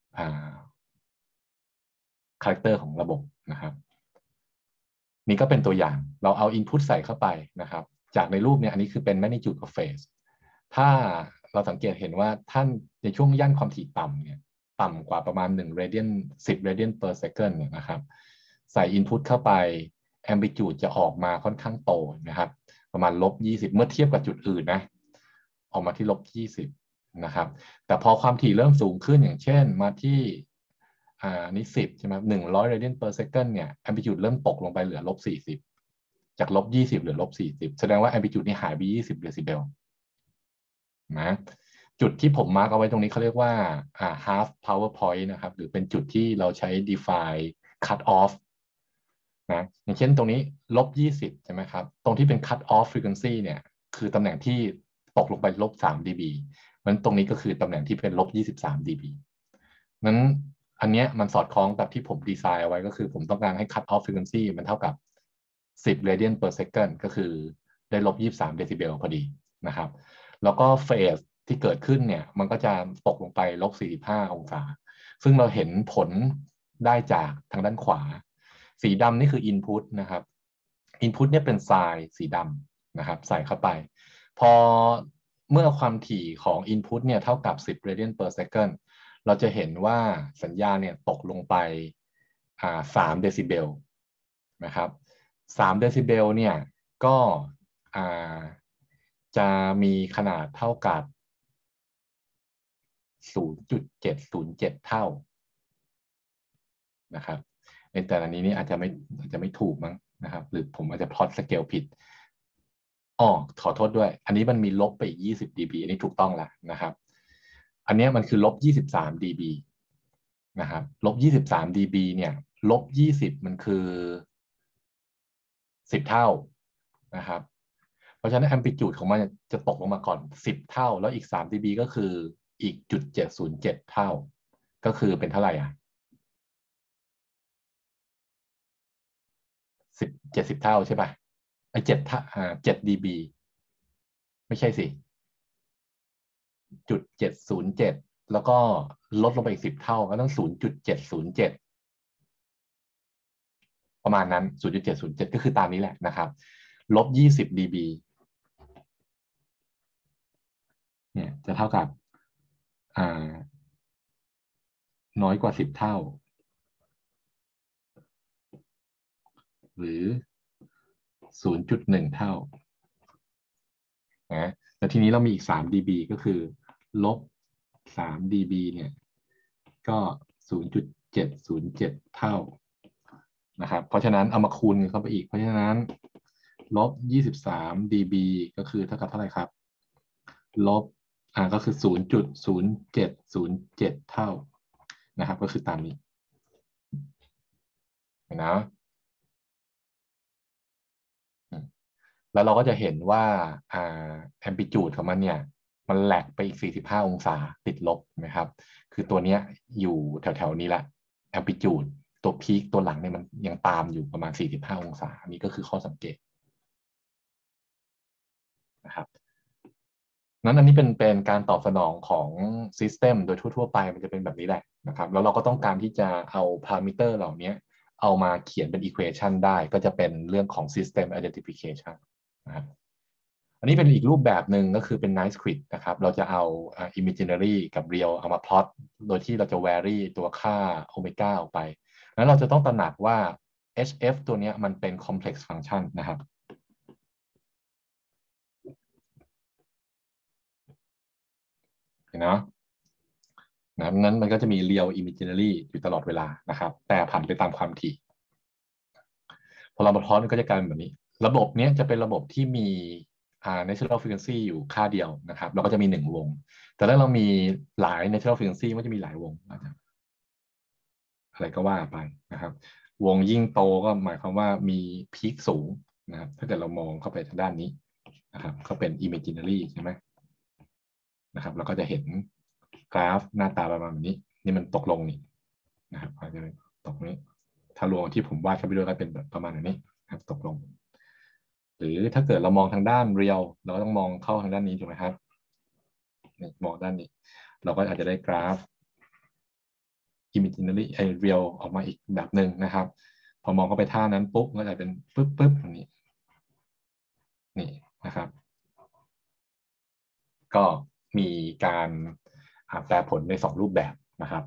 คาแรคเตอร์ของระบบนะครับนี่ก็เป็นตัวอย่างเราเอา input ใส่เข้าไปนะครับจากในรูปเนี่ยอันนี้คือเป็น magnitude กับ phase ถ้าเราสังเกตเห็นว่าท่านในช่วงย่านความถี่ต่ำเนี่ยต่ำกว่าประมาณหนึ่ง radian สิบ radian per second เนี่ยนะครับใส่ input เข้าไป amplitude จะออกมาค่อนข้างโตนะครับประมาณลบยี่สิบเมื่อเทียบกับจุดอื่นนะออกมาที่ลบยี่สิบนะครับแต่พอความถี่เริ่มสูงขึ้นอย่างเช่นมาที่อ่านี่สิบใช่ไหมหนึ่งร้อย radian per second เนี่ย amplitude เริ่มตกลงไปเหลือลบสี่สิบจากลบยี่สิบเหลือลบสี่สิบแสดงว่า amplitude นี่หายไปยี่สิบเดซิเบลนะจุดที่ผมมาร์กเอาไว้ตรงนี้เขาเรียกว่าอ่า half power point นะครับหรือเป็นจุดที่เราใช้ define cut off นะอย่างเช่นตรงนี้ลบยี่สิบใช่ไหมครับตรงที่เป็น cut off frequency เนี่ยคือตำแหน่งที่ตกลงไปลบสาม ดี บี มันตรงนี้ก็คือตำแหน่งที่เป็นลบยี่สิบสาม ดี บี นั้นอันเนี้ยมันสอดคล้องกับที่ผมดีไซน์เอาไว้ก็คือผมต้องการให้ cut off frequency มันเท่ากับสิบ radian per second ก็คือได้ลบยี่สิบสามเดซิเบลพอดีนะครับแล้วก็เฟสที่เกิดขึ้นเนี่ยมันก็จะตกลงไปลบสี่สิบห้าองศาซึ่งเราเห็นผลได้จากทางด้านขวาสีดำนี่คือ input นะครับ input เนี่ยเป็น sine สีดำนะครับใส่เข้าไปพอเมื่อความถี่ของ input เนี่ยเท่ากับสิบ radian per second เราจะเห็นว่าสัญญาณเนี่ยตกลงไปอ่าสามเดซิเบลนะครับสามเดซิเบลเนี่ยก็อ่าจะมีขนาดเท่ากับ ศูนย์จุดเจ็ดศูนย์เจ็ด เท่านะครับในแต่ละนี้นี่อาจจะไม่อาจจะไม่ถูกมั้งนะครับหรือผมอาจจะพลอตสเกลผิดอ๋อขอโทษด้วยอันนี้มันมีลบไปอีกยี่สิบ ดี บี อันนี้ถูกต้องแล้วนะครับอันนี้มันคือลบยี่สิบสาม ดี บี นะครับลบยี่สิบสาม ดี บี เนี่ยลบยี่สิบมันคือสิบเท่านะครับเพราะฉะนั้นแอมพลิจูดของมันจะตกลงมาก่อนสิบเท่าแล้วอีกสาม ดี บี ก็คืออีกจุดเจ็ดศูนย์เจ็ดเท่าก็คือเป็นเท่าไหร่อ่ะสิบเจ็ดสิบเท่าใช่ป่ะไอ้เจ็ดท่าอ่าเจ็ด ดี บี ไม่ใช่สิจุดเจ็ดศูนย์เจ็ดแล้วก็ลดลงไปอีกสิบเท่าก็ต้องศูนย์จุดเจ็ดศูนย์เจ็ดประมาณนั้น ศูนย์จุดเจ็ดศูนย์เจ็ด ก็คือตามนี้แหละนะครับลบยี่สิบ ดี บี เนี่ยจะเท่ากับอ่าน้อยกว่าสิบเท่าหรือ ศูนย์จุดหนึ่ง เท่านะแล้วทีนี้เรามีอีกสาม ดี บี ก็คือลบสาม ดี บี เนี่ยก็ ศูนย์จุดเจ็ดศูนย์เจ็ด เท่านะครับเพราะฉะนั้นเอามาคูณกันเข้าไปอีกเพราะฉะนั้นลบยี่สิบสาม ดี บี ก็คือเท่ากับเท่าไหร่ครับลบอ่าก็คือ ศูนย์จุดศูนย์เจ็ดศูนย์เจ็ด เท่านะครับก็คือตามนี้นะแล้วเราก็จะเห็นว่าอ่าแอมพลิจูดของมันเนี่ยมันแหลกไปอีกสี่สิบห้าองศาติดลบนะครับคือตัวเนี้ยอยู่แถวๆนี้ละแอมพลิจูดตัวพีคตัวหลังเนี่ยมันยังตามอยู่ประมาณสี่สิบห้าองศาอันนี้ก็คือข้อสังเกตนะครับนั้นอันนี้เป็นเป็นการตอบสนองของซิสเต็มโดยทั่วๆไปมันจะเป็นแบบนี้แหละนะครับแล้วเราก็ต้องการที่จะเอาพารามิเตอร์เหล่านี้เอามาเขียนเป็น equation ได้ก็จะเป็นเรื่องของ system identification นะครับอันนี้เป็นอีกรูปแบบหนึ่งก็คือเป็น nice script นะครับเราจะเอา uh, imaginary กับ real เอามา plot โดยที่เราจะ vary ตัวค่าโอเมก้าออกไปแล้วเราจะต้องตระหนักว่า เอช เอฟ ตัวนี้มันเป็น complex function นะครับเห็นเนาะนะนั้นมันก็จะมี real imaginary อยู่ตลอดเวลานะครับแต่ผันไปตามความถี่พอเรามา plot มันก็จะกลายเป็นแบบนี้ระบบนี้จะเป็นระบบที่มีอ่า natural frequency อยู่ค่าเดียวนะครับเราก็จะมีหนึ่งวงแต่ถ้าเรามีหลาย natural frequency มันจะมีหลายวงอะไรก็ว่าไปนะครับวงยิ่งโตก็หมายความว่ามีพีคสูงนะครับถ้าเกิดเรามองเข้าไปทางด้านนี้นะครับก็เป็น imaginary ใช่ไหมนะครับเราก็จะเห็นกราฟหน้าตาประมาณนี้นี่มันตกลงนี่นะครับอาจจะตกนี้ถ้ารวมที่ผมวาดเข้าไปด้วยก็เป็นแบบประมาณนี้นะครับตกลงหรือถ้าเกิดเรามองทางด้านเรียลเราก็ต้องมองเข้าทางด้านนี้ถูกไหมครับนี่มองด้านนี้เราก็อาจจะได้กราฟ imaginary ไอ้ real ออกมาอีกแบบหนึ่งนะครับพอมองเข้าไปท่านั้นปุ๊บก็จะเป็นปึ๊บปึ๊บอย่างนี้นี่นะครับก็มีการแปลผลในสองรูปแบบนะครับ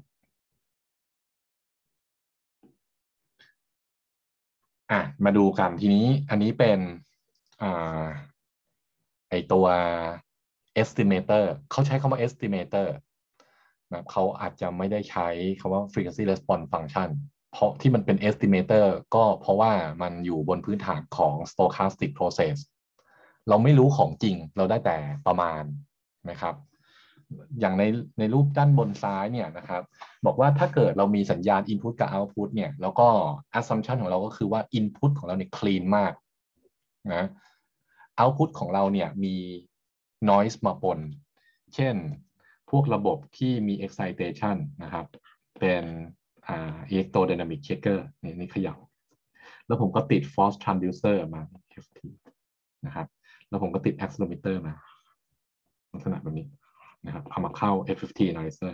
อ่ะมาดูกันทีนี้อันนี้เป็นอ่าไอตัว estimator เขาใช้คำว่า estimator นะเขาอาจจะไม่ได้ใช้คำว่า frequency response function เพราะที่มันเป็น estimator ก็เพราะว่ามันอยู่บนพื้นฐานของ stochastic process เราไม่รู้ของจริงเราได้แต่ประมาณนะครับอย่างในในรูปด้านบนซ้ายเนี่ยนะครับบอกว่าถ้าเกิดเรามีสัญญาณ input กับ output เนี่ยแล้วก็ assumption ของเราก็คือว่า input ของเราเนี่ย clean มากนะ output ของเราเนี่ยมี noise มาปนเช่นพวกระบบที่มี excitation นะครับเป็นอ่า electrodynamic checker นี่นี่เขย่าแล้วผมก็ติด force transducer มา เอฟ ที นะครับแล้วผมก็ติด accelerometer มาลักษณะแบบนี้นะครับเอามาเข้า เอฟ เอฟ ที analyzer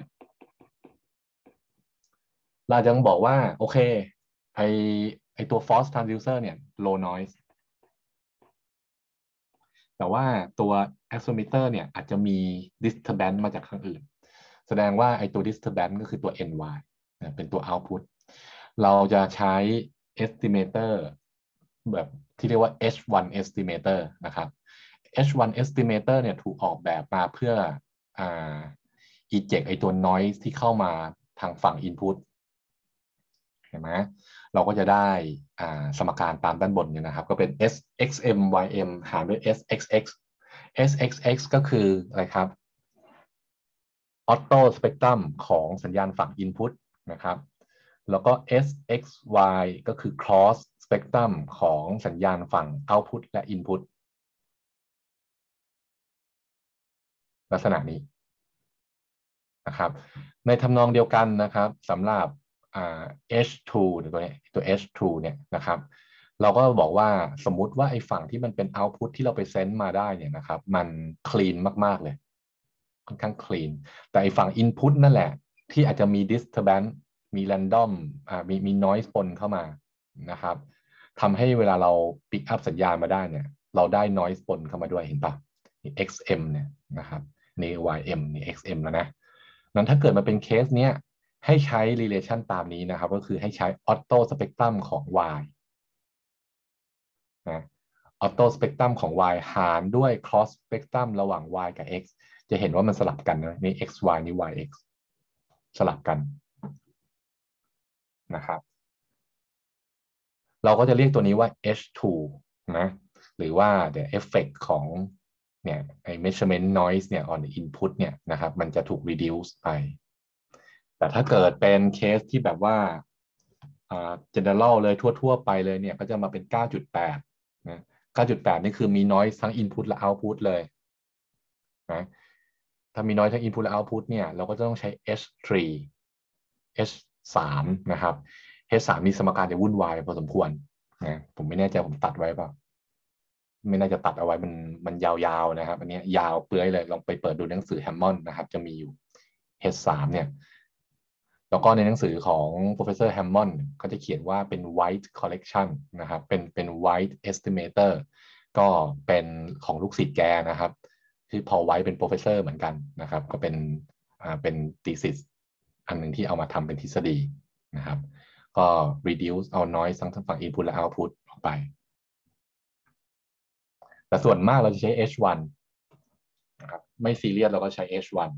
เราจะบอกว่าโอเคไอไอตัว force transducer เนี่ย low noise แต่ว่าตัว accelerometer เนี่ยอาจจะมี disturbance มาจากข้างอื่นแสดงว่าไอตัว disturbance ก็คือตัว เอ็น วาย นะเป็นตัว output เราจะใช้ estimator แบบที่เรียกว่า เอช วัน estimator นะครับ เอช วัน estimator เนี่ยถูกออกแบบมาเพื่ออ่า eject ไอตัว noise ที่เข้ามาทางฝั่ง input เห็นไหมเราก็จะได้อ่าสมการตามด้านบนเนี่ยนะครับก็เป็น s xm ym หารด้วย s xx s xx ก็คืออะไรครับ auto spectrum ของสัญญาณฝั่ง input นะครับแล้วก็ s xy ก็คือ cross spectrum ของสัญญาณฝั่ง output และ input ลักษณะนี้นะครับในทำนองเดียวกันนะครับสำหรับอ่า เอช ทู ตัวนี้ตัว เอช ทู เนี่ยนะครับเราก็บอกว่าสมมุติว่าไอ้ฝั่งที่มันเป็น output ที่เราไปเซนส์มาได้เนี่ยนะครับมัน clean มากๆเลยค่อนข้าง clean แต่ไอ้ฝั่ง input นั่นแหละที่อาจจะมี disturbance มี random อ่ามีมี noise ปนเข้ามานะครับทำให้เวลาเรา pick up สัญญาณมาได้เนี่ยเราได้ noise ปนเข้ามาด้วยเห็นปะ เอ็กซ์ เอ็ม เนี่ยนะครับนี่ วาย เอ็ม นี่ เอ็กซ์ เอ็ม แล้วนะนั้นถ้าเกิดมาเป็นเคสเนี้ยให้ใช้ relation ตามนี้นะครับก็คือให้ใช้ auto spectrum ของ y นะ auto spectrum ของ y หารด้วย cross spectrum ระหว่าง y กับ x จะเห็นว่ามันสลับกันนะนี่ xy นี่ yx สลับกันนะครับเราก็จะเรียกตัวนี้ว่า เอช ทู นะหรือว่า the effect ของเนี่ยไอ้ measurement noise เนี่ย on the input เนี่ยนะครับมันจะถูก reduce ไปแต่ถ้าเกิดเป็นเคสที่แบบว่าอ่า general เลยทั่วๆไปเลยเนี่ยก็จะมาเป็น เก้าจุดแปด นะ เก้าจุดแปด นี่คือมี noise ทั้ง input และ output เลยนะถ้ามี noise ทั้ง input และ output เนี่ยเราก็จะต้องใช้ เอช ทรี เอช ทรี นะครับ เอช ทรี มีสมการจะวุ่นวายพอสมควรนะผมไม่แน่ใจผมตัดไว้เปล่าไม่น่าจะตัดเอาไว้มันมันยาวๆนะครับอันนี้ยาวเปื้อยเลยลองไปเปิดดูหนังสือแฮมมอนด์นะครับจะมีอยู่ เอช ทรี เนี่ยแล้วก็ในหนังสือของ Professor Hammond ก็จะเขียนว่าเป็น White Collection นะครับเป็นเป็น White Estimator ก็เป็นของลูกศิษย์แกนะครับที่พอไว้เป็น Professor เหมือนกันนะครับก็เป็นอ่าเป็น thesis อันหนึ่งที่เอามาทำเป็นทฤษฎีนะครับก็ reduce เอา noise ทั้งฝั่ง input และ output ออกไปแต่ส่วนมากเราจะใช้ เอช วัน นะครับไม่ซีเรียสเราก็ใช้ เอช วัน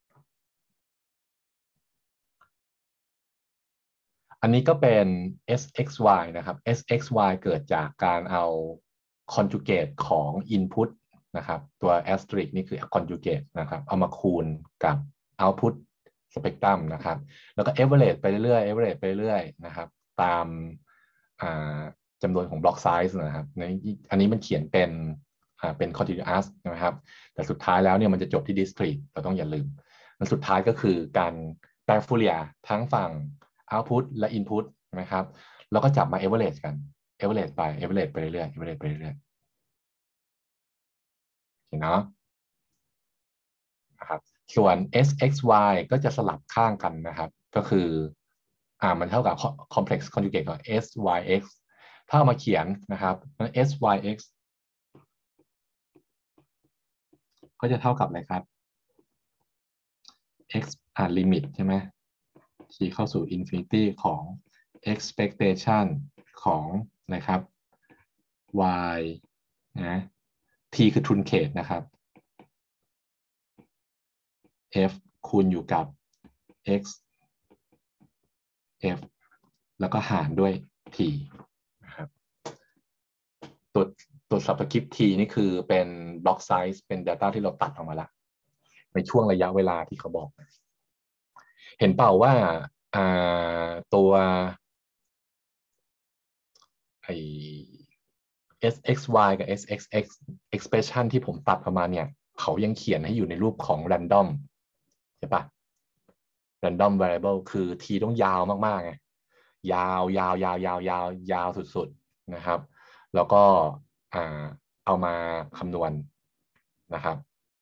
อันนี้ก็เป็น เอส เอ็กซ์ วาย นะครับ เอส เอ็กซ์ วาย เกิดจากการเอา conjugate ของ input นะครับตัว asterisk นี่คือ conjugate นะครับเอามาคูณกับ output spectrum นะครับแล้วก็ average ไปเรื่อยๆ average ไปเรื่อยๆนะครับตามจำนวนของ block size นะครับอันนี้มันเขียนเป็นเป็น continuous นะครับแต่สุดท้ายแล้วเนี่ยมันจะจบที่ discrete เราต้องอย่าลืมแล้วสุดท้ายก็คือการแปลฟูเรียร์ทั้งฝั่ง output และ input นะครับแล้วก็จับมา average กัน average ไป average ไปเรื่อยๆ average ไปเรื่อยๆเห็นเนาะนะครับส่วน เอส เอ็กซ์ วาย ก็จะสลับข้างกันนะครับก็คืออ่ามันเท่ากับ complex conjugate ของ s y x ถ้าเอามาเขียนนะครับ s y x ก็จะเท่ากับอะไรครับ x อ่า limit ใช่ไหมที่เข้าสู่ infinity ของ expectation ของนะครับ y นะ t คือ truncate นะครับ f คูณอยู่กับ x f แล้วก็หารด้วย t นะครับตัวตัว subscript t นี่คือเป็น block size เป็น data ที่เราตัดออกมาแล้วในช่วงระยะเวลาที่เขาบอกเห็นเปล่าว่าตัวไอ เอส เอ็กซ์ วาย กับ เอส เอ็กซ์ เอ็กซ์ expression ที่ผมตัดออกมาเนี่ยเขายังเขียนให้อยู่ในรูปของ random ใช่ปะ random variable คือ t ต้องยาวมากๆไงยาวยาวยาวยาวยาวยาวสุดๆนะครับแล้วก็เอามาคำนวณนะครับ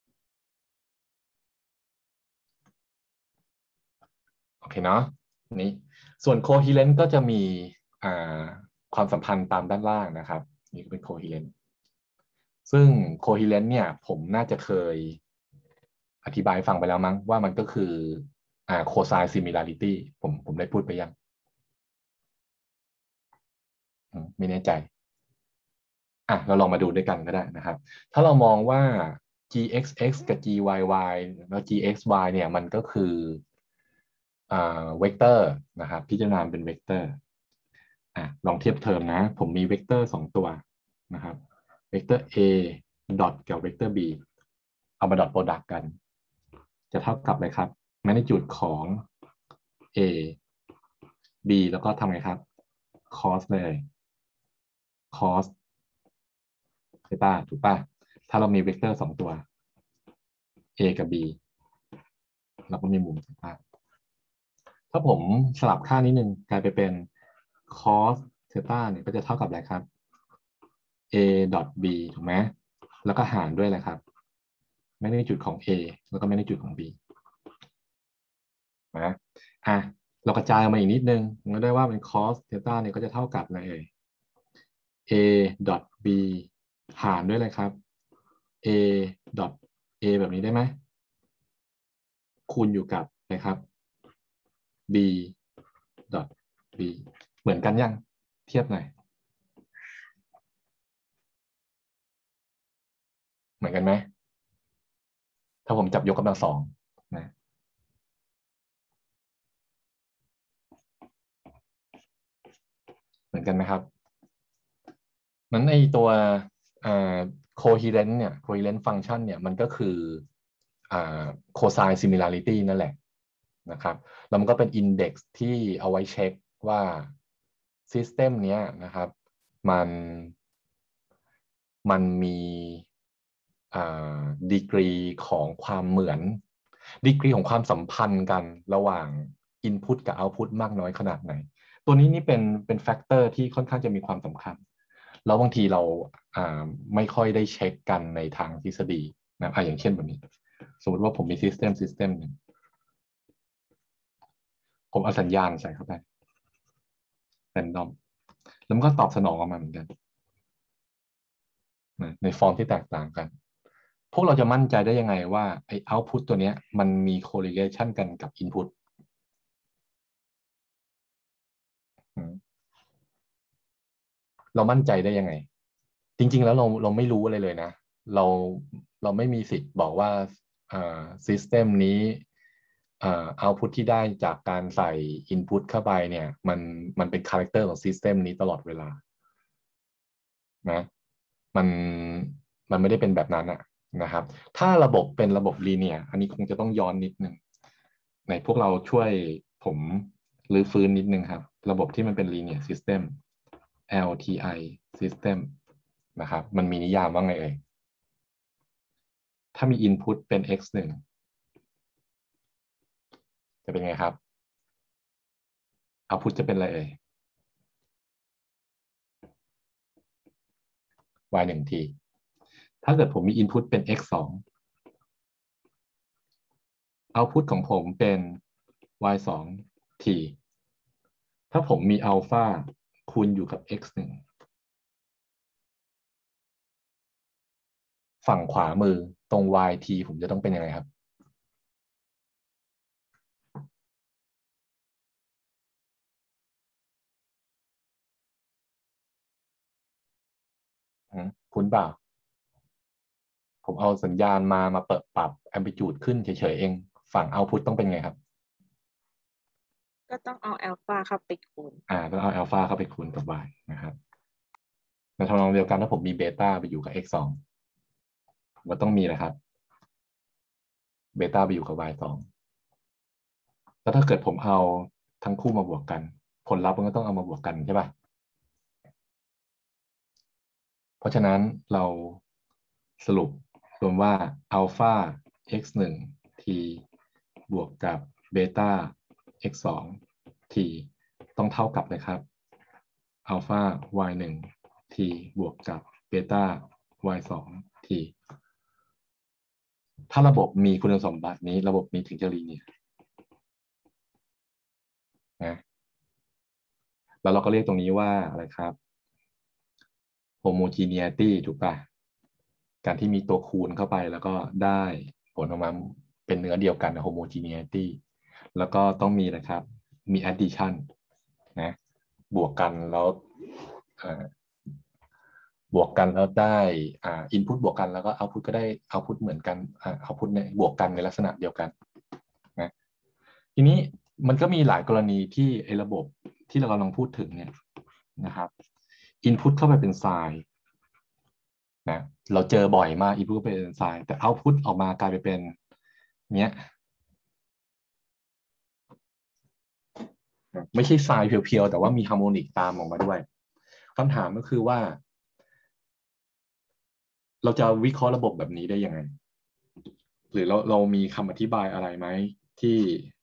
โอเคเนาะนี้ส่วน coherent ก็จะมีความสัมพันธ์ตามด้านล่างนะครับนี่ก็เป็น coherent ซึ่ง coherent เนี่ยผมน่าจะเคยอธิบายฟังไปแล้วมั้งว่ามันก็คืออ่า cosine similarity ผมผมได้พูดไปยังไม่แน่ใจอ่ะเราลองมาดูด้วยกันก็ได้นะครับ ถ้าเรามองว่า g(x(x) กับ g(y(y) แล้ว g(x(y) เนี่ยมันก็คืออ่าเวกเตอร์นะครับพิจารณาเป็นเวกเตอร์อ่ะลองเทียบเทอมนะผมมีเวกเตอร์สองตัวนะครับเวกเตอร์ a ดอทกับเวกเตอร์ b เอามาดอทโปรดักต์กันจะเท่ากับอะไรครับ magnitude ของ a b แล้วก็ทำไงครับ cos เลย cos ใช่ป่ะถูกป่ะถ้าเรามีเวกเตอร์สองตัว a กับ b เราก็มีมุมใช่ป่ะถ้าผมสลับค่านิดนึงกลายไปเป็น cos เทต้าเนี่ยก็จะเท่ากับอะไรครับ a dot b ถูกไหมแล้วก็หารด้วยอะไรครับแมกนิจูดของ a แล้วก็แมกนิจูดของ b นะอ่ะเรากระจายมาอีกนิดนึงก็ได้ว่าเป็น cos เทต้าเนี่ยก็จะเท่ากับอะไรเอ่ย a dot b หารด้วยอะไรครับ a dot a แบบนี้ได้ไหมคูณอยู่กับนะครับ b dot b เหมือนกันยังเทียบหน่อยเหมือนกันไหมถ้าผมจับยกกำลังสองนะเหมือนกันไหมครับนั้นไอตัวอ่า coherent เนี่ย coherent function เนี่ยมันก็คืออ่า cosine similarity นั่นแหละนะครับแล้วมันก็เป็น index ที่เอาไว้เช็คว่า system เนี้ยนะครับมันมันมีดีกรีของความเหมือนดีกรีของความสัมพันธ์กันระหว่าง Input กับ Output มากน้อยขนาดไหนตัวนี้นี่เป็นเป็นแฟกเตอร์ที่ค่อนข้างจะมีความสำคัญแล้วบางทีเราไม่ค่อยได้เช็คกันในทางทฤษฎีนะอ่ะอย่างเช่นแบบนี้สมมติว่าผมมี System System หนึ่งผมเอาสัญญาณใส่เข้าไป random แล้วมันก็ตอบสนองออกมาเหมือนกันในฟอร์มที่แตกต่างกันพวกเราจะมั่นใจได้ยังไงว่าไอ้ output ตัวเนี้ยมันมี correlation กันกับ input เรามั่นใจได้ยังไงจริงๆแล้วเราเราไม่รู้อะไรเลยนะเราเราไม่มีสิทธิ์บอกว่าอ่า system นี้อ่า output ที่ได้จากการใส่ input เข้าไปเนี่ยมันมันเป็น character ของ system นี้ตลอดเวลานะมันมันไม่ได้เป็นแบบนั้นอะนะครับถ้าระบบเป็นระบบ linear อันนี้คงจะต้องย้อนนิดนึงในพวกเราช่วยผมรื้อฟื้นนิดนึงครับระบบที่มันเป็น linear system แอล ที ไอ system นะครับมันมีนิยามว่าไงเอ่ยถ้ามี input เป็น x หนึ่งจะเป็นไงครับ output จะเป็นอะไรเอ่ย y หนึ่งทีถ้าเกิดผมมี input เป็น x สอง output ของผมเป็น y สอง t ถ้าผมมีอัลฟาคูณอยู่กับ x หนึ่งฝั่งขวามือตรง yt ผมจะต้องเป็นยังไงครับคุ้นเปล่าผมเอาสัญญาณมามาเปิดปรับ amplitude ขึ้นเฉยๆเองฝั่ง output ต้องเป็นไงครับก็ต้องเอาอัลฟาเข้าไปคูณอ่าต้องเอาอัลฟาเข้าไปคูณกับ y นะครับในทำนองเดียวกันถ้าผมมีเบต้าไปอยู่กับ x สองผมก็ต้องมีนะครับเบต้าไปอยู่กับ y สองแล้วถ้าเกิดผมเอาทั้งคู่มาบวกกันผลลัพธ์มันก็ต้องเอามาบวกกันใช่ป่ะเพราะฉะนั้นเราสรุปรวมว่าอัลฟา x หนึ่ง t บวกกับเบต้า x สอง t ต้องเท่ากับเลยครับอัลฟา y หนึ่ง t บวกกับเบต้า y สอง t ถ้าระบบมีคุณสมบัตินี้ระบบนี้ถึงจะลีเนียร์นะแล้วเราก็เรียกตรงนี้ว่าอะไรครับ homogeneity ถูกป่ะการที่มีตัวคูณเข้าไปแล้วก็ได้ผลออกมาเป็นเนื้อเดียวกัน homogeneity แล้วก็ต้องมีนะครับมี addition นะบวกกันแล้วบวกกันแล้วได้อ่า input บวกกันแล้วก็ output ก็ได้ output เหมือนกันอ่า output ในบวกกันในลักษณะเดียวกันนะทีนี้มันก็มีหลายกรณีที่ไอ้ระบบที่เรากำลังพูดถึงเนี่ยนะครับ input เข้าไปเป็นไซน์นะเราเจอบ่อยมาก input เป็นไซน์แต่ output ออกมากลายไปเป็นเนี้ยไม่ใช่ไซน์เพียวๆแต่ว่ามีฮาร์โมนิกตามออกมาด้วยคำถามก็คือว่าเราจะวิเคราะห์ระบบแบบนี้ได้ยังไงหรือเราเรามีคำอธิบายอะไรไหมที่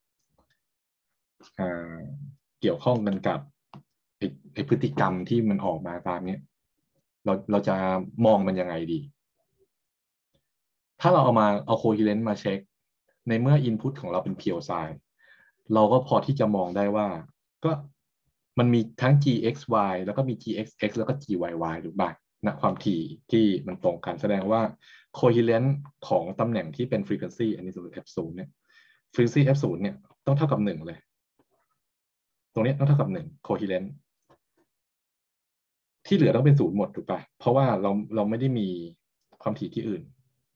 เกี่ยวข้องกันกับไอ้ไอ้พฤติกรรมที่มันออกมาตามนี้เราเราจะมองมันยังไงดีถ้าเราเอามาเอาโคฮิเรนต์มาเช็คในเมื่อ Input ของเราเป็น Pure Sine เราก็พอที่จะมองได้ว่าก็มันมีทั้ง gxy แล้วก็มี gxx แล้วก็ gyy ถูกป่ะณความถี่ที่มันตรงกันแสดงว่า coherent ของตำแหน่งที่เป็น frequency อันนี้สมมติ เอฟ ศูนย์ เนี่ย frequency เอฟ ศูนย์ เนี่ยต้องเท่ากับหนึ่งเลยตรงนี้ต้องเท่ากับหนึ่ง coherent ที่เหลือต้องเป็นศูนย์หมดถูกป่ะเพราะว่าเราเราไม่ได้มีความถี่ที่อื่น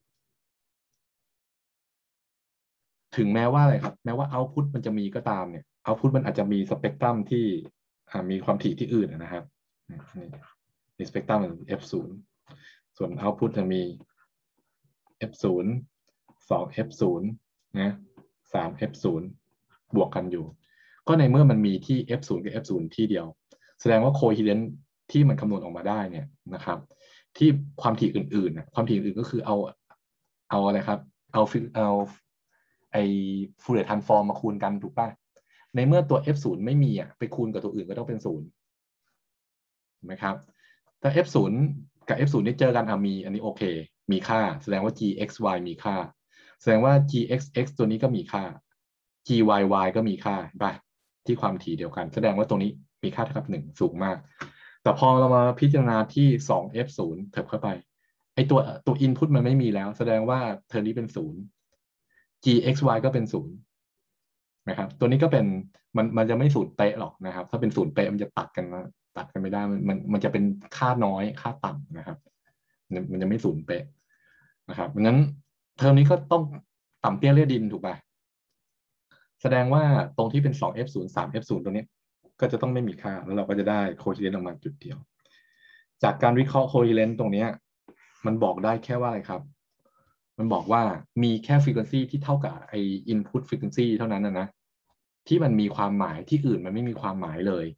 ถึงแม้ว่าอะไรครับแม้ว่า output มันจะมีก็ตามเนี่ย output มันอาจจะมีสเปกตรัมที่มีความถี่ที่อื่นนะครับนี่สเปกตรัม เอฟ ศูนย์ ส่วน output จะมี เอฟ ศูนย์ สอง เอฟ ศูนย์ นะ สาม เอฟ ศูนย์ บวกกันอยู่ก็ในเมื่อมันมีที่ เอฟ ศูนย์ กับ เอฟ ศูนย์ ที่เดียวแสดงว่า coherent ที่มันคำนวณออกมาได้เนี่ยนะครับที่ความถี่อื่นๆนะความถี่อื่นก็คือเอาเอาอะไรครับเอาเอาไอ้ Fourier transform มาคูณกันถูกป่ะในเมื่อตัว เอฟ ศูนย์ ไม่มีอ่ะไปคูณกับตัวอื่นก็ต้องเป็นศูนย์ถูกไหมครับถ้า เอฟ ศูนย์ กับ เอฟ ศูนย์ นี่เจอกันอ่ะมีอันนี้โอเคมีค่าแสดงว่า gxy มีค่าแสดงว่า gxx ตัวนี้ก็มีค่า gyy ก็มีค่าป่ะที่ความถี่เดียวกันแสดงว่าตรงนี้มีค่าเท่ากับหนึ่งสูงมากแต่พอเรามาพิจารณาที่ สอง เอฟ ศูนย์ เถิบเข้าไปไอตัวตัว input มันไม่มีแล้วแสดงว่าเทอมนี้เป็นศูนย์ gxy ก็เป็นศูนย์นะครับตัวนี้ก็เป็นมันมันจะไม่ศูนย์เป๊ะหรอกนะครับถ้าเป็นศูนย์เป๊ะมันจะตัดกันตัดกันไม่ได้มันมันมันจะเป็นค่าน้อยค่าต่ำนะครับมันจะไม่ศูนย์เป๊ะนะครับเพราะนั้นเทอมนี้ก็ต้องต่ำเตี้ยเลี่ยดินถูกป่ะแสดงว่าตรงที่เป็น สอง เอฟ ศูนย์ สาม เอฟ ศูนย์ ตรงนี้ก็จะต้องไม่มีค่าแล้วเราก็จะได้โคฮิเรนต์ออกมาจุดเดียวจากการวิเคราะห์โคฮิเรนต์ตรงนี้มันบอกได้แค่ว่าอะไรครับมันบอกว่ามีแค่ frequency ที่เท่ากับไอ้ input frequency เท่านั้นนะนะที่มันมีความหมายที่อื่นมันไม่มีความหมายเลย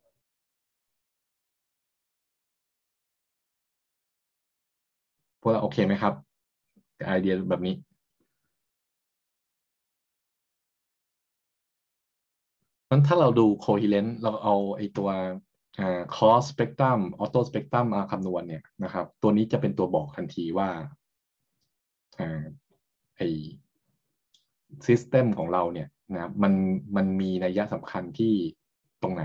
พวกเราโอเคไหมครับไอเดียแบบนี้งั้นถ้าเราดู coherent เราเอาไอตัวcross spectrum auto spectrum มาคำนวณเนี่ยนะครับตัวนี้จะเป็นตัวบอกทันทีว่าไอ system ของเราเนี่ยนะมันมันมีนัยสำคัญที่ตรงไหน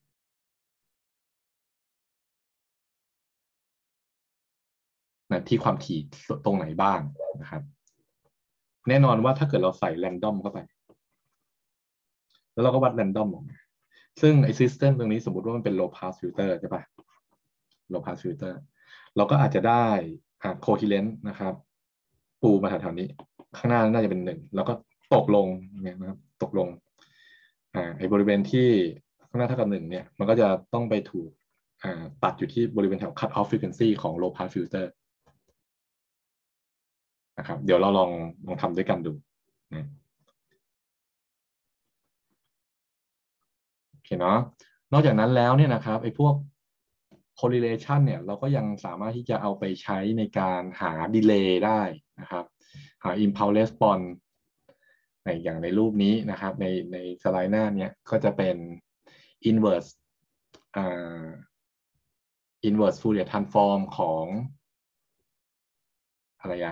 นะที่ความถี่ตรงไหนบ้างนะครับแน่นอนว่าถ้าเกิดเราใส่ random เข้าไปแล้วเราก็วัด random ออกมาซึ่งไอ้ system ตรงนี้สมมติว่ามันเป็น low pass filter ใช่ปะ low pass filter เราก็อาจจะได้ coherent นะครับปูมาแถวๆนี้ข้างหน้าน่าจะเป็นหนึ่งแล้วก็ตกลงเนี่ยนะครับตกลงอ่าไอ้บริเวณที่ข้างหน้าเท่ากับหนึ่งเนี่ยมันก็จะต้องไปถูกอ่าตัดอยู่ที่บริเวณแถว cut off frequency ของ low pass filter นะครับเดี๋ยวเราลองลองทำด้วยกันดูนะโอเคเนาะนอกจากนั้นแล้วเนี่ยนะครับไอ้พวก correlation เนี่ยเราก็ยังสามารถที่จะเอาไปใช้ในการหา delay ได้นะครับหา impulse response ในอย่างในรูปนี้นะครับในในสไลด์หน้านี้ก็จะเป็น inverse อ่า inverse Fourier transform ของอะไรอะ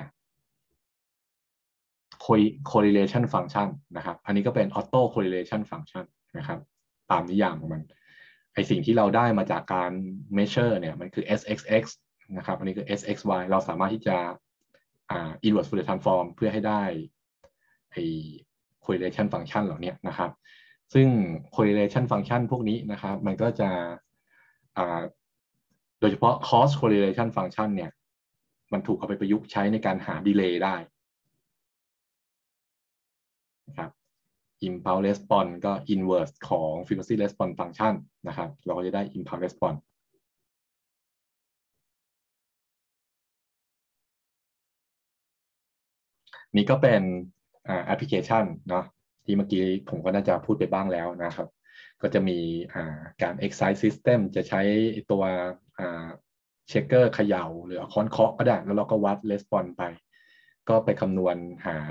correlation function นะครับอันนี้ก็เป็น auto correlation function นะครับตามนิยามของมันไอสิ่งที่เราได้มาจากการ measure เนี่ยมันคือ เอส เอ็กซ์ เอ็กซ์ นะครับอันนี้คือ เอส เอ็กซ์ วาย เราสามารถที่จะอ่า inverse Fourier transform เพื่อให้ได้ไอ correlation function เหล่านี้นะครับซึ่ง correlation function พวกนี้นะครับมันก็จะอ่าดยเฉพาะ cross correlation function เนี่ยมันถูกเอาไปประยุกต์ใช้ในการหา delay ได้นะครับ impulse response ก็ inverse ของ frequency response function นะครับเราก็จะได้ impulse response นี่ก็เป็นแอปพลิเคชันเนาะที่เมื่อกี้ผมก็น่าจะพูดไปบ้างแล้วนะครับก็จะมีการ excite system จะใช้ตัวเช็คเกอร์เขย่าหรือค้อนเคาะก็ได้แล้วเราก็วัด response ไปก็ไปคำนวณหา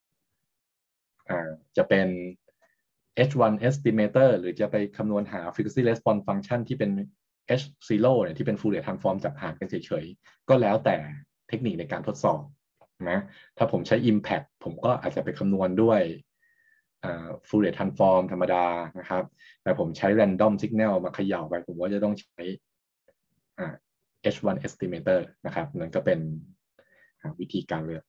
จะเป็น เอช วัน estimator หรือจะไปคำนวณหา frequency response function ที่เป็น เอช ศูนย์ เนี่ยที่เป็น Fourier transform จากหารกันเฉยๆก็แล้วแต่เทคนิคในการทดสอบนะถ้าผมใช้ impact ผมก็อาจจะไปคำนวณด้วย Fourier transform ธรรมดานะครับแต่ผมใช้ random signal มาเขย่าไปผมก็จะต้องใช้ เอช วัน estimator นะครับนั่นก็เป็นวิธีการเลือก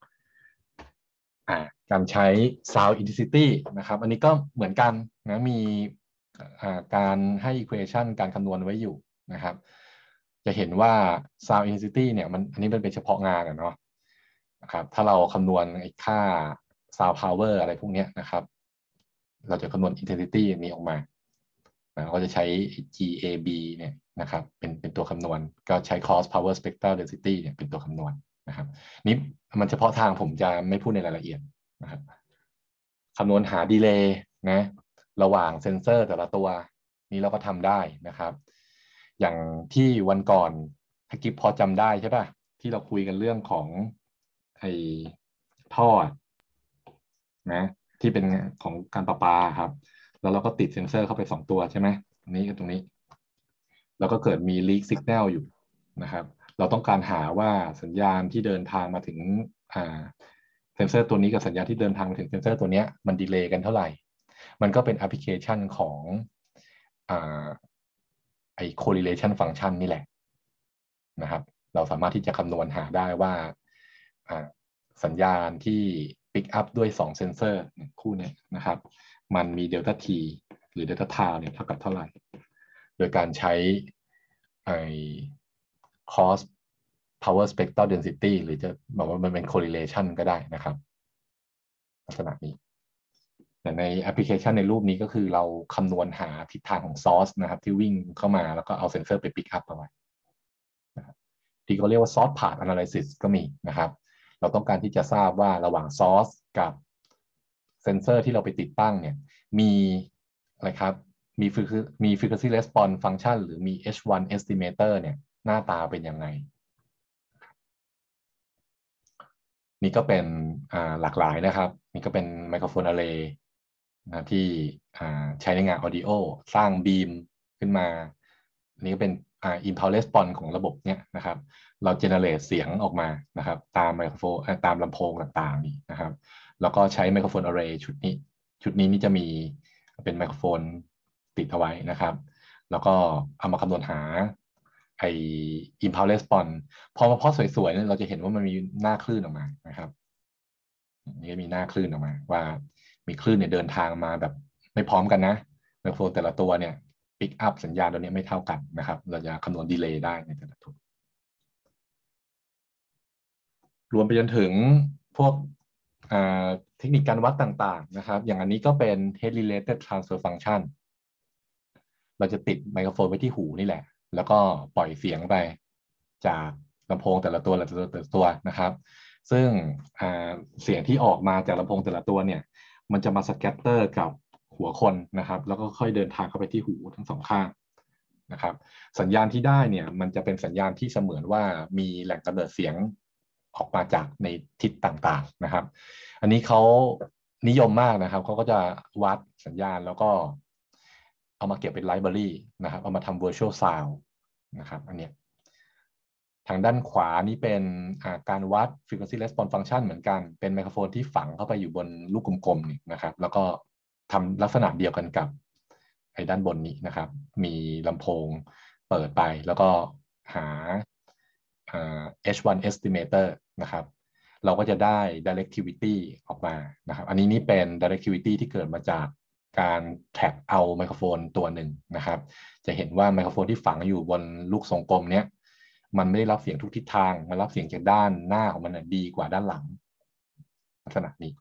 การใช้ sound intensity นะครับอันนี้ก็เหมือนกันนะมีการให้ equation การคำนวณไว้อยู่นะครับจะเห็นว่า sound intensity เนี่ยมันอันนี้มันเป็นเฉพาะงานเนาะนะครับถ้าเราคำนวณไอ้ค่า sound power อะไรพวกนี้นะครับเราจะคำนวณ intensity นี้ออกมาเราก็จะใช้ จี เอ บี เนี่ยนะครับเป็นเป็นตัวคำนวณก็ใช้ cross power spectral density เนี่ยเป็นตัวคำนวณนะครับนี่มันเฉพาะทางผมจะไม่พูดในรายละเอียดนะครับคำนวณหาดีเลย์นะระหว่างเซนเซอร์แต่ละตัวนี้เราก็ทำได้นะครับอย่างที่วันก่อนถ้ากิ๊บพอจำได้ใช่ป่ะที่เราคุยกันเรื่องของไอ้ท่อนะที่เป็นของการประปาครับแล้วเราก็ติดเซนเซอร์เข้าไปสองตัวใช่ไหมตรงนี้กับตรงนี้แล้วก็เกิดมี leak signal อยู่นะครับเราต้องการหาว่าสัญญาณที่เดินทางมาถึงอ่าเซนเซอร์ตัวนี้กับสัญญาณที่เดินทางมาถึงเซนเซอร์ตัวนี้มันดีเลย์กันเท่าไหร่มันก็เป็นแอปพลิเคชันของอ่าไอ้ correlation function นี่แหละนะครับเราสามารถที่จะคำนวณหาได้ว่าสัญญาณที่ pick up ด้วยสองเซนเซอร์คู่นี้นะครับมันมี delta t หรือ delta tau เนี่ยเท่ากับเท่าไหร่โดยการใช้ไอ้ cross power spectral density หรือจะบอกว่ามันเป็น correlation ก็ได้นะครับลักษณะนี้แต่ในแอปพลิเคชันในรูปนี้ก็คือเราคำนวณหาทิศทางของ source นะครับที่วิ่งเข้ามาแล้วก็เอาเซนเซอร์ไป pick up เอาไว้นะครับที่เขาเรียกว่า source path analysis ก็มีนะครับเราต้องการที่จะทราบว่าระหว่าง source กับเซนเซอร์ที่เราไปติดตั้งเนี่ยมีอะไรครับมีมี frequency response function หรือมี เอช วัน estimator เนี่ยหน้าตาเป็นยังไงนี่ก็เป็นหลากหลายนะครับนี่ก็เป็นไมโครโฟน array นะที่ใช้ในงาน audio สร้างบีมขึ้นมานี่ก็เป็น impulse response ของระบบเนี้ยนะครับเรา generate เสียงออกมานะครับตามไมโครโฟนตามลำโพงต่างๆนี่นะครับแล้วก็ใช้ไมโครโฟน array ชุดนี้ชุดนี้นี่จะมีเป็นไมโครโฟนติดเอาไว้นะครับแล้วก็เอามาคำนวณหาไอ้ impulse response พอมาพอสวยๆเนี่ยเราจะเห็นว่ามันมีหน้าคลื่นออกมานะครับนี่ก็มีหน้าคลื่นออกมาว่ามีคลื่นเนี่ยเดินทางมาแบบไม่พร้อมกันนะไมโครโฟนแต่ละตัวเนี่ยปิกอัพสัญญาณตัวนี้ไม่เท่ากันนะครับเราจะคำนวณดีเลย์ได้ในแต่ละตัวรวมไปจนถึงพวกเทคนิคการวัดต่างๆนะครับอย่างอันนี้ก็เป็น head related transfer function เราจะติดไมโครโฟนไว้ที่หูนี่แหละแล้วก็ปล่อยเสียงไปจากลำโพงแต่ละตัวแต่ละตัวแต่ละตัวนะครับซึ่งเสียงที่ออกมาจากลำโพงแต่ละตัวเนี่ยมันจะมาสแกตเตอร์กับหัวคนนะครับแล้วก็ค่อยเดินทางเข้าไปที่หูทั้งสองข้างนะครับสัญญาณที่ได้เนี่ยมันจะเป็นสัญญาณที่เสมือนว่ามีแหล่งกำเนิดเสียงออกมาจากในทิศต่างๆนะครับอันนี้เขานิยมมากนะครับเขาก็จะวัดสัญญาณแล้วก็เอามาเก็บเป็นไลบรารีนะครับเอามาทำ virtual sound นะครับอันนี้ทางด้านขวานี่เป็นการวัด frequency response function เหมือนกันเป็นไมโครโฟนที่ฝังเข้าไปอยู่บนลูกกลมๆนี่นะครับแล้วก็ทำลักษณะเดียวกันกับไอ้ด้านบนนี้นะครับมีลำโพงเปิดไปแล้วก็หา เอช วัน estimator นะครับเราก็จะได้ directivity ออกมานะครับอันนี้นี่เป็น directivity ที่เกิดมาจากการแท็กเอาไมโครโฟนตัวหนึ่งนะครับจะเห็นว่าไมโครโฟนที่ฝังอยู่บนลูกทรงกลมเนี้ยมันไม่ได้รับเสียงทุกทิศทางมันรับเสียงจากด้านหน้าของมันดีกว่าด้านหลังลักษณะนี้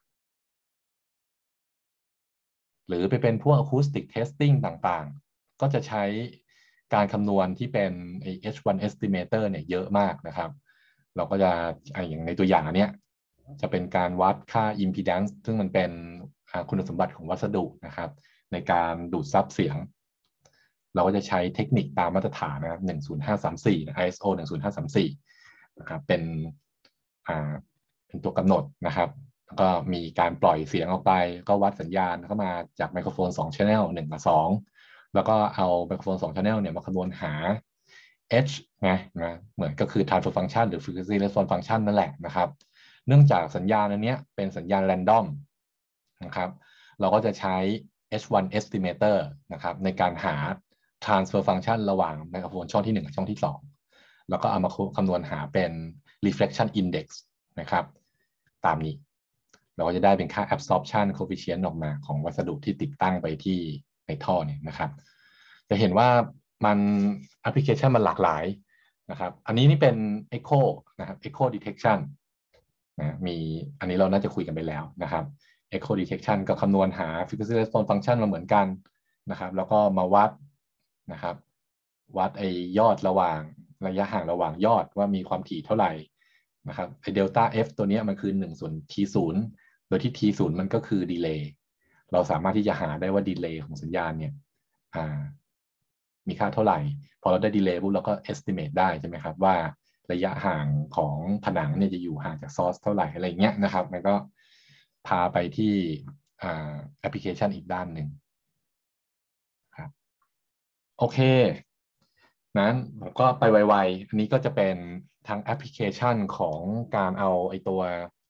หรือไปเป็นพวก acoustic testing ต่างๆก็จะใช้การคำนวณที่เป็น เอช วัน estimator เนี่ยเยอะมากนะครับเราก็จะอย่างในตัวอย่างอันเนี้ยจะเป็นการวัดค่า impedance ซึ่งมันเป็นคุณสมบัติของวัสดุนะครับในการดูดซับเสียงเราก็จะใช้เทคนิคตามมาตรฐานนะครับหนึ่งศูนย์ห้าสามสี่ ไอ เอส โอ หนึ่งศูนย์ห้าสามสี่นะครับเป็นอ่าเป็นตัวกำหนดนะครับแล้วก็มีการปล่อยเสียงออกไปก็วัดสัญญาณเข้ามาจากไมโครโฟนสอง channel หนึ่งกับสองแล้วก็เอาไมโครโฟนสอง channel เนี่ยมาคำนวณหา H นะนะเหมือนก็คือ transfer function หรือ frequency response function นั่นแหละนะครับเนื่องจากสัญญาณอันนี้เป็นสัญญาณ random นะครับเราก็จะใช้ เอช วัน estimator นะครับในการหา transfer function ระหว่างไมโครโฟนช่องที่หนึ่งกับช่องที่สองแล้วก็เอามาคำนวณหาเป็น reflection index นะครับตามนี้เราก็จะได้เป็นค่า absorption coefficient ออกมาของวัสดุที่ติดตั้งไปที่ในท่อเนี่ยนะครับจะเห็นว่ามันแอปพลิเคชันมันหลากหลายนะครับอันนี้นี่เป็น echo นะครับ echo detection นะมีอันนี้เราน่าจะคุยกันไปแล้วนะครับ echo detection ก็คำนวณหา frequency response function มาเหมือนกันนะครับแล้วก็มาวัดนะครับวัดไอยอดระหว่างระยะห่างระหว่างยอดว่ามีความถี่เท่าไหร่นะครับไอเดลต้า F ตัวนี้มันคือหนึ่งส่วน ที ศูนย์ โดยที่ ที ศูนย์ มันก็คือดีเลย์เราสามารถที่จะหาได้ว่าดีเลย์ของสัญญาณเนี่ยมีค่าเท่าไหร่พอเราได้ดีเลย์ปุ๊บเราก็ estimate ได้ใช่ไหมครับว่าระยะห่างของผนังเนี่ยจะอยู่ห่างจากซอร์สเท่าไหร่อะไรเงี้ยนะครับมันก็พาไปที่แอปพลิเคชันอีกด้านหนึ่งครับโอเคนั้นผมก็ไปไวๆอันนี้ก็จะเป็นทางแอปพลิเคชันของการเอาไอตัว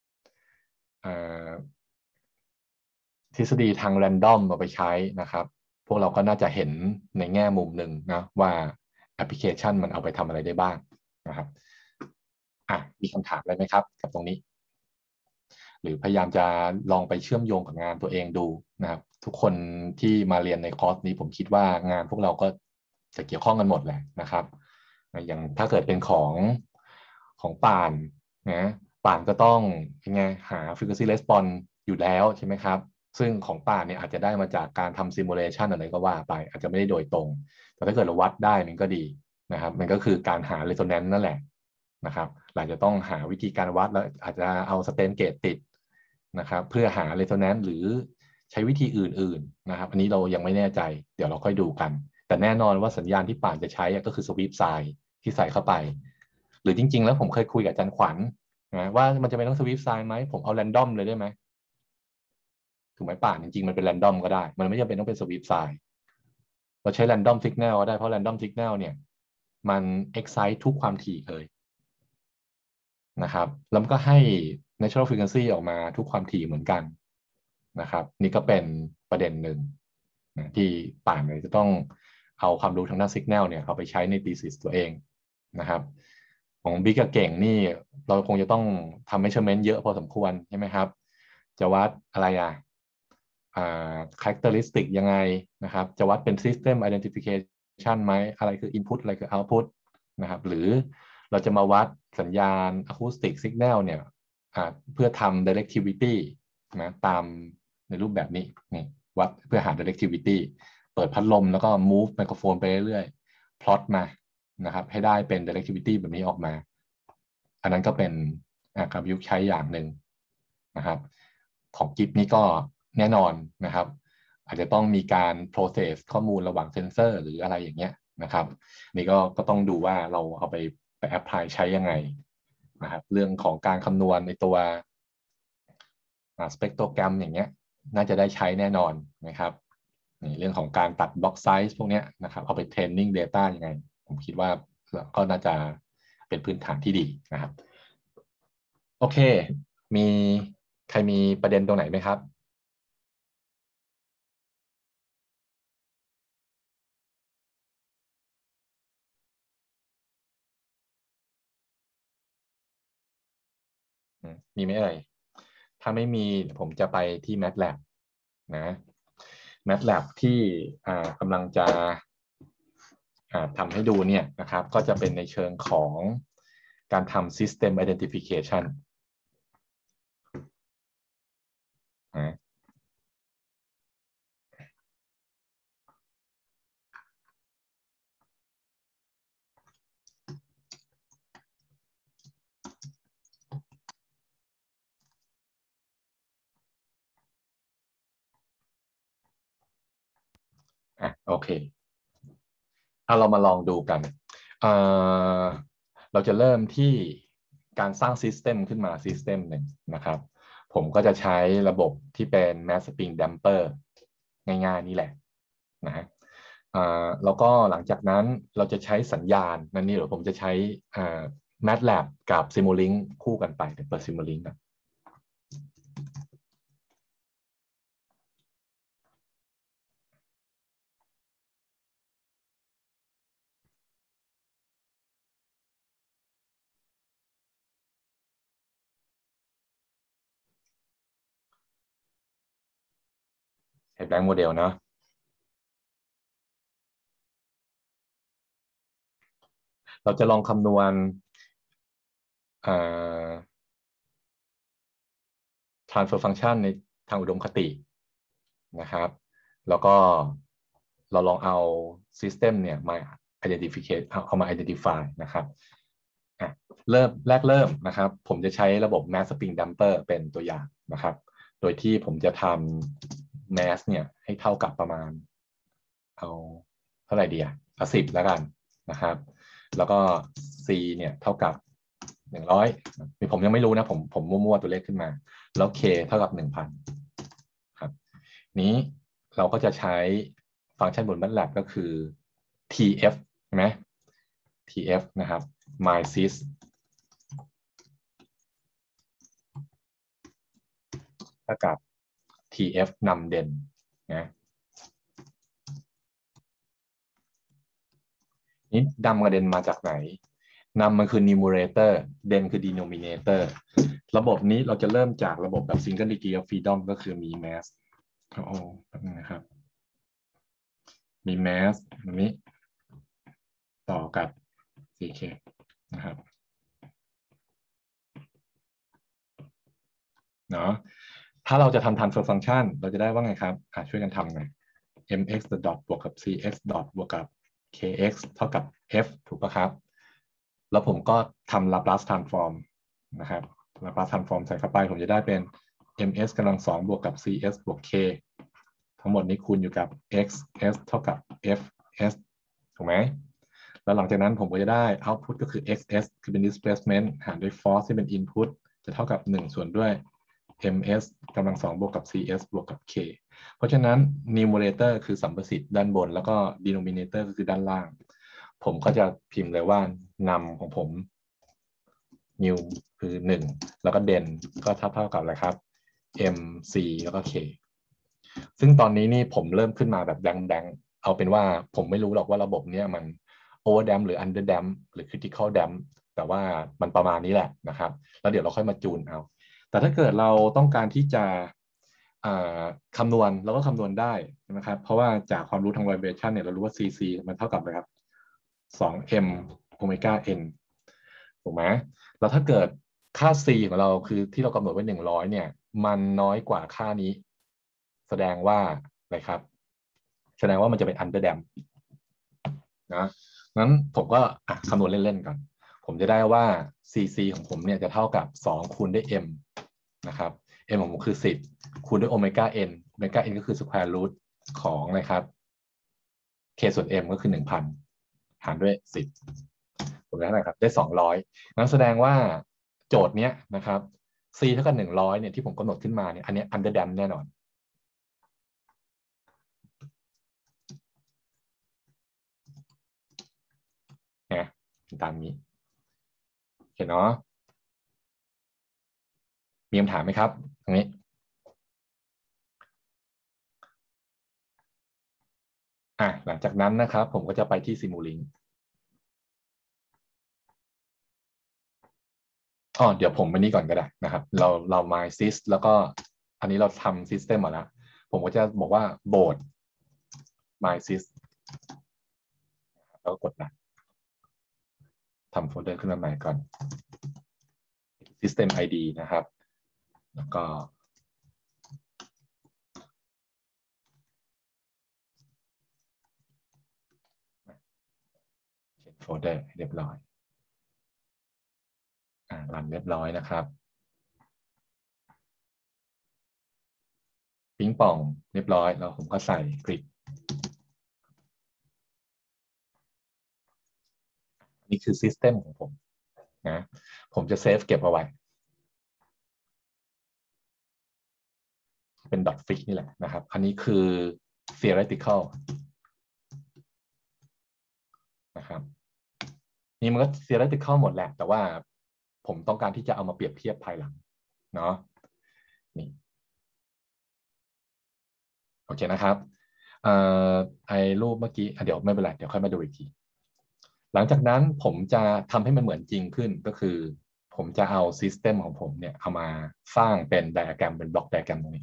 ทฤษฎีทาง random มาไปใช้นะครับพวกเราก็น่าจะเห็นในแง่มุมหนึ่งนะว่าแอปพลิเคชันมันเอาไปทำอะไรได้บ้างนะครับอ่ะมีคำถามอะไรไหมครับกับตรงนี้หรือพยายามจะลองไปเชื่อมโยงกับงานตัวเองดูนะครับทุกคนที่มาเรียนในคอร์สนี้ผมคิดว่างานพวกเราก็จะเกี่ยวข้องกันหมดแหละนะครับอย่างถ้าเกิดเป็นของของป่านนะป่านก็ต้องยังไงหา frequency response อยู่แล้วใช่ไหมครับซึ่งของป่านเนี่ยอาจจะได้มาจากการทำ simulation อะไรก็ว่าไปอาจจะไม่ได้โดยตรงแต่ถ้าเกิดเราวัดได้มันก็ดีนะครับมันก็คือการหา resonance นั่นแหละนะครับเราจะต้องหาวิธีการวัดแล้วอาจจะเอาสเตนเกตติดนะครับเพื่อหา resonance หรือใช้วิธีอื่นๆนะครับอันนี้เรายังไม่แน่ใจเดี๋ยวเราค่อยดูกันแต่แน่นอนว่าสัญญาณที่ป่านจะใช้ก็คือสวีปไซน์ที่ใส่เข้าไปหรือจริงๆแล้วผมเคยคุยกับอาจารย์ขวัญนะว่ามันจะเป็นต้องสวีปไซน์ไหมผมเอาแรนดอมเลยได้ไหมถูกไหมป่านจริงๆมันเป็นแรนดอมก็ได้มันไม่จำเป็นต้องเป็นสวีปไซน์เราใช้แรนดอมซิกแนลก็ได้เพราะแรนดอมซิกแนลเนี่ยมัน excite ทุกความถี่เลยนะครับแล้วมันก็ให้ natural frequency ออกมาทุกความถี่เหมือนกันนะครับนี่ก็เป็นประเด็นหนึ่งนะที่ป่านเลยจะต้องเอาความรู้ทางด้าน signal เนี่ยเอาไปใช้ใน thesis ตัวเองนะครับของบิ๊กกับเก่งนี่เราคงจะต้องทำ measurement เยอะพอสมควรใช่ไหมครับจะวัดอะไรอ่ะอ่า characteristic ยังไงนะครับจะวัดเป็น system identification ไหมอะไรคือ input อะไรคือ output นะครับหรือเราจะมาวัดสัญญาณ acoustic signal เนี่ยเพื่อทำ directivity นะตามในรูปแบบนี้นี่วัดเพื่อหา directivity เปิดพัดลมแล้วก็ move ไมโครโฟนไปเรื่อยๆ plot มานะครับให้ได้เป็น directivity แบบนี้ออกมาอันนั้นก็เป็นการประยุกต์ใช้อย่างหนึ่งนะครับของกิฟนี่ก็แน่นอนนะครับอาจจะต้องมีการ process ข้อมูลระหว่างเซนเซอร์หรืออะไรอย่างเงี้ยนะครับนี่ก็ก็ต้องดูว่าเราเอาไปไป apply ใช้ยังไงนะครับเรื่องของการคำนวณในตัวสเปกโตรแกรมอย่างเงี้ยน่าจะได้ใช้แน่นอนนะครับในเรื่องของการตัดบล็อกไซส์พวกนี้นะครับเอาไปเทรนนิ่ง Data ยังไงผมคิดว่าก็น่าจะเป็นพื้นฐานที่ดีนะครับโอเคมีใครมีประเด็นตรงไหนไหมครับมีไหมเอ่ยถ้าไม่มีผมจะไปที่ MATLAB นะ MATLAB ที่กำลังจะทำให้ดูเนี่ยนะครับก็จะเป็นในเชิงของการทำ system identification นะอ่ะโอเคเอาเรามาลองดูกันเอ่อเราจะเริ่มที่การสร้าง system ขึ้นมา system หนึ่งนะครับผมก็จะใช้ระบบที่เป็น mass spring damper ง่ายๆนี่แหละนะฮะแล้วก็หลังจากนั้นเราจะใช้สัญญาณนั่นนี่เดี๋ยวผมจะใช้ MATLAB กับ Simulink คู่กันไปเดี๋ยวเปิด Simulink ก่อนใช้แบงค์โมเดลเนาะเราจะลองคำนวณ transfer function ในทางอุดมคตินะครับแล้วก็เราลองเอา system เนี่ยมา identify เอามา identify นะครับเริ่มแรกเริ่มนะครับผมจะใช้ระบบ mass spring damper เป็นตัวอย่างนะครับโดยที่ผมจะทำ mass เนี่ยให้เท่ากับประมาณเอาเท่าไหร่ดีอ่ะเอาสิบแล้วกันนะครับแล้วก็ c เนี่ยเท่ากับหนึ่งร้อยผมยังไม่รู้นะผมผมมั่วๆตัวเลขขึ้นมาแล้ว k เท่ากับ หนึ่งพัน ครับนี้เราก็จะใช้ฟังก์ชันบน MATLAB ก็คือ tf ใช่ไหม tf นะครับ mysys เท่ากับ tf นำเด่นนะนี่นำกับเด่นมาจากไหนนำมันคือ numerator เด่นคือ denominator ระบบนี้เราจะเริ่มจากระบบแบบ single degree of freedom ก็คือมี mass โอ้แป๊บนึงนะครับมี mass ตรงนี้ต่อกับ ck นะครับเนาะถ้าเราจะทำ transfer function เราจะได้ว่าไงครับอ่ะช่วยกันทำหน่อย mx dot บวกกับ cx dot บวกกับ kx เท่ากับ f ถูกปะครับแล้วผมก็ทำ Laplace transform นะครับ Laplace transform ใส่เข้าไปผมจะได้เป็น ms กำลังสองบวกกับ cs บวก k ทั้งหมดนี้คูณอยู่กับ x s เท่ากับ f s ถูกไหมแล้วหลังจากนั้นผมก็จะได้ output ก็คือ xs คือเป็น displacement หารด้วย force ที่เป็น input จะเท่ากับหนึ่งส่วนด้วย ms กำลังสองบวกกับ cs บวกกับ k เพราะฉะนั้น numerator คือสัมประสิทธิ์ด้านบนแล้วก็ denominator ก็คือด้านล่างผมก็จะพิมพ์เลยว่านำของผม new คือหนึ่งแล้วก็เด่นก็เท่าเท่ากับอะไรครับ mc แล้วก็ k ซึ่งตอนนี้นี่ผมเริ่มขึ้นมาแบบแดงๆเอาเป็นว่าผมไม่รู้หรอกว่าระบบเนี้ยมัน overdamp หรือ underdamp หรือ critical damp แต่ว่ามันประมาณนี้แหละนะครับแล้วเดี๋ยวเราค่อยมาจูนเอาแต่ถ้าเกิดเราต้องการที่จะคำนวณเราก็คำนวณได้นะครับเพราะว่าจากความรู้ทาง vibration เนี่ยเรารู้ว่า cc มันเท่ากับอะไรครับสอง m โอเมก้า n ถูกไหมแล้วถ้าเกิดค่า c ของเราคือที่เรากำหนดไว้หนึ่งร้อยเนี่ยมันน้อยกว่าค่านี้แสดงว่าอะไรครับแสดงว่ามันจะเป็น underdamp นะงั้นผมก็คำนวณเล่นๆก่อนผมจะได้ว่า cc ของผมเนี่ยจะเท่ากับสองคูณด้วย m นะครับ m ของผมคือสิบคูณด้วยโอเมก้า n โอเมก้า n ก็คือ square root ของนะครับ k ส่วน m ก็คือ หนึ่งพัน หารด้วยสิบผมได้เท่าไหร่ครับได้สองร้อยงั้นแสดงว่าโจทย์เนี้ยนะครับ c เท่ากับหนึ่งร้อยเนี่ยที่ผมกำหนดขึ้นมาเนี่ยอันนี้ underdamp แน่นอนนะตามนี้เห็นเนาะมีคำถามไหมครับตรงนี้อ่ะหลังจากนั้นนะครับผมก็จะไปที่ Simulink อ๋อเดี๋ยวผมไปนี้ก่อนก็ได้นะครับเราเรา MySys แล้วก็อันนี้เราทำ System มาแล้วผมก็จะบอกว่า board MySys แล้วก็กดรันทำโฟลเดอร์ขึ้นมาใหม่ก่อน System ไอ ดี นะครับแล้วก็เขียนโฟลเดอร์เรียบร้อยอ่ารันเรียบร้อยนะครับปิ๊งป่องเรียบร้อยแล้วผมก็ใส่กริดนี่คือ System ของผมนะผมจะเซฟเก็บเอาไว้เป็น .fix นี่แหละนะครับอันนี้คือ theoretical นะครับนี่มันก็ theoretical หมดแหละแต่ว่าผมต้องการที่จะเอามาเปรียบเทียบภายหลังเนาะนี่โอเคนะครับเอ่อไอ้รูปเมื่อกี้เดี๋ยวไม่เป็นไรเดี๋ยวค่อยมาดูอีกทีหลังจากนั้นผมจะทำให้มันเหมือนจริงขึ้นก็คือผมจะเอา System ของผมเนี่ยเอามาสร้างเป็นไดอะแกรมเป็นบล็อกไดอะแกรมตรงนี้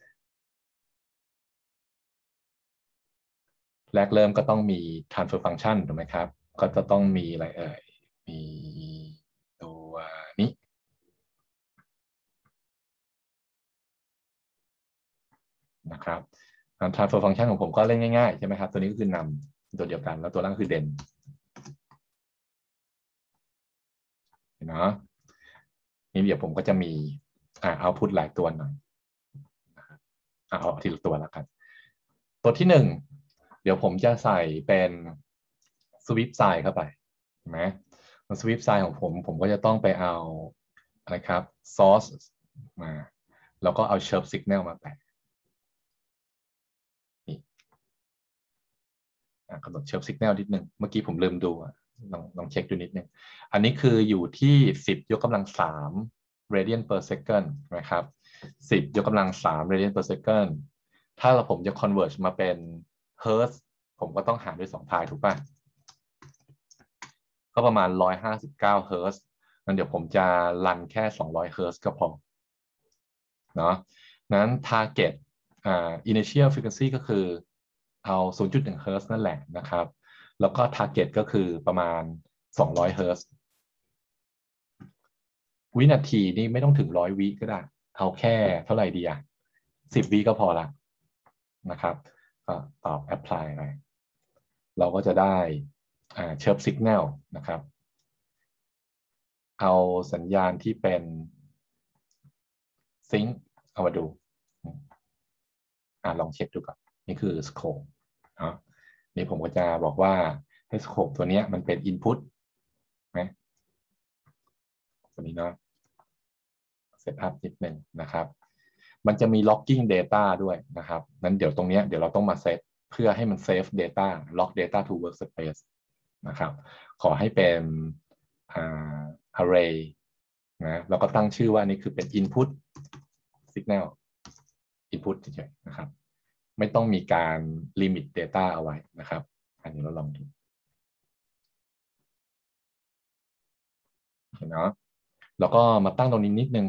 แรกเริ่มก็ต้องมี transfer function ถูกไหมครับก็จะต้องมีอะไรเอ่ยมีตัวนี้นะครับ transfer function ของผมก็เล่นง่ายๆใช่ไหมครับตัวนี้ก็คือนำตัวเดียวกันแล้วตัวล่างคือเด่นเนาะนี่เดี๋ยวผมก็จะมีอ่า output หลายตัวหน่อยเอาเอาทีละตัวแล้วกันตัวที่หนึ่งเดี๋ยวผมจะใส่เป็น sweep sign เข้าไปเห็นไหม sweep sign ของผมผมก็จะต้องไปเอาอะไรครับ source มาแล้วก็เอา chirp signal มาแปะนี่กำหนด chirp signal นิดนึงเมื่อกี้ผมลืมดูลองลองเช็คดูนิดนึงอันนี้คืออยู่ที่สิบยกกำลังสาม radian per second นะครับสิบยกกำลังสาม radian per second ถ้าเราผมจะ convert มาเป็น hertz ผมก็ต้องหารด้วยสองพายถูกป่ะก็ประมาณหนึ่งร้อยห้าสิบเก้า hertz งั้นเดี๋ยวผมจะรันแค่สองร้อย hertz ก็พอเนาะนั้น target อ่า initial frequency ก็คือเอา ศูนย์จุดหนึ่ง hertz นั่นแหละนะครับแล้วก็ target ก็คือประมาณสองร้อย hertz วินาทีนี่ไม่ต้องถึงร้อยวิก็ได้เอาแค่เท่าไหร่ดีอะสิบวิก็พอละนะครับก็ตอบ apply ไปเราก็จะได้อ่า chirp signal นะครับเอาสัญญาณที่เป็น sync เอามาดูอ่าลองเช็คดูก่อนนี่คือ scope เนาะนี่ผมก็จะบอกว่าให้ scope ตัวนี้มันเป็น input ไหมตัวนี้เนาะเซตอัพนิดนึงนะครับมันจะมี logging data ด้วยนะครับนั้นเดี๋ยวตรงนี้เดี๋ยวเราต้องมาเซตเพื่อให้มัน save data log data to workspace นะครับขอให้เป็น uh, array นะแล้วก็ตั้งชื่อว่านี่คือเป็น input signal input เฉยๆนะครับไม่ต้องมีการ limit data เอาไว้นะครับอันนี้เราลองดูเห็นเนาะแล้วก็มาตั้งตรงนี้นิดนึง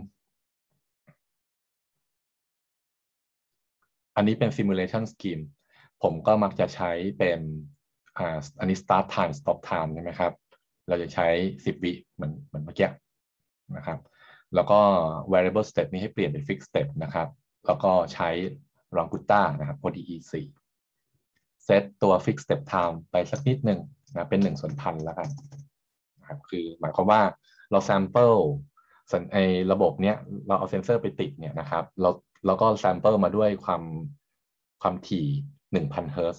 อันนี้เป็น simulation scheme ผมก็มักจะใช้เป็นอ่าอันนี้ start time stop time ใช่ไหมครับเราจะใช้สิบวิเหมือนเหมือนเมื่อกี้นะครับแล้วก็ variable step นี้ให้เปลี่ยนเป็น fixed step นะครับแล้วก็ใช้ Ranguta นะครับ โอ ดี อี สี่ เซตตัว fixed step time ไปสักนิดหนึ่งนะเป็นหนึ่งส่วนพันแล้วกันนะครับคือหมายความว่าเรา sample ไอระบบเนี้ยเราเอาเซนเซอร์ไปติดเนี่ยนะครับเราเราก็ sample มาด้วยความความถี่หนึ่งพันเฮิร์ตซ์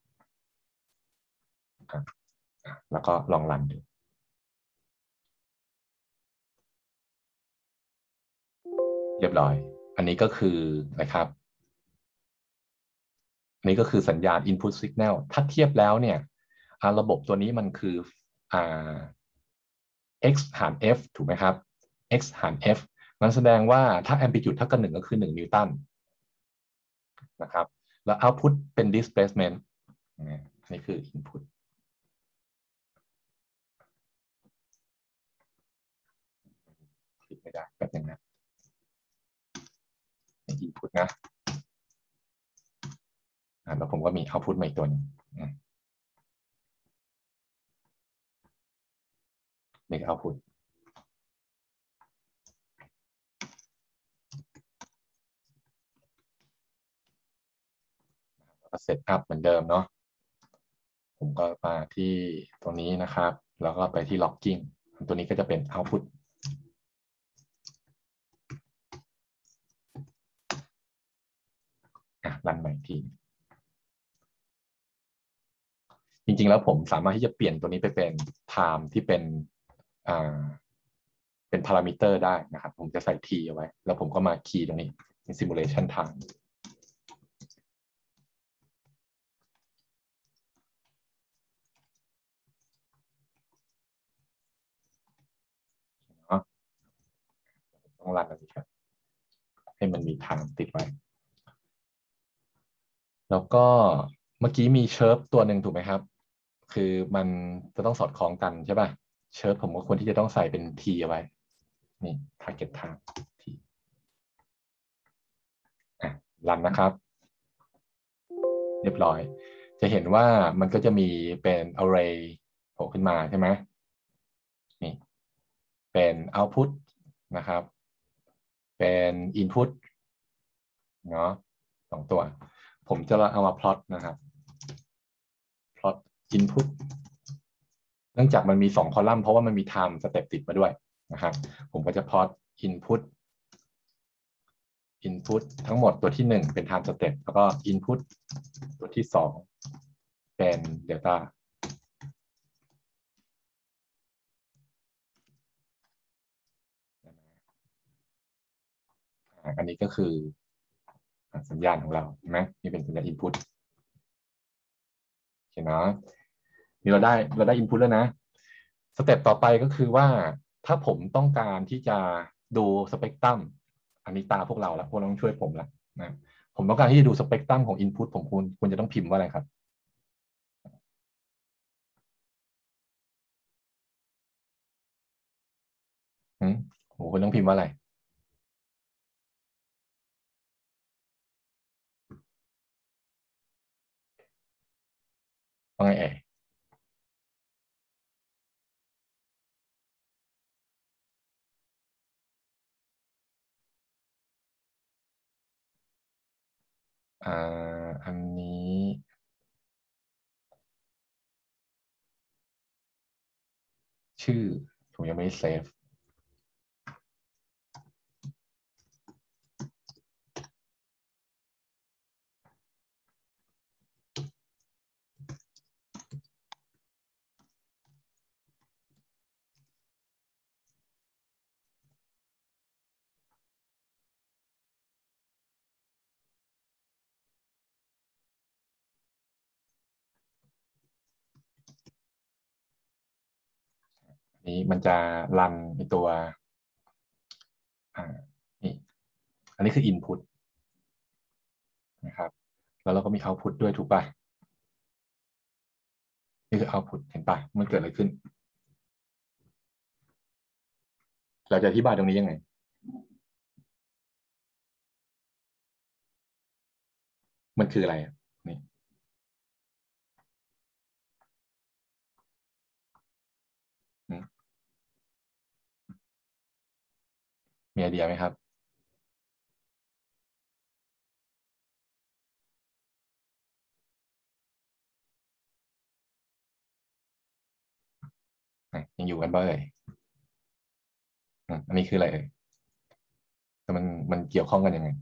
แล้วก็ลองรันดูเรียบร้อยอันนี้ก็คือนะครับอันนี้ก็คือสัญญาณ input signal ถ้าเทียบแล้วเนี่ยระบบตัวนี้มันคืออ่า x หาร f ถูกไหมครับ x หาร f มันแสดงว่าถ้า amplitude เท่ากับหนึ่งก็คือหนึ่งนิวตันนะครับแล้ว output เป็น displacement อันนี้คือ input คลิกไม่ได้แป๊บนึงนะ input นะแล้วผมก็มี output มาอีกตัวหนึ่งนี่คือ output เซตอัพเหมือนเดิมเนาะผมก็มาที่ตรงนี้นะครับแล้วก็ไปที่ logging ตัวนี้ก็จะเป็น output อ่ะรันใหม่ทีจริงๆแล้วผมสามารถที่จะเปลี่ยนตัวนี้ไปเป็น time ที่เป็นอ่าเป็นพารามิเตอร์ได้นะครับผมจะใส่ t เอาไว้แล้วผมก็มาคีย์ตรงนี้เป็น simulation time เนาะต้องรันอันนี้ครับให้มันมี time ติดไว้แล้วก็เมื่อกี้มีเชิร์ฟตัวหนึ่งถูกไหมครับคือมันจะต้องสอดคล้องกันใช่ป่ะเชิร์ฟผมก็ควรที่จะต้องใส่เป็น t เอาไว้นี่ target time t อ่ะรันนะครับเรียบร้อยจะเห็นว่ามันก็จะมีเป็น array โผล่ขึ้นมาใช่ไหมนี่เป็น output นะครับเป็น input เนาะสองตัวผมจะเอามา plot นะครับ plot input เนื่องจากมันมีสองคอลัมน์เพราะว่ามันมี time step ติดมาด้วยนะครับผมก็จะ plot input input ทั้งหมดตัวที่หนึ่งเป็น time step แล้วก็ input ตัวที่สองเป็น delta อันนี้ก็คือสัญญาณของเราใช่ไหมนี่เป็นสัญญาณ input โอเคเนาะนี่เราได้เราได้ input แล้วนะสเต็ปต่อไปก็คือว่าถ้าผมต้องการที่จะดูสเปกตรัมอันนี้ตาพวกเราละพวกเราต้องช่วยผมละนะผมต้องการที่จะดูสเปกตรัมของ input ผมควรควรจะต้องพิมพ์ว่าอะไรครับอืมผมควรต้องพิมพ์ว่าอะไรว่าไงเอ่ยอ่าอันนี้ชื่อผมยังไม่ได้เซฟนี้มันจะรันในตัวอ่านี่อันนี้คือ input นะครับแล้วเราก็มี output ด้วยถูกป่ะนี่คือ output เห็นป่ะมันเกิดอะไรขึ้นเราจะอธิบายตรงนี้ยังไงมันคืออะไรอ่ะนี่อืมมีไอเดียไหมครับอ่ะยังอยู่กันบ้างเลยอืมอันนี้คืออะไรเอ่ยแต่มันมันเกี่ยวข้องกันยังไง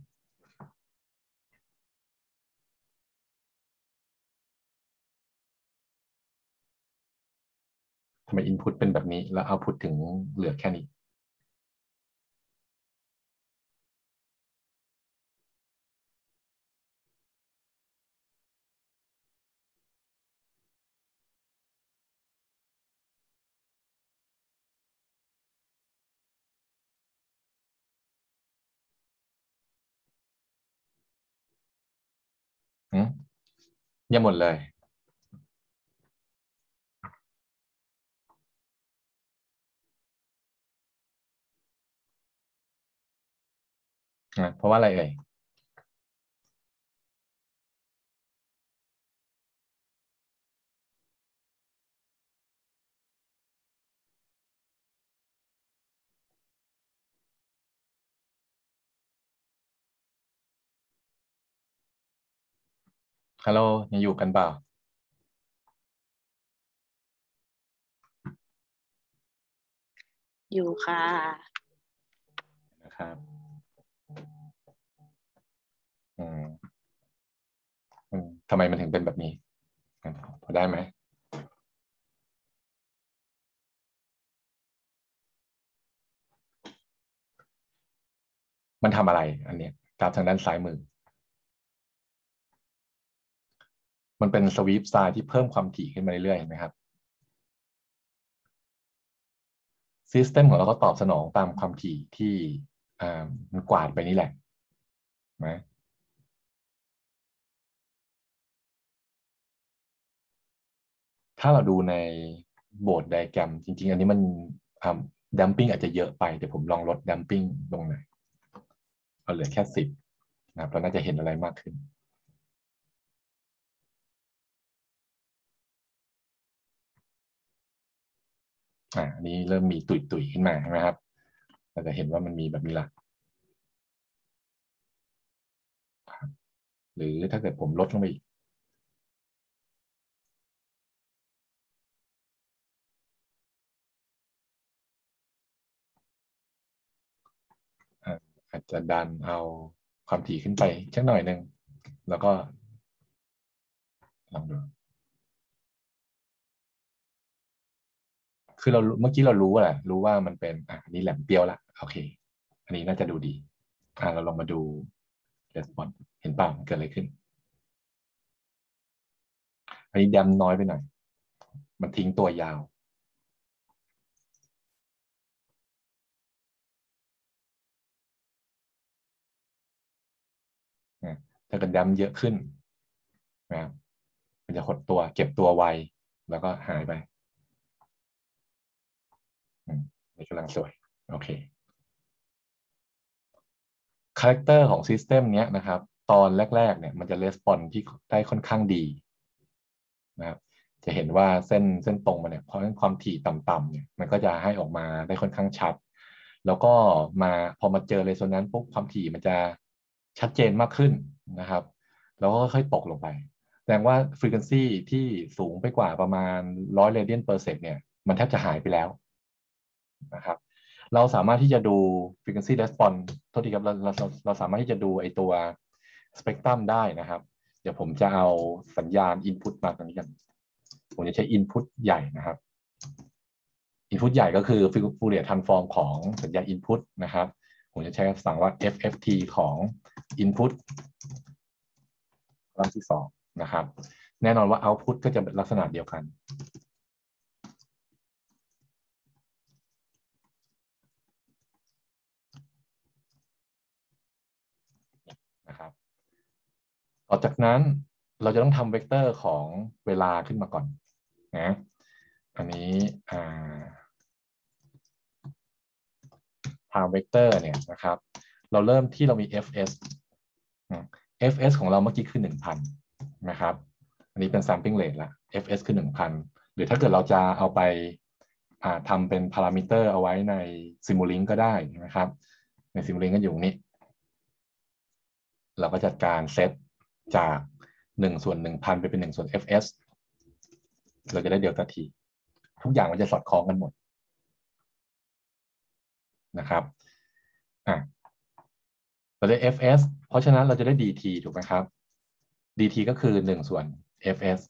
ทำไม input เป็นแบบนี้แล้ว output ถึงเหลือแค่นี้อืมยังหมดเลยอ่ะเพราะว่าอะไรเอ่ยฮัลโหลยังอยู่กันเปล่าอยู่ค่ะนะครับอืมอืมทำไมมันถึงเป็นแบบนี้พอได้ไหมมันทำอะไรอันเนี้ยกราฟทางด้านซ้ายมือมันเป็นสวีปสายที่เพิ่มความถี่ขึ้นมาเรื่อยๆเห็นไหมครับซิสเต็มของเราก็ตอบสนองตามความถี่ที่อ่ามันกวาดไปนี่แหละนะถ้าเราดูในโบสถ์ไดอะแกรมจริงๆอันนี้มันดัมปิ้งอาจจะเยอะไปเดี๋ยวผมลองลดดัมปิ้งลงหน่อยเอาเหลือแค่สิบนะครับเราน่าจะเห็นอะไรมากขึ้นอ่าอันนี้เริ่มมีตุยๆขึ้นมาใช่ไหมครับเราจะเห็นว่ามันมีแบบนี้ละหรือถ้าเกิดผมลดลงไปอีกอาจจะดันเอาความถี่ขึ้นไปสักหน่อยหนึ่งแล้วก็ลองดูคือเราเมื่อกี้เรารู้แหละรู้ว่ามันเป็นอ่ะอันนี้แหลมเปรี้ยวละโอเคอันนี้น่าจะดูดีอ่ะเราลองมาดู response เห็นเปล่าเกิดอะไรขึ้นอันนี้ดำน้อยไปหน่อยมันทิ้งตัวยาวนะถ้าเกิดดำเยอะขึ้นนะครับมันจะหดตัวเก็บตัวไวแล้วก็หายไปนี่กำลังสวยโอเคคาแรคเตอร์ของซิสเต็มเนี้ยนะครับตอนแรกๆเนี่ยมันจะレスปอนที่ได้ค่อนข้างดีนะครับจะเห็นว่าเส้นเส้นตรงมาเนี่ยเพราะความถี่ต่ำๆเนี่ยมันก็จะให้ออกมาได้ค่อนข้างชัดแล้วก็มาพอมาเจอเรโซแนนซ์ปุ๊บความถี่มันจะชัดเจนมากขึ้นนะครับแล้วก็ค่อยตกลงไปแสดงว่าฟรีเควนซีที่สูงไปกว่าประมาณร้อยเรเดียนเปอร์เซกเนี่ยมันแทบจะหายไปแล้วนะครับเราสามารถที่จะดู frequency response โทษทีครับเราเราเราสามารถที่จะดูไอตัว spectrum ได้นะครับเดี๋ยวผมจะเอาสัญญาณ input มาตรงนี้กันผมจะใช้ input ใหญ่นะครับ input ใหญ่ก็คือ Fourier transform ของสัญญาณ input นะครับผมจะใช้คำสั่งว่า เอฟ เอฟ ที ของ input ครั้งที่สองนะครับแน่นอนว่า output ก็จะเป็นลักษณะเดียวกันนะครับต่อจากนั้นเราจะต้องทำเวกเตอร์ของเวลาขึ้นมาก่อนนะอันนี้อ่า time vector เนี่ยนะครับเราเริ่มที่เรามี เอฟ เอส เอฟ เอส ของเราเมื่อกี้คือ หนึ่งพัน นะครับอันนี้เป็น sampling rate ละ เอฟ เอส คือ หนึ่งพัน หรือถ้าเกิดเราจะเอาไปทำเป็นพารามิเตอร์เอาไว้ใน Simulink ก็ได้นะครับใน Simulink ก็อยู่ตรงนี้เราก็จัดการเซตจากหนึ่งส่วนหนึ่งพันไปเป็นหนึ่งส่วน เอฟ เอส เราจะได้เดลต้า T ทุกอย่างมันจะสอดคล้องกันหมดนะครับอ่ะเราได้ เอฟ เอส เพราะฉะนั้นเราจะได้ ดี ที ถูกไหมครับ ดี ที ก็คือหนึ่งส่วน เอฟ เอส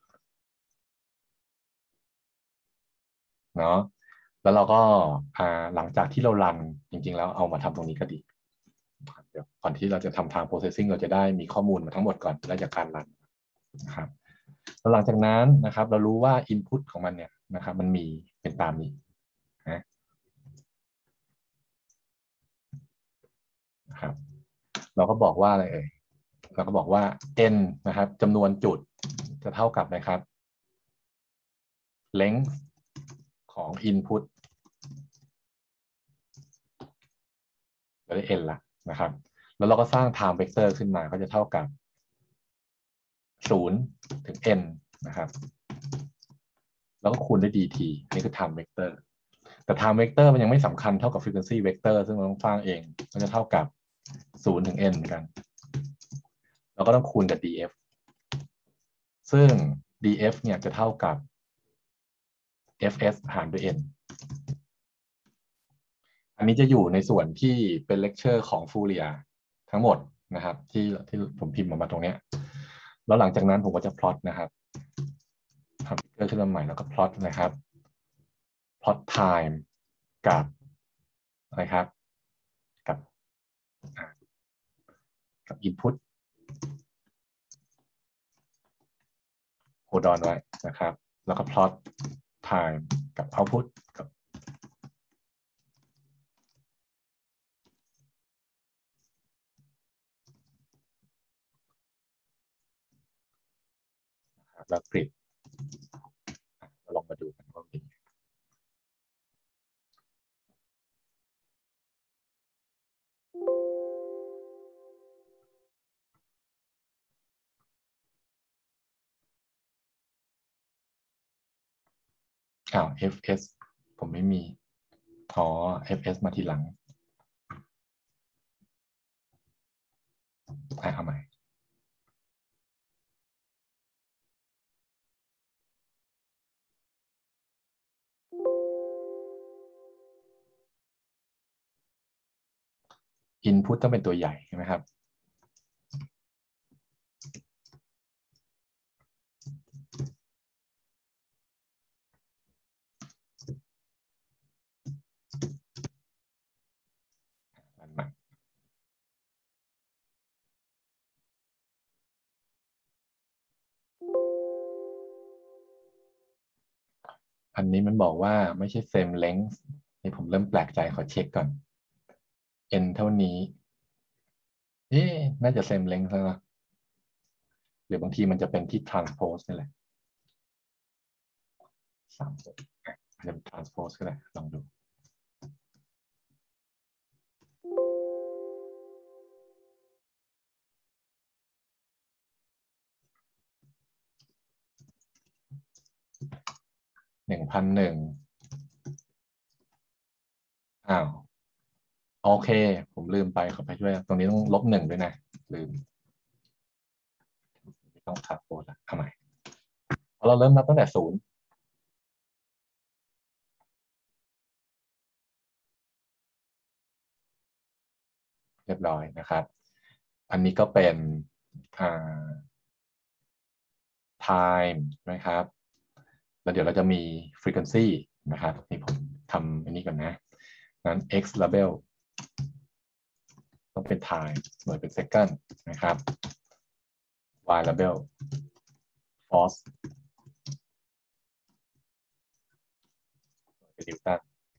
เนาะแล้วเราก็หลังจากที่เรารันจริงๆแล้วเอามาทำตรงนี้ก็ดีเดี๋ยวก่อนที่เราจะทำทาง processing เราจะได้มีข้อมูลมาทั้งหมดก่อนแล้วจากการรันนะครับแล้วหลังจากนั้นนะครับเรารู้ว่า input ของมันเนี่ยนะครับมันมีเป็นตามนี้นะครับเราก็บอกว่าอะไรเอ่ยเราก็บอกว่า n นะครับจำนวนจุดจะเท่ากับนะครับ length ของ input เราได้ n ละนะครับแล้วเราก็สร้าง time vector ขึ้นมาก็จะเท่ากับศูนย์ถึง n นะครับแล้วก็คูณด้วย dt นี่คือ time vector แต่ time vector มันยังไม่สำคัญเท่ากับ frequency vector ซึ่งเราต้องสร้างเองมันจะเท่ากับศูนย์ถึง n เหมือนกันเราก็ต้องคูณกับ df ซึ่ง df เนี่ยจะเท่ากับ fs หารด้วย n อันนี้จะอยู่ในส่วนที่เป็นเลคเชอร์ของฟูเรียทั้งหมดนะครับที่ที่ผมพิมพ์ออกมาตรงนี้แล้วหลังจากนั้นผมก็จะพลอตนะครับทำฟิกเกอร์ขึ้นมาใหม่แล้วก็พลอตนะครับพลอต time กับอะไรครับกับกับ input โคดอนไว้นะครับแล้วก็พลอต time กับ output กับแล้วกริดเราลองมาดูกันว่าเป็นอ้าว fs ผมไม่มีอ๋อ fs มาทีหลังเอาใหม่input ต้องเป็นตัวใหญ่ใช่ไหมครับอันใหม่อันนี้มันบอกว่าไม่ใช่ same length นี่ผมเริ่มแปลกใจขอเช็คก่อน n เท่านี้เอ๊ะน่าจะ same length แล้วนะหรือบางทีมันจะเป็นที่ transpose นี่แหละสามอาจจะเป็น transpose ก็ได้ลองดูหนึ่งพันหนึ่งอ้าวโอเคผมลืมไปขอไปช่วยตรงนี้ต้องลบหนึ่งด้วยนะลืมไม่ต้อง transpose ละทำไมเพราะเราเริ่มนับตั้งแต่ศูนย์เรียบร้อยนะครับอันนี้ก็เป็นอ่า time นะครับแล้วเดี๋ยวเราจะมี frequency นะครับนี่ผมทำอันนี้ก่อนนะนั้น x label ต้องเป็น time หน่วยเป็น second นะครับ y label force เป็น newton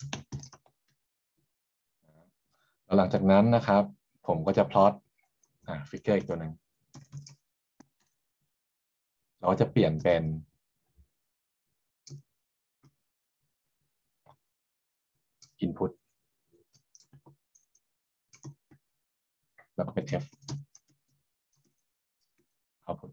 แล้วหลังจากนั้นนะครับผมก็จะพลอตอ่าฟิกเกอร์อีกตัวหนึ่งเราก็จะเปลี่ยนเป็น input แล้วก็เป็น f output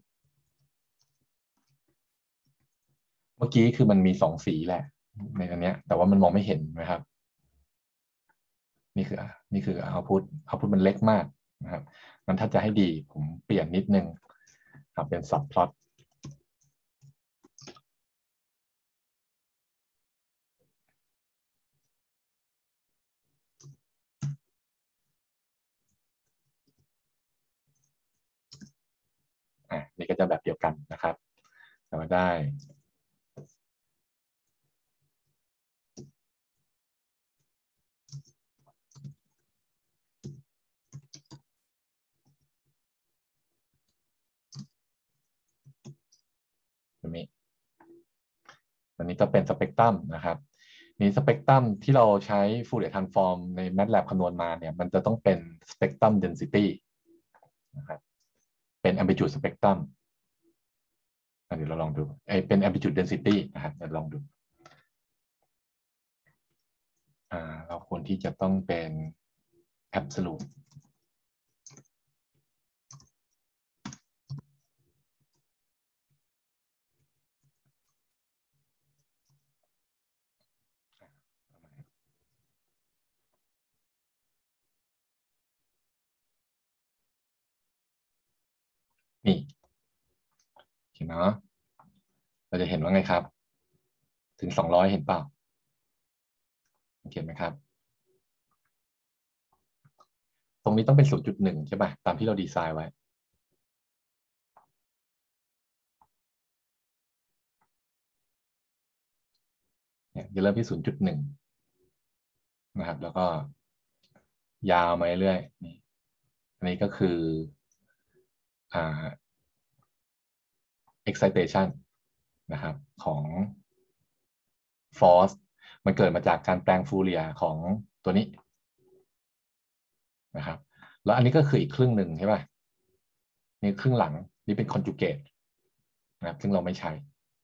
เมื่อกี้คือมันมีสองสีแหละในอันเนี้ยแต่ว่ามันมองไม่เห็นนะครับนี่คือนี่คือ output output มันเล็กมากนะครับงั้นถ้าจะให้ดีผมเปลี่ยนนิดนึงครับเป็น subplot อ่ะนี่ก็จะแบบเดียวกันนะครับแต่ว่าได้ตรงนี้อันนี้ก็เป็นสเปกตรัมนะครับนี่สเปกตรัมที่เราใช้ Fourier transform ใน MATLAB คำนวณมาเนี่ยมันจะต้องเป็น spectrum density นะครับเป็น amplitude spectrum เดี๋ยวเราลองดูเอ้เป็น amplitude density นะครับเดี๋ยวลองดูอ่าเราควรที่จะต้องเป็น absolute นี่โอเคเนาะเราจะเห็นว่าไงครับ ถึงสองร้อยเห็นเปล่าเห็นไหมครับตรงนี้ต้องเป็น ศูนย์จุดหนึ่ง ใช่ป่ะตามที่เราดีไซน์ไว้เนี่ยจะเริ่มที่ ศูนย์จุดหนึ่ง นะครับแล้วก็ยาวมาเรื่อยนี่อันนี้ก็คืออ่า excitation นะครับของ force มันเกิดมาจากการแปลงฟูเรียร์ของตัวนี้นะครับแล้วอันนี้ก็คืออีกครึ่งหนึ่งใช่ป่ะนี่ครึ่งหลังนี่เป็น conjugate นะครับซึ่งเราไม่ใช้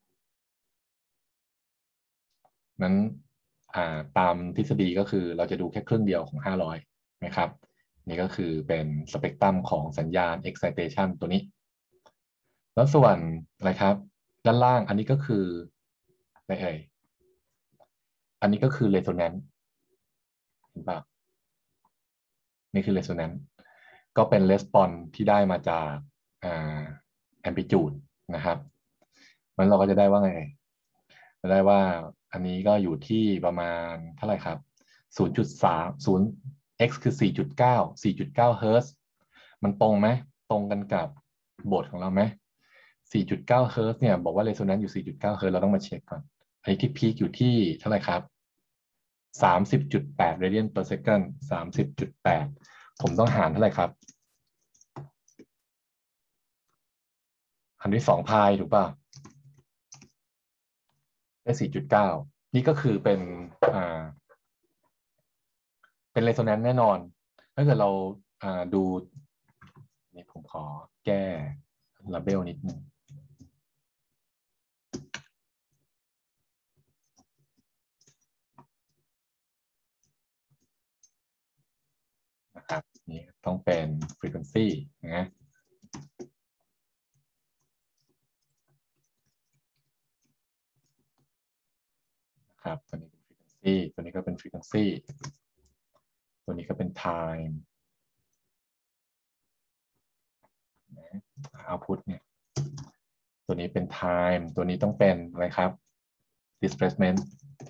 นั้นตามทฤษฎีก็คือเราจะดูแค่ครึ่งเดียวของห้าร้อยนะครับนี่ก็คือเป็นสเปกตรัมของสัญญาณ excitation ตัวนี้แล้วส่วนอะไรครับด้านล่างอันนี้ก็คืออะไรเอ่ยอันนี้ก็คือ resonance เห็นป่ะนี่คือ resonance ก็เป็น response ที่ได้มาจากอ่า amplitude นะครับมันเราก็จะได้ว่าไงจะได้ว่าอันนี้ก็อยู่ที่ประมาณเท่าไหร่ครับ ศูนย์จุดสาม ศูนย์ x คือ สี่จุดเก้า สี่จุดเก้า เฮิร์ตซ์มันตรงไหมตรงกันกับบทของเราไหม สี่จุดเก้า เฮิร์ตซ์เนี่ยบอกว่า resonance อยู่ สี่จุดเก้า เฮิร์ตซ์เราต้องมาเช็คก่อนอันนี้ที่พีคอยู่ที่เท่าไหร่ครับ สามสิบจุดแปด radian per second สามสิบจุดแปด ผมต้องหารเท่าไหร่ครับหารด้วยสองพายถูกป่ะได้ สี่จุดเก้า นี่ก็คือเป็นอ่าเป็น resonance แน่นอนถ้าเกิดเราอ่าดูนี่ผมขอแก้ label นิดนึงนะครับนี่ต้องเป็น frequency นะครับตัวนี้เป็น frequency ตัวนี้ก็เป็น frequency ตัวนี้ก็เป็น time output เนี่ยตัวนี้เป็น time ตัวนี้ต้องเป็นอะไรครับ displacement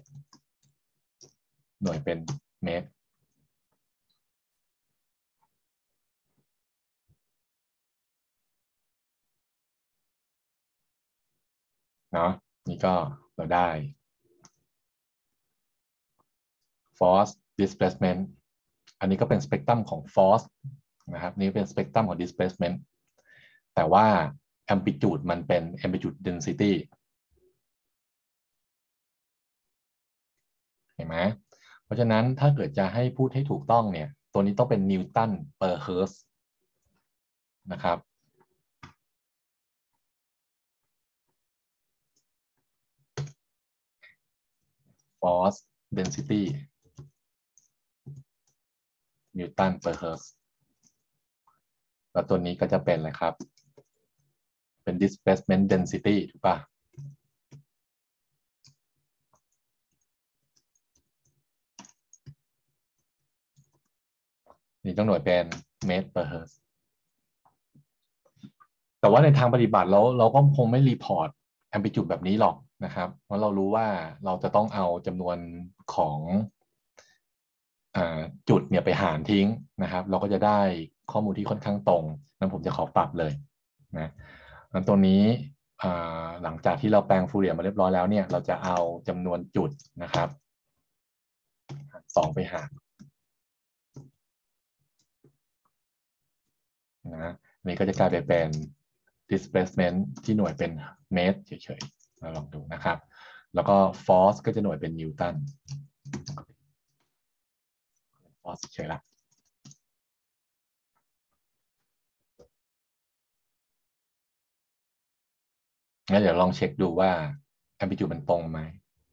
หน่วยเป็นเมตรเนาะนี่ก็เราได้ force displacement อันนี้ก็เป็นสเปกตรัมของ force นะครับนี่เป็นสเปกตรัมของ displacement แต่ว่า amplitude มันเป็น amplitude density เห็นไหมเพราะฉะนั้นถ้าเกิดจะให้พูดให้ถูกต้องเนี่ยตัวนี้ต้องเป็นนิวตัน per hertz นะครับ force density นิวตัน per hertz แล้วตัวนี้ก็จะเป็นอะไรครับเป็น displacement density ถูกป่ะนี่ต้องหน่วยเป็นเมตร per hertz แต่ว่าในทางปฏิบัติเราเราก็คงไม่รีพอร์ต amplitude แบบนี้หรอกนะครับเพราะเรารู้ว่าเราจะต้องเอาจำนวนของจุดเนี่ยไปหารทิ้งนะครับเราก็จะได้ข้อมูลที่ค่อนข้างตรงนั้นผมจะขอปรับเลยนะงั้นตัวนี้หลังจากที่เราแปลงฟูเรียร์มาเรียบร้อยแล้วเนี่ยเราจะเอาจำนวนจุดนะครับสองไปหารนะนี่ก็จะกลายไปเป็น displacement ที่หน่วยเป็นเมตรเฉยๆเราลองดูนะครับแล้วก็ force ก็จะหน่วยเป็นนิวตัน force เฉยๆละงั้นเดี๋ยวลองเช็คดูว่า amplitude มันตรงไหม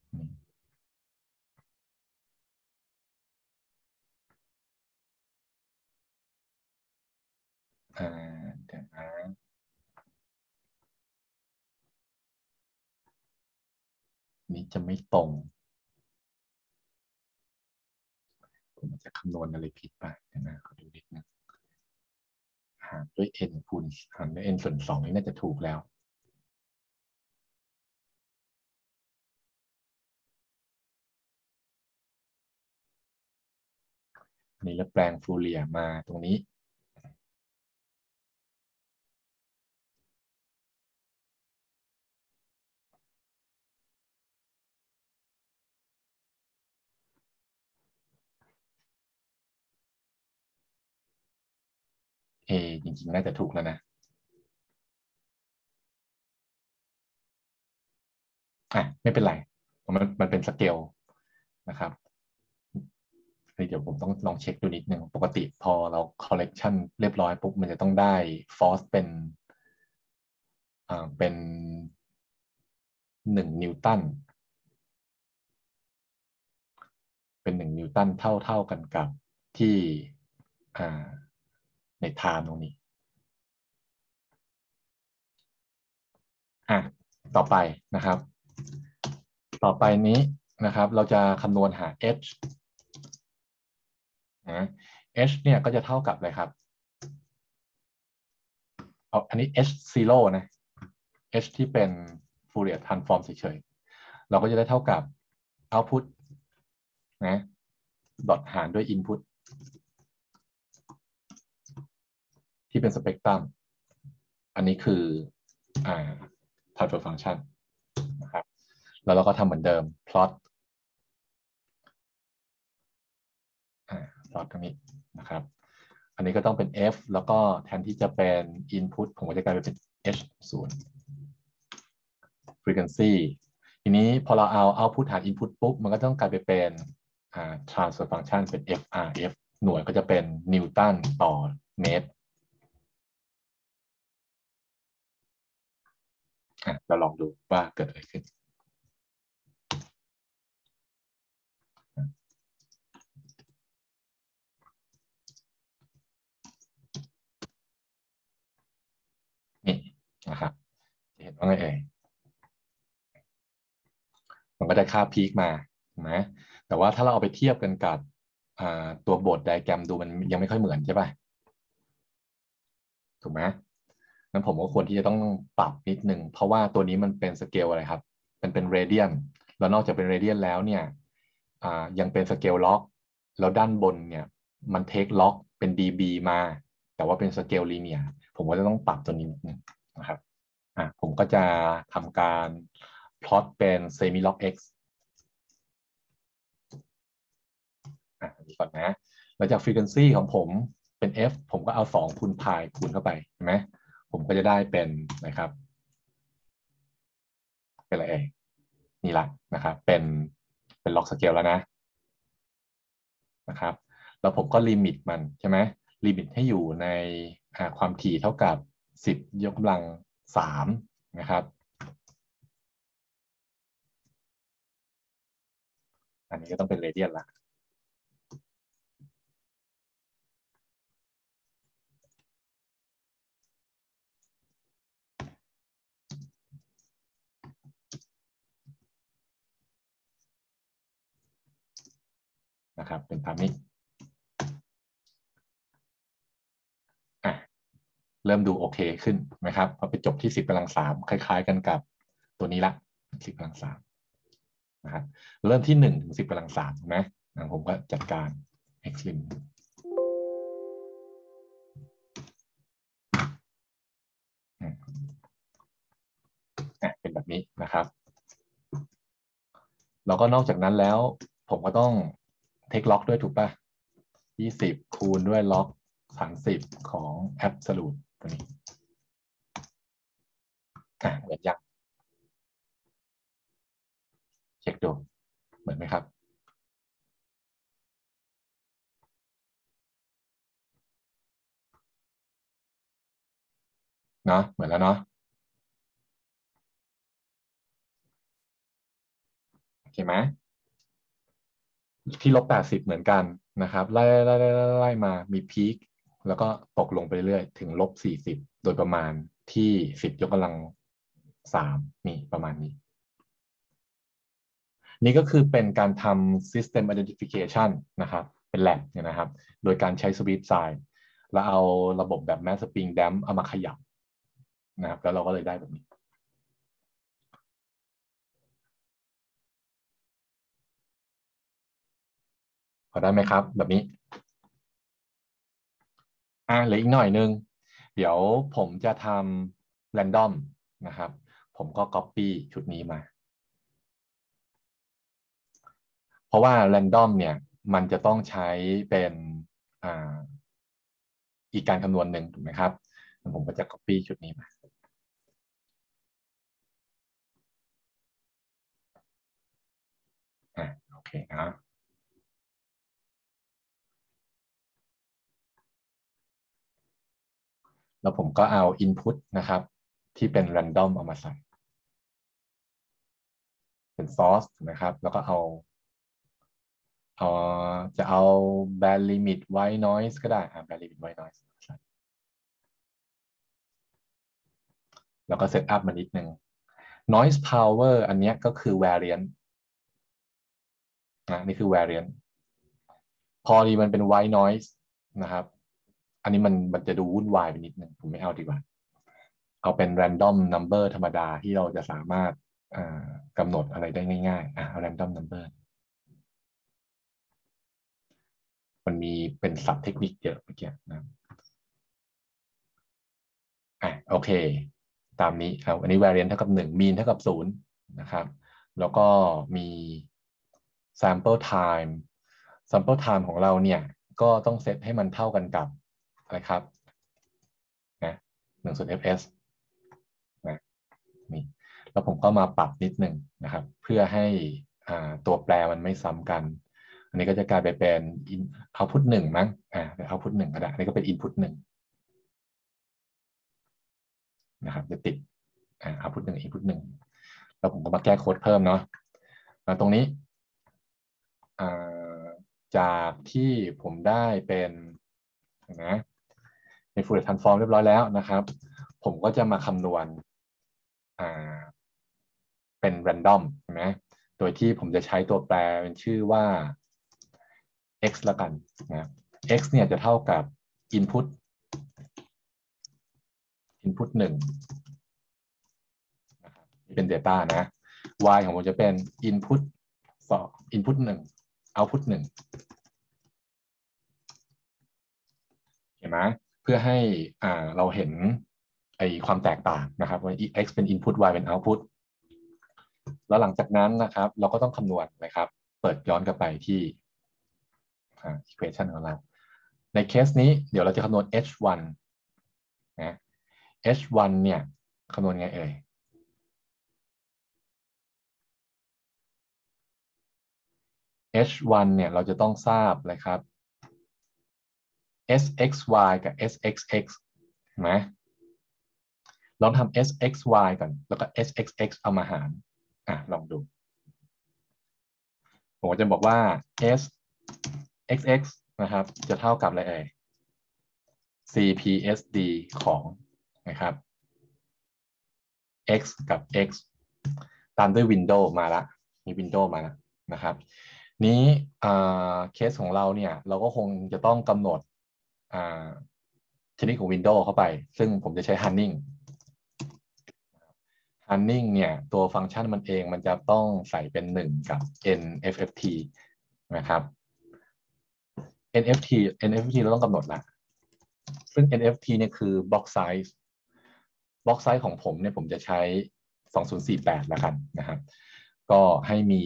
อ่าเดี๋ยวนะนี่จะไม่ตรงผมจะคำนวณอะไรผิดไปนะขอดูนิดนึงหารด้วย n คูณหารด้วย n ส่วนสองนี่น่าจะถูกแล้วอันนี้แล้วแปลงฟูเรียมาตรงนี้เอจริงๆน่าจะถูกแล้วนะอ่ะไม่เป็นไรมันมันเป็นสเกลนะครับเดี๋ยวผมต้องลองเช็คดูนิดนึงปกติพอเรา collection เรียบร้อยปุ๊บมันจะต้องได้ force เป็นอ่าเป็นหนึ่งนิวตันเป็นหนึ่งนิวตันเท่าเท่ากันกับที่อ่าในไทม์ตรงนี้อ่ะต่อไปนะครับต่อไปนี้นะครับเราจะคำนวณหา h นะ h เนี่ยก็จะเท่ากับอะไรครับเอาอันนี้ h ศูนย์นะ h ที่เป็น Fourier transform เฉยๆเราก็จะได้เท่ากับ output นะดอทหารด้วย input ที่เป็นสเปกตรัมอันนี้คืออ่า transfer function นะครับแล้วเราก็ทำเหมือนเดิม plot อ่า plot ตรงนี้นะครับอันนี้ก็ต้องเป็น f แล้วก็แทนที่จะเป็น input ผมก็จะกลายเป็น h ศูนย์ frequency ทีนี้พอเราเอา output หาร input ปุ๊บมันก็ต้องกลายไปเป็นอ่า transfer function เป็น f r f หน่วยก็จะเป็นนิวตันต่อเมตรอ่ะเราลองดูว่าเกิดอะไรขึ้นนี่นะครับจะเห็นว่าไงเอ่ยมันก็ได้ค่าพีคมาถูกไหมแต่ว่าถ้าเราเอาไปเทียบกันกับตัวโบสไดแกรมดูมันยังไม่ค่อยเหมือนใช่ป่ะถูกไหมงั้นผมก็ควรที่จะต้องปรับนิดนึงเพราะว่าตัวนี้มันเป็นสเกลอะไรครับมันเป็นเรเดียนแล้วนอกจากเป็นเรเดียนแล้วเนี่ยยังเป็นสเกลล็อกแล้วด้านบนเนี่ยมันเทคล็อกเป็น ดี บี มาแต่ว่าเป็นสเกลลีเนียร์ผมก็จะต้องปรับตัวนี้นิดนึงนะครับอ่ะผมก็จะทำการพลอตเป็นเซมิล็อก x อ่ะอันนี้ก่อนนะแล้วจาก frequency ของผมเป็น f ผมก็เอาสองคูณ pi คูณเข้าไปเห็นไหมผมก็จะได้เป็นนะครับเป็นอะไรเองนี่ละนะครับเป็นเป็นล็อกสเกลแล้วนะนะครับแล้วผมก็ลิมิตมันใช่ไหมลิมิตให้อยู่ในความถี่เท่ากับสิบยกกำลังสามนะครับอันนี้ก็ต้องเป็นเรเดียนละนะครับเป็นตามนี้อ่ะเริ่มดูโอเคขึ้นไหมครับพอไปจบที่สิบกำลังสามคล้ายๆกันกับตัวนี้ละสิบกำลังสามนะครับเริ่มที่หนึ่งถึงสิบกำลังสามนะผมก็จัดการ x lim เป็นแบบนี้นะครับแล้วก็นอกจากนั้นแล้วผมก็ต้องเทคล็อกด้วยถูกป่ะยี่สิบคูณด้วยล็อกสามสิบของ absolute ตัวนี้อ่ะเหมือนยังเช็คดูเหมือนไหมครับเนาะเหมือนแล้วเนาะโอเคไหมที่ลบแปดสิบเหมือนกันนะครับไล่ไล่ไล่ไล่มามีพีคแล้วก็ตกลงไปเรื่อยถึงลบสี่สิบโดยประมาณที่สิบยกกำลังสามนี่ประมาณนี้นี่ก็คือเป็นการทำ system identification นะครับเป็น lab เนี่ยนะครับโดยการใช้ sweep side แล้วเอาระบบแบบ mass spring dam เอามาขยับนะครับแล้วเราก็เลยได้แบบนี้พอได้ไหมครับแบบนี้อ่ะเหลืออีกหน่อยนึงเดี๋ยวผมจะทำ random นะครับผมก็ copy ชุดนี้มาเพราะว่า random เนี่ยมันจะต้องใช้เป็นอ่าอีกการคำนวณหนึ่งถูกไหมครับผมก็จะ copy ชุดนี้มาอ่ะโอเคนะแล้วผมก็เอา input นะครับที่เป็น random เอามาใส่เป็น source นะครับแล้วก็เอาเอ่อจะเอา band limit white noise ก็ได้อ่า band limit white noise แล้วก็เซตอัพมานิดนึง noise power อันนี้ก็คือ variant นะนี่คือ variant พอดีมันเป็น white noise นะครับอันนี้มันมันจะดูวุ่นวายไปนิดนึงผมไม่เอาดีกว่าเอาเป็น random number ธรรมดาที่เราจะสามารถกำหนดอะไรได้ง่ายๆอ่ะเอา random number มันมีเป็นศัพท์เทคนิคเยอะเมื่อกี้นะอ่ะโอเคตามนี้ครับอันนี้ variant เท่ากับหนึ่ง mean เท่ากับศูนย์นะครับแล้วก็มี sample time sample time ของเราเนี่ยก็ต้องเซตให้มันเท่ากันกับอะไรครับนะหนึ่งส่วน fs นะนี่แล้วผมก็มาปรับนิดหนึ่งนะครับเพื่อให้อ่าตัวแปรมันไม่ซ้ำกันอันนี้ก็จะกลายไปเป็น output หนึ่งมั้งอ่าเป็น output หนึ่งก็ได้อันนี้ก็เป็น input หนึ่งนะครับจะติดอ่า output หนึ่ง input หนึ่งแล้วผมก็มาแก้โค้ดเพิ่มเนาะตรงนี้จากที่ผมได้เป็นนะใน Fourier transform เรียบร้อยแล้วนะครับผมก็จะมาคำนวณเป็น random ใช่ไหมโดยที่ผมจะใช้ตัวแปรเป็นชื่อว่า x ละกันนะ x เนี่ยจะเท่ากับ input input หนึ่งนะครับนี่เป็น data นะ y ของผมจะเป็น input สอง input หนึ่ง output หนึ่งเห็นไหมเพื่อให้อ่าเราเห็นไอความแตกต่างนะครับว่า x เป็น input y เป็น output แล้วหลังจากนั้นนะครับเราก็ต้องคำนวณนะครับเปิดย้อนกลับไปที่ equation ของเราในเคสนี้เดี๋ยวเราจะคำนวณ h วันนะ h วันเนี่ยคำนวณไงเอ่ย h วันเนี่ยเราจะต้องทราบเลยครับ sxy กับ sxx เห็นไหมลองทำ sxy ก่อนแล้วก็ sxx เอามาหารอ่ะลองดูผมจะบอกว่า sxx นะครับจะเท่ากับอะไรเอ่ย cpsd ของนะครับ x กับ x ตามด้วย window มาละมี window มาแล้วนะครับนี้เคสของเราเนี่ยเราก็คงจะต้องกำหนดชนิดของ window เข้าไปซึ่งผมจะใช้ hunning hunning เนี่ยตัวฟังก์ชันมันเองมันจะต้องใส่เป็นหนึ่งกับ nfft นะครับ nft nft เราต้องกำหนดละซึ่ง nft เนี่ยคือ block size block size ของผมเนี่ยผมจะใช้สองพันสี่สิบแปดแล้วกันนะครับก็ให้มี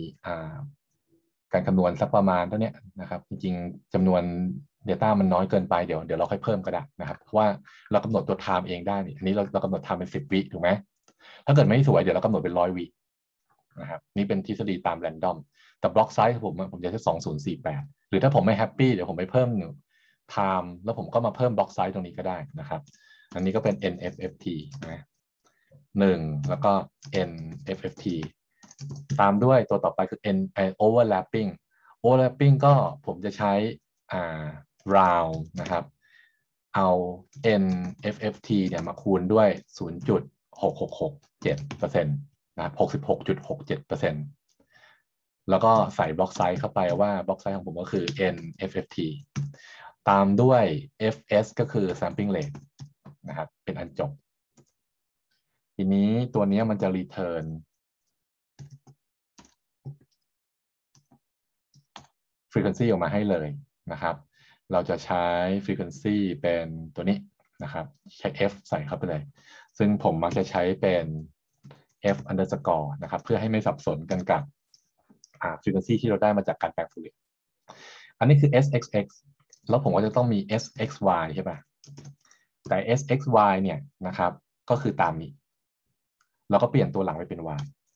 การคำนวณสักประมาณเท่านี้นะครับจริงๆจำนวน Data มันน้อยเกินไปเดี๋ยวเดี๋ยวเราค่อยเพิ่มก็ได้นะครับเพราะว่าเรากำหนดตัว time เองได้นี่อันนี้เราเรากำหนด time เป็นสิบวิถูกไหมถ้าเกิดไม่สวยเดี๋ยวเรากำหนดเป็นร้อยวินะครับนี่เป็นทฤษฎีตาม random แต่ block size ผมผมจะใช้สองพันสี่สิบแปดหรือถ้าผมไม่แฮปปี้เดี๋ยวผมไปเพิ่ม time แล้วผมก็มาเพิ่ม block size ตรงนี้ก็ได้นะครับอันนี้ก็เป็น nfft นะหนึ่งแล้วก็ nfft ตามด้วยตัวต่อไปคือ n overlapping overlapping ก็ผมจะใช้อ่า round นะครับเอา nfft เนี่ยมาคูณด้วย ศูนย์จุดหกหกหกเจ็ดเปอร์เซ็นต์ นะครับ หกสิบหกจุดหกเจ็ดเปอร์เซ็นต์ แล้วก็ใส่บล็อกไซส์เข้าไปว่าบล็อกไซส์ของผมก็คือ nfft ตามด้วย fs ก็คือ sampling rate นะครับเป็นอันจบทีนี้ตัวนี้มันจะ return frequency ออกมาให้เลยนะครับเราจะใช้ frequency เป็นตัวนี้นะครับใช้ f ใส่เข้าไปเลยซึ่งผมมักจะใช้เป็น f underscore นะครับเพื่อให้ไม่สับสนกันกับอ่า frequency ที่เราได้มาจากการแปลงฟูเรียร์อันนี้คือ sxx แล้วผมก็จะต้องมี sxy ใช่ป่ะแต่ sxy เนี่ยนะครับก็คือตามนี้เราก็เปลี่ยนตัวหลังไปเป็น y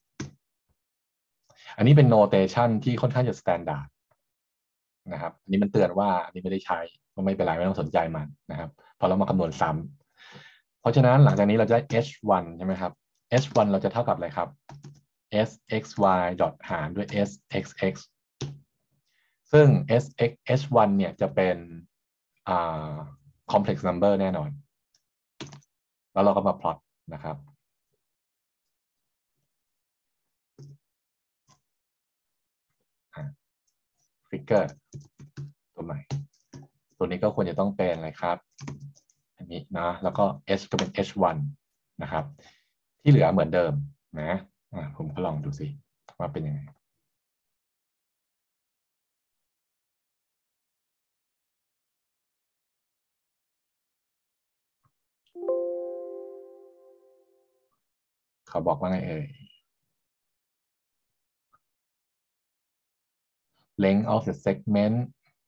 อันนี้เป็น notation ที่ค่อนข้างจะ standard นะครับอันนี้มันเตือนว่าอันนี้ไม่ได้ใช้ก็ไม่เป็นไรไม่ต้องสนใจมันนะครับพอเรามาคำนวณซ้ำเพราะฉะนั้นหลังจากนี้เราจะ h วันใช่ไหมครับ h วันเราจะเท่ากับอะไรครับ sxy ดอทหารด้วย sxx ซึ่ง sx h วันเนี่ยจะเป็นอ่า complex number แน่นอนแล้วเราก็มา plot นะครับฟิกเกอร์ตัวใหม่ตัวนี้ก็ควรจะต้องเป็นอะไรครับอันนี้นะแล้วก็ h ก็เป็น h วันนะครับที่เหลือเหมือนเดิมนะอ่าผมก็ลองดูสิว่าเป็นยังไงเขาบอกว่าไงเอ่ย length of the segment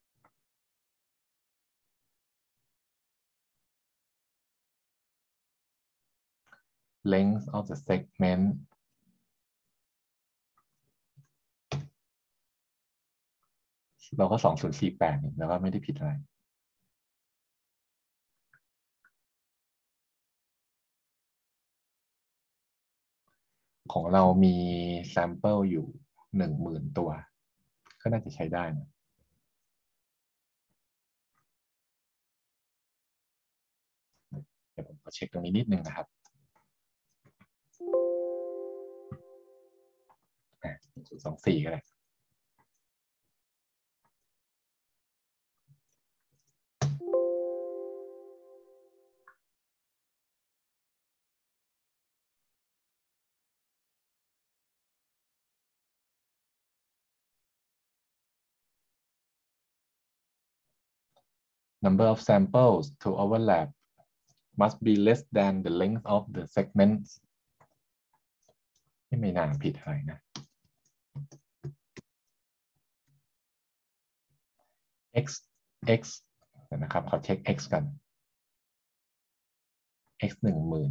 length of the segment เราก็สองศูนย์สี่แปดนี่แล้วก็ไม่ได้ผิดอะไรของเรามี sample อยู่หนึ่งหมื่นตัวก็น่าจะใช้ได้นะเดี๋ยวผมขอเช็คตรงนี้นิดนึงนะครับอ่ะหนึ่งศูนย์สองสี่ก็ได้ number of samples to overlap must be less than the length of the segments ไม่น่าผิดอะไรนะ x x นะครับขอเช็ค x กัน x หนึ่งหมื่น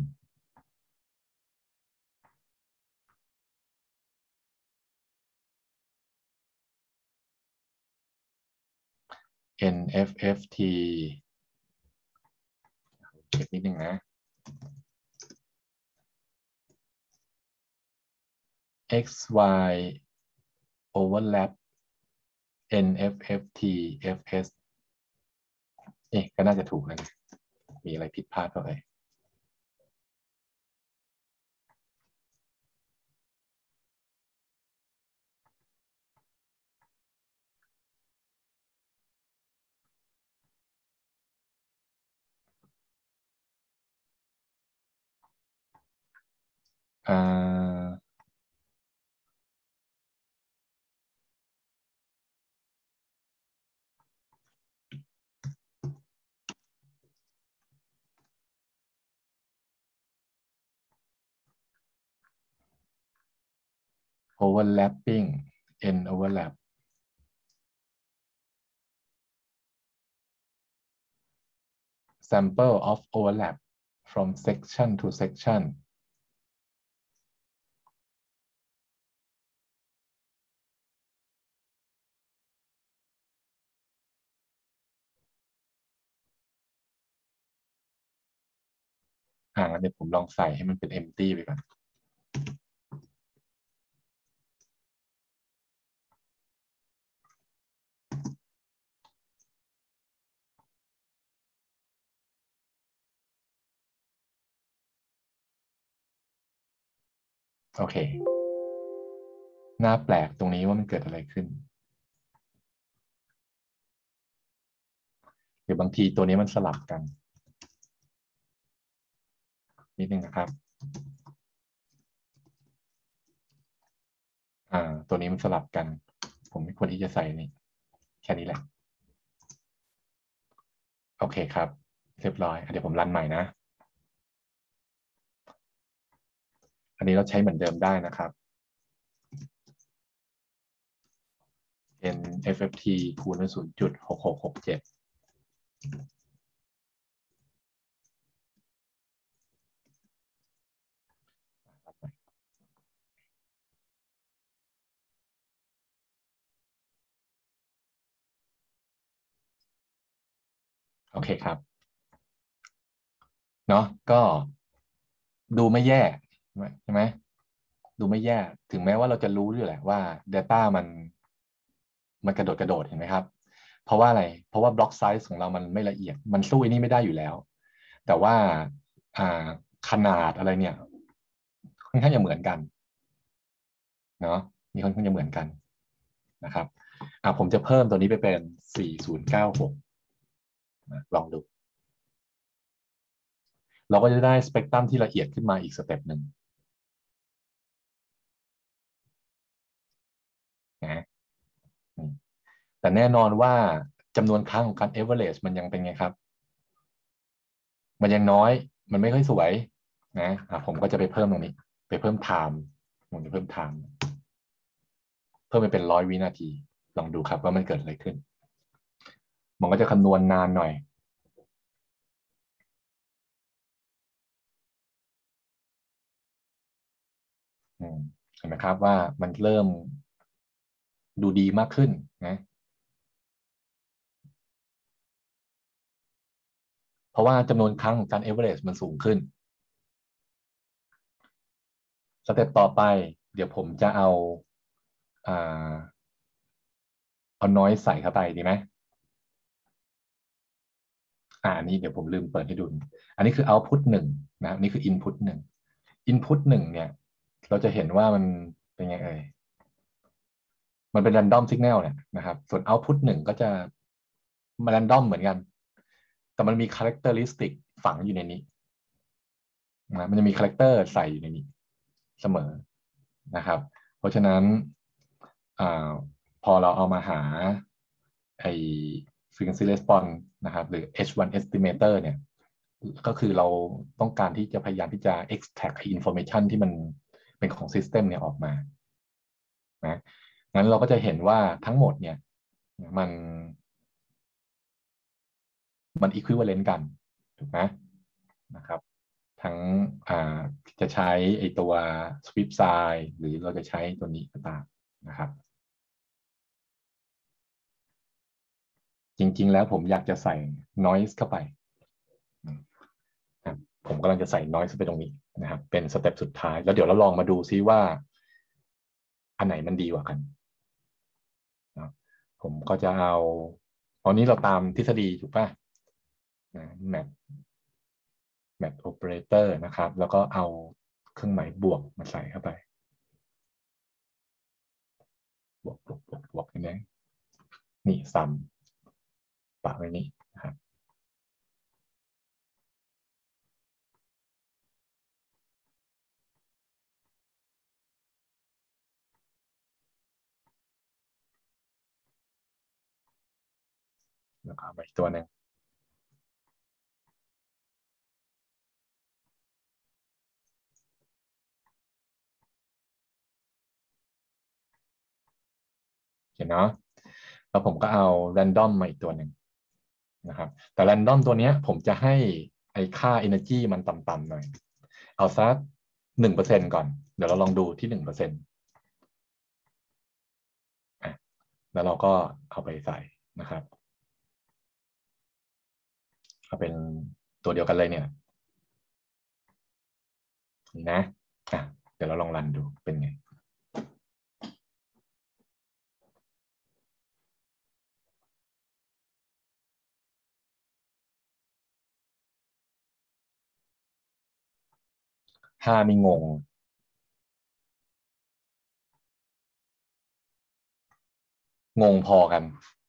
เอ็น เอฟ เอฟ ที เช็คนิดนึงนะ x y overlap เอ็น เอฟ เอฟ ที เอฟ เอส เอ๊ะก็น่าจะถูกแล้วนะมีอะไรผิดพลาดเปล่าเอ่ยอ่า overlapping n overlap sample of overlap from section to section อ่าเดี๋ยวผมลองใส่ให้มันเป็น empty ไปก่อนโอเคน่าแปลกตรงนี้ว่ามันเกิดอะไรขึ้นหรือบางทีตัวนี้มันสลับกันนิดนึงนะครับอ่าตัวนี้มันสลับกันผมไม่ควรที่จะใส่นี่แค่นี้แหละโอเคครับเรียบร้อยเดี๋ยวผมรันใหม่นะอันนี้เราใช้เหมือนเดิมได้นะครับเป็น เอฟ เอฟ ที คูณด้วย ศูนย์จุดหกหกหกเจ็ด โอเคครับเนาะก็ดูไม่แย่ใช่ไหมดูไม่แย่ถึงแม้ว่าเราจะรู้อยู่แหละว่า Data มันมันกระโดดกระโดดเห็นไหมครับเพราะว่าอะไรเพราะว่าบล็อกไซส์ของเรามันไม่ละเอียดมันสู้ไอ้นี่ไม่ได้อยู่แล้วแต่ว่าอ่าขนาดอะไรเนี่ยค่อนข้างจะเหมือนกันเนาะนี่ค่อนข้างจะเหมือนกันนะครับอ่าผมจะเพิ่มตัวนี้ไปเป็นสี่ศูนย์เก้าหกลองดูเราก็จะได้สเปกตรัมที่ละเอียดขึ้นมาอีกสเต็ปหนึ่งนะแต่แน่นอนว่าจำนวนครั้งของการ average มันยังเป็นไงครับมันยังน้อยมันไม่ค่อยสวยนะอ่ะผมก็จะไปเพิ่มตรงนี้ไปเพิ่ม time ผมจะเพิ่ม time เพิ่มไปเป็นร้อยวินาทีลองดูครับว่ามันเกิดอะไรขึ้นมันก็จะคำนวณนานหน่อยเห็นไหมครับว่ามันเริ่มดูดีมากขึ้นนะเพราะว่าจำนวนครั้งของการ average มันสูงขึ้นสเต็ปต่อไปเดี๋ยวผมจะเอาอ่าเอา noise ใส่เข้าไปดีไหมอ่าอันนี้เดี๋ยวผมลืมเปิดให้ดูอันนี้คือ output หนึ่งนะนี่คือ input หนึ่ง input หนึ่งเนี่ยเราจะเห็นว่ามันเป็นไงเอ่ยมันเป็น random signal เนี่ยนะครับส่วน output หนึ่งก็จะมา random เหมือนกันแต่มันมี characteristic ฝังอยู่ในนี้นะมันจะมี character ใส่อยู่ในนี้เสมอนะครับเพราะฉะนั้นอ่าพอเราเอามาหาไอ้ frequency response นะครับหรือ เอช วัน estimator เนี่ยก็คือเราต้องการที่จะพยายามที่จะ extract information ที่มันเป็นของ system เนี่ยออกมานะงั้นเราก็จะเห็นว่าทั้งหมดเนี่ยมันมัน equivalent กันถูกไหมนะครับทั้งอ่าจะใช้ไอตัว sweep size หรือเราจะใช้ตัวนี้ก็ตามนะครับจริงๆแล้วผมอยากจะใส่ noise เข้าไปผมกำลังจะใส่ noise ไปตรงนี้นะครับเป็นสเต็ปสุดท้ายแล้วเดี๋ยวเราลองมาดูซิว่าอันไหนมันดีกว่ากันนะผมก็จะเอาตอนนี้เราตามทฤษฎีถูกป่ะนะ map map operator นะครับแล้วก็เอาเครื่องหมายบวกมาใส่เข้าไปบวกบวกบวกบวกอย่างนี้นี่ซ้ำปะไว้นี่นะครับแล้วก็เอาไปอีกตัวหนึ่งเห็นเนาะแล้วผมก็เอา random มาอีกตัวหนึ่งนะครับแต่ random ตัวนี้ผมจะให้ไอ้ค่า energy มันต่ำๆหน่อยเอาสักหนึ่งเปอร์เซ็นต์ก่อนเดี๋ยวเราลองดูที่หนึ่งเปอร์เซ็นต์อ่ะแล้วเราก็เอาไปใส่นะครับเอาเป็นตัวเดียวกันเลยเนี่ยนี่นะอ่ะเดี๋ยวเราลองรันดูเป็นไงห้านี่งงงงพอกัน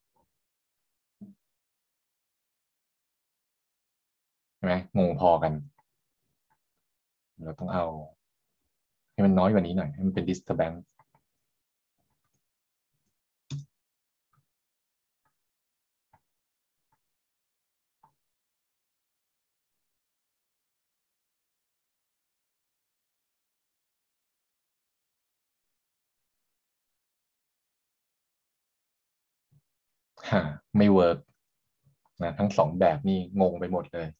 ใช่ไหมงงพอกันเราต้องเอาให้มันน้อยกว่านี้หน่อยให้มันเป็น disturbance ฮะไม่เวิร์กนะทั้งสองแบบนี่งงไปหมดเลย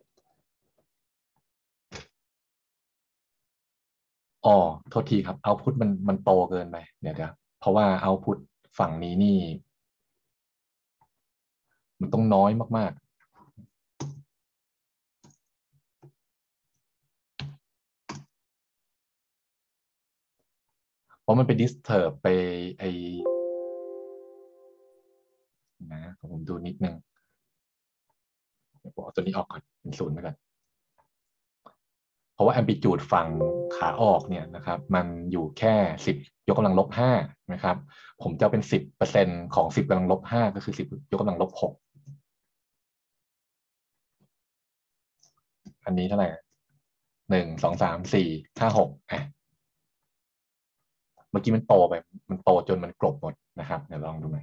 อ๋อโทษทีครับเอาพุทมันมันโตเกินไปเดี๋ยวเดี๋ยวเพราะว่าเอาพุทฝั่งนี้นี่มันต้องน้อยมากๆเพราะมันไปดิสเทิร์บไปไอนะผมดูนิดนึงเดี๋ยวผมเอาตัวนี้ออกก่อนเป็นศูนย์ไปก่อนเพราะว่าแอมพลิจูดฝั่งขาออกเนี่ยนะครับมันอยู่แค่สิบยกกำลังลบห้านะครับผมจะเป็นสิบเปอร์เซ็นต์ของสิบกำลังลบห้าก็คือสิบยกกำลังลบหกอันนี้เท่าไหร่หนึ่งสองสามสี่ห้าหกอ่ะเมื่อกี้มันโตไปมันโตจนมันกลบหมดนะครับเดี๋ยวลองดูไหม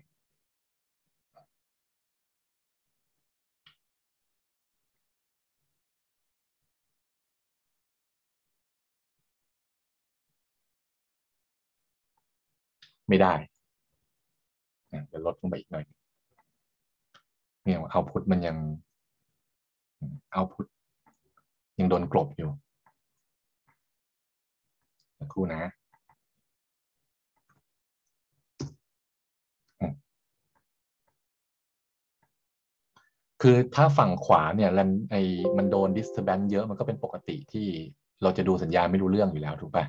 ไม่ได้เดี๋ยวลดลงไปอีกหน่อยเนี่ยเอาพุทมันยังเอาพุทยังโดนกลบอยู่สักครู่นะคือถ้าฝั่งขวาเนี่ยแลนไอมันโดน disturbance เยอะมันก็เป็นปกติที่เราจะดูสัญญาณไม่รู้เรื่องอยู่แล้วถูกป่ะ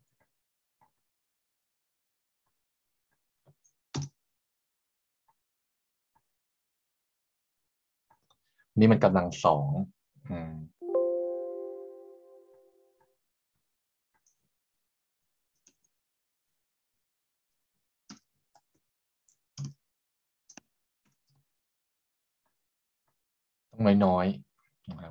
นี่มันกำลังสองอืมต้องน้อยๆนะครับ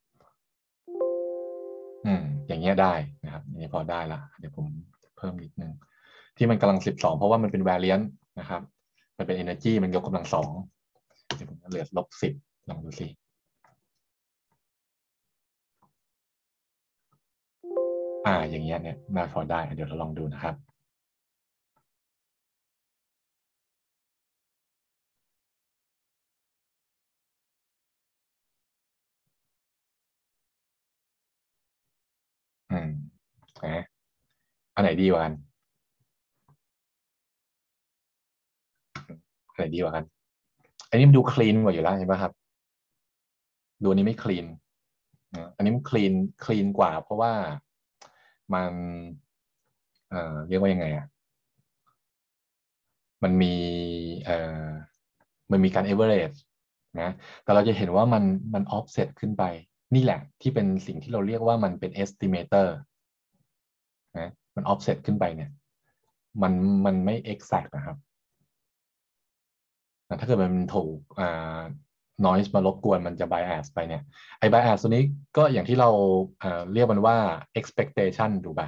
อืมอย่างเงี้ยได้นะครับนี่พอได้ละเดี๋ยวผมเพิ่มนิดนึงที่มันกำลังสิบสองเพราะว่ามันเป็น variant นะครับมันเป็น energy มันยกกำลังสองเดี๋ยวผมเหลือลบสิบลองดูสิอ่าอย่างเงี้ยเนี่ยน่าพอได้เดี๋ยวเราลองดูนะครับอืมนะอันไหนดีกว่ากันอันไหนดีกว่ากันอันนี้มันดูคลีนกว่าอยู่แล้วเห็นป่ะครับดูอันนี้ไม่คลีนอันนี้มันคลีนคลีนกว่าเพราะว่ามันเอ่อเรียกว่ายังไงอ่ะมันมีเอ่อมันมีการ average นะแต่เราจะเห็นว่ามันมัน offset ขึ้นไปนี่แหละที่เป็นสิ่งที่เราเรียกว่ามันเป็น estimator นะมัน offset ขึ้นไปเนี่ยมันมันไม่ exact นะครับถ้าเกิดมันถูกอ่า noise มารบกวนมันจะ bias ไปเนี่ยไอ้ bias ตัวนี้ก็อย่างที่เราเอ่อเรียกมันว่า expectation ถูกป่ะ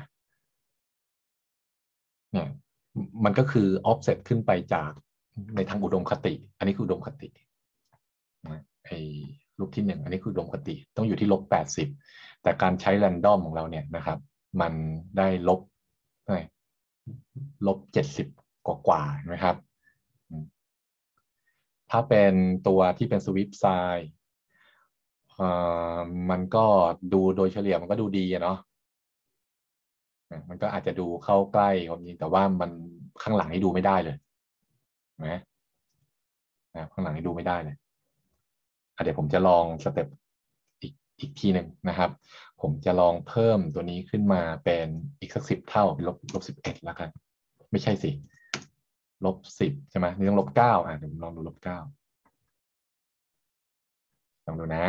เนี่ยมันก็คือ offset ขึ้นไปจากในทางอุดมคติอันนี้คืออุดมคตินะไอ้รูปที่หนึ่งอันนี้คืออุดมคติต้องอยู่ที่ลบแปดสิบแต่การใช้ random ของเราเนี่ยนะครับมันได้ลบเท่าไหร่ลบเจ็ดสิบกว่ากว่านะครับถ้าเป็นตัวที่เป็นสวิปไซด์เอ่อมันก็ดูโดยเฉลี่ยมันก็ดูดีอะเนาะมันก็อาจจะดูเข้าใกล้ความจริงแต่ว่ามันข้างหลังให้ดูไม่ได้เลยนะนะข้างหลังให้ดูไม่ได้เลยอ่ะเดี๋ยวผมจะลองสเต็ปอีกอีกทีหนึ่งนะครับผมจะลองเพิ่มตัวนี้ขึ้นมาเป็นอีกสักสิบเท่าเป็นลบลบสิบเอ็ดแล้วกันไม่ใช่สิลบสิบใช่ไหมนี่ต้องลบเก้าอ่ะเดี๋ยวผมลองดูลบเก้าลองดูนะ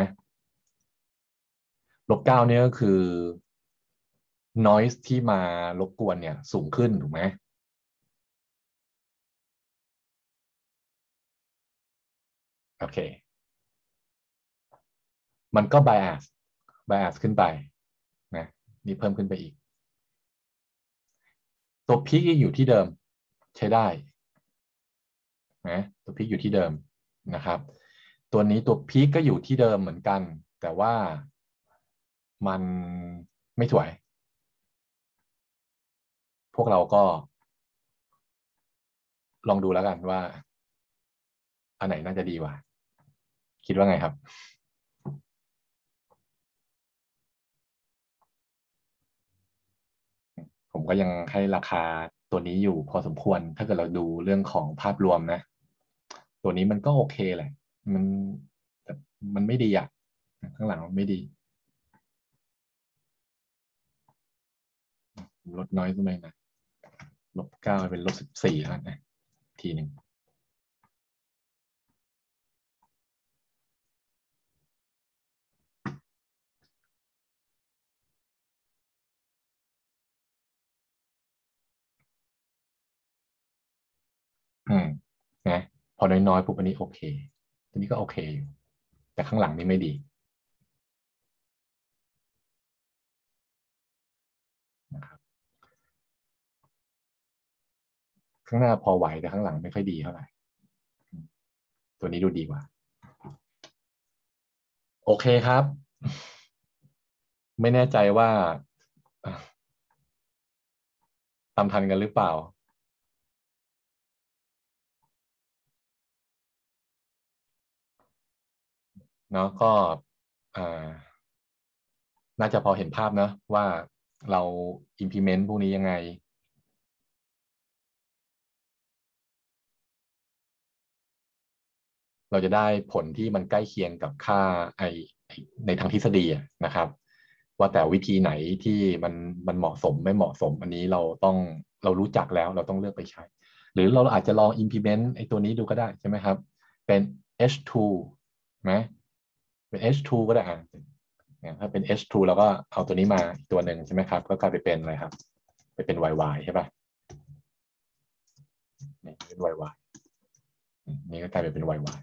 ลบเก้าเนี่ยก็คือ noise ที่มารบกวนเนี่ยสูงขึ้นถูกไหมโอเคมันก็ bias bias ขึ้นไปนะนี่เพิ่มขึ้นไปอีกตัวพีคอยู่ที่เดิมใช้ได้นะตัวพีคอยู่ที่เดิมนะครับตัวนี้ตัวพีคก็อยู่ที่เดิมเหมือนกันแต่ว่ามันไม่สวยพวกเราก็ลองดูแล้วกันว่าอันไหนน่าจะดีกว่าคิดว่าไงครับผมก็ยังให้ราคาตัวนี้อยู่พอสมควรถ้าเกิดเราดูเรื่องของภาพรวมนะตัวนี้มันก็โอเคแหละมันแต่มันไม่ดีอ่ะข้างหลังมันไม่ดีลดน้อยขึ้นไปนะลบเก้าเป็นลบสิบสี่แล้วนะทีหนึ่งอืมนะพอน้อยๆปุ๊บอันนี้โอเคตัวนี้ก็โอเคอยู่แต่ข้างหลังนี่ไม่ดีนะครับข้างหน้าพอไหวแต่ข้างหลังไม่ค่อยดีเท่าไหร่ตัวนี้ดูดีกว่าโอเคครับไม่แน่ใจว่าตามทันกันหรือเปล่าเนาะก็อ่าน่าจะพอเห็นภาพเนอะว่าเรา implement พวกนี้ยังไงเราจะได้ผลที่มันใกล้เคียงกับค่าไอในทางทฤษฎีนะครับว่าแต่วิธีไหนที่มันมันเหมาะสมไม่เหมาะสมอันนี้เราต้องเรารู้จักแล้วเราต้องเลือกไปใช้หรือเราอาจจะลอง implement ไอตัวนี้ดูก็ได้ใช่ไหมครับเป็น เอช ทู ไหมเป็น เอช ทู ก็ได้อ่ะถ้าเป็น เอช ทู แล้วก็เอาตัวนี้มาอีกตัวหนึ่งใช่ไหมครับก็กลายไปเป็นอะไรครับไปเป็น วาย วาย ใช่ป่ะนี่เป็น วาย วาย นี่ก็กลายไปเป็น วาย วาย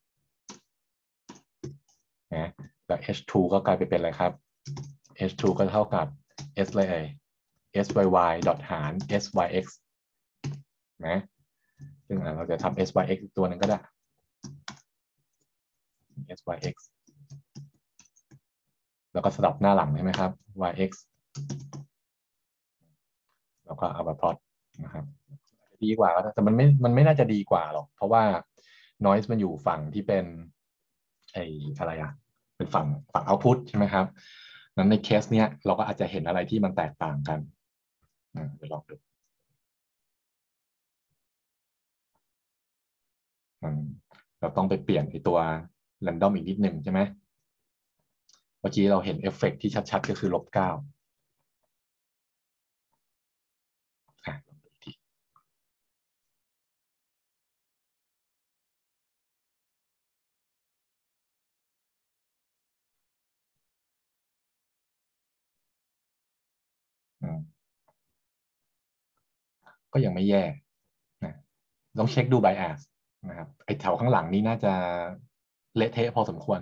นะแล้ว เอช ทู ก็กลายไปเป็นอะไรครับ เอช ทู ก็เท่ากับ s เลย syy ดอทหาร syx นะซึ่งเราจะทำ syx อีกตัวหนึ่งก็ได้ syx แล้วก็สลับหน้าหลังใช่ไหมครับ yx แล้วก็เอามาพลอตนะครับดีกว่าแต่มันไม่มันไม่น่าจะดีกว่าหรอกเพราะว่า noise มันอยู่ฝั่งที่เป็นไอ้อะไรอะเป็นฝั่งฝั่ง output ใช่ไหมครับนั้นในเคสเนี้ยเราก็อาจจะเห็นอะไรที่มันแตกต่างกันเดี๋ยวลองดูเราต้องไปเปลี่ยนไอ้ตัว random อีกนิดหนึ่งใช่ไหมเมื่อกี้เราเห็นเอฟเฟกต์ที่ชัดๆก็คือลบเก้าอ่ะลองดูอีกทีอืมก็ยังไม่แย่นะต้องเช็คดู bias นะครับไอ้แถวข้างหลังนี้น่าจะเละเทะพอสมควร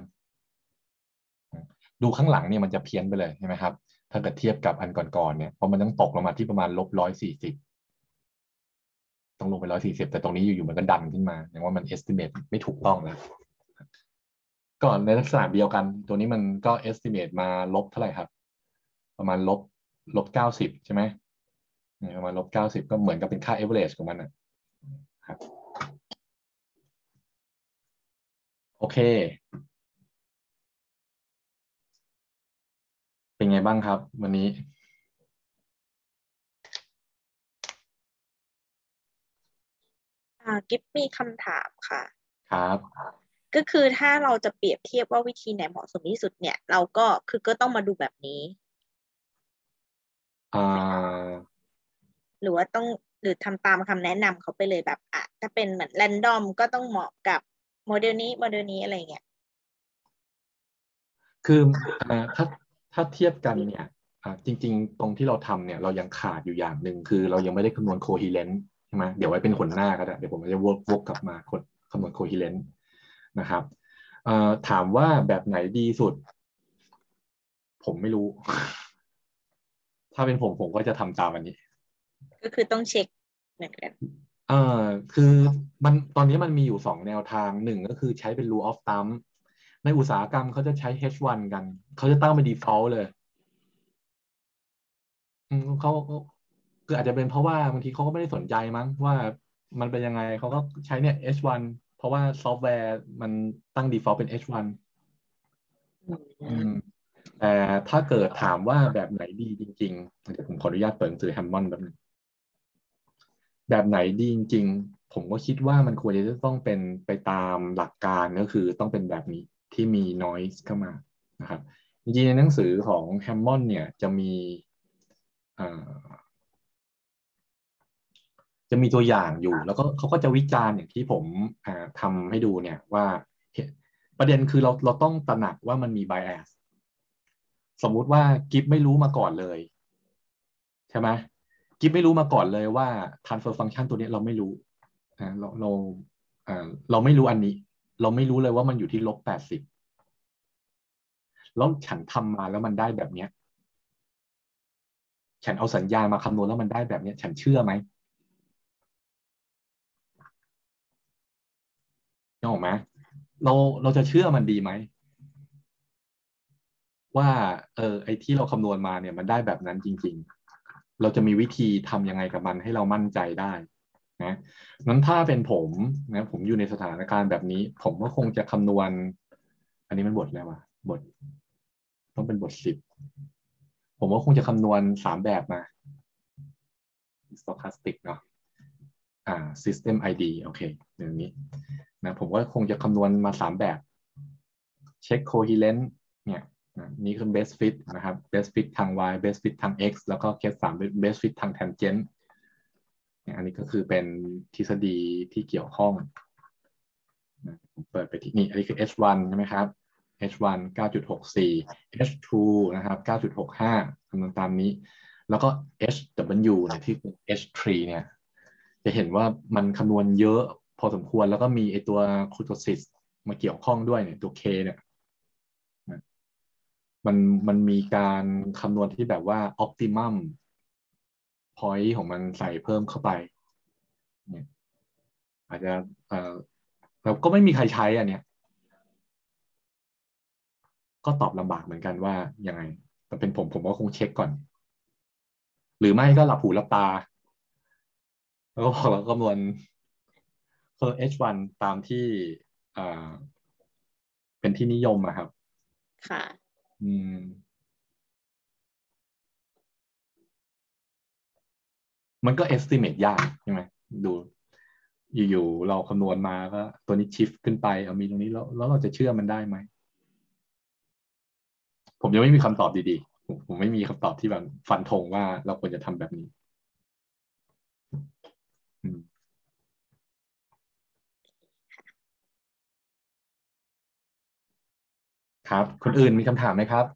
ดูข้างหลังเนี่ยมันจะเพี้ยนไปเลยใช่ไหมครับถ้าเกิดเทียบกับอันก่อนๆเนี่ยเพราะมันต้องตกลงมาที่ประมาณลบร้อยสี่สิบต้องลงไปร้อยสี่สิบแต่ตรงนี้อยู่ๆมันก็ดันขึ้นมาแสดงว่ามัน estimate ไม่ถูกต้องแล้วก่อนในลักษณะเดียวกันตัวนี้มันก็ estimate มาลบเท่าไหร่ครับประมาณลบลบเก้าสิบใช่ไหมประมาณลบเก้าสิบก็เหมือนกับเป็นค่า average ของมันนะครับโอเคเป็นไงบ้างครับวันนี้อ่ากิฟมีคำถามค่ะครับก็คือถ้าเราจะเปรียบเทียบว่าวิธีไหนเหมาะสมที่สุดเนี่ย เราก็คือก็ต้องมาดูแบบนี้อ่าหรือว่าต้องหรือทำตามคำแนะนำเขาไปเลยแบบอ่ะถ้าเป็นเหมือนแรนดอมก็ต้องเหมาะกับโมเดลนี้โมเดลนี้อะไรเงี้ยคืออ่าถ้าถ้าเทียบกันเนี่ยอ่าจริงๆตรงที่เราทำเนี่ยเรายังขาดอยู่อย่างหนึ่งคือเรายังไม่ได้คำนวณ coherence ใช่ไหมเดี๋ยวไว้เป็นหนหน้าก็ได้เดี๋ยวผมจะวกวกกลับมาคนคำนวณ coherence นะครับเอ่อถามว่าแบบไหนดีสุด ผมไม่รู้ ถ้าเป็นผมผมก็จะทำตามอันนี้ก็คือต้องเช็คเหมือนกันเอ่อคือมันตอนนี้มันมีอยู่สองแนวทางหนึ่งก็คือใช้เป็น rule of thumb ในอุตสาหกรรมเขาจะใช้ เอช วัน กันเขาจะตั้งเป็น default เลยอืมเขาคืออาจจะเป็นเพราะว่าบางทีเขาก็ไม่ได้สนใจมั้งว่ามันเป็นยังไงเขาก็ใช้เนี่ย เอช วันเพราะว่าซอฟต์แวร์มันตั้ง default เป็น เอช วัน อืมแต่ถ้าเกิดถามว่าแบบไหนดีจริงๆเดี๋ยวผมขออนุญาตเปิดหนังสือแฮมมอนด์แบบนึงแบบไหนดีจริงๆผมก็คิดว่ามันควรจะต้องเป็นไปตามหลักการก็คือต้องเป็นแบบนี้ที่มี noise เข้ามานะครับจริงๆในหนังสือของแฮมมอนด์เนี่ยจะมีอ่าจะมีตัวอย่างอยู่แล้วก็เขาก็จะวิจารณ์อย่างที่ผมอ่าทำให้ดูเนี่ยว่าประเด็นคือเราเราต้องตระหนักว่ามันมี bias สมมุติว่ากิฟไม่รู้มาก่อนเลยใช่ไหมกิฟไม่รู้มาก่อนเลยว่า transfer function ตัวนี้เราไม่รู้นะเราเราอ่าเราไม่รู้อันนี้เราไม่รู้เลยว่ามันอยู่ที่ลบแปดสิบแล้วฉันทำมาแล้วมันได้แบบเนี้ยฉันเอาสัญญาณมาคำนวณแล้วมันได้แบบเนี้ยฉันเชื่อไหมนึกออกไหมเราเราจะเชื่อมันดีไหมว่าเออไอ้ที่เราคำนวณมาเนี่ยมันได้แบบนั้นจริงๆเราจะมีวิธีทำยังไงกับมันให้เรามั่นใจได้นะนั้นถ้าเป็นผมนะผมอยู่ในสถานการณ์แบบนี้ผมก็คงจะคำนวณอันนี้มันบทแล้ววะบทต้องเป็นบทสิบผมก็คงจะคำนวณสามแบบมา stochastic เนาะอ่า system ไอ ดี โอเคอย่างนี้นะผมก็คงจะคำนวณมาสามแบบเช็ค coherence เนี่ยนี่คือ best fit นะครับ best fit ทาง y best fit ทาง x แล้วก็ case สาม best fit ทาง tangent อันนี้ก็คือเป็นทฤษฎีที่เกี่ยวข้องนะผมเปิดไปที่นี่อันนี้คือ เอช วัน ใช่ไหมครับ เอช วัน เก้าจุดหกสี่ เอช ทู นะครับ เก้าจุดหกห้า คำนวณตามนี้แล้วก็ เอช ดับเบิลยู เนี่ยที่เป็น เอช ทรี เนี่ยจะเห็นว่ามันคำนวณเยอะพอสมควรแล้วก็มีไอตัวคูโตซิสมาเกี่ยวข้องด้วยเนี่ยตัว K เนี่ยมันมันมีการคำนวณที่แบบว่า optimum point ของมันใส่เพิ่มเข้าไปเนี่ยอาจจะเอ่อแล้วก็ไม่มีใครใช้อันเนี้ยก็ตอบลำบากเหมือนกันว่ายังไงแต่เป็นผมผมก็คงเช็คก่อนหรือไม่ก็หลับหูหลับตาแล้วก็บอกเราคำนวณคือ เอช วัน ตามที่อ่าเป็นที่นิยมอะครับค่ะอืมมันก็ estimate ยากใช่ไหมดูอยู่ๆเราคำนวณมาก็ตัวนี้ shift ขึ้นไปเอามีตรงนี้แล้วแล้วเราจะเชื่อมันได้ไหมผมยังไม่มีคำตอบดีๆผมผมไม่มีคำตอบที่แบบฟันธงว่าเราควรจะทำแบบนี้อืมครับคนอื่นมีคำถามไหมครับ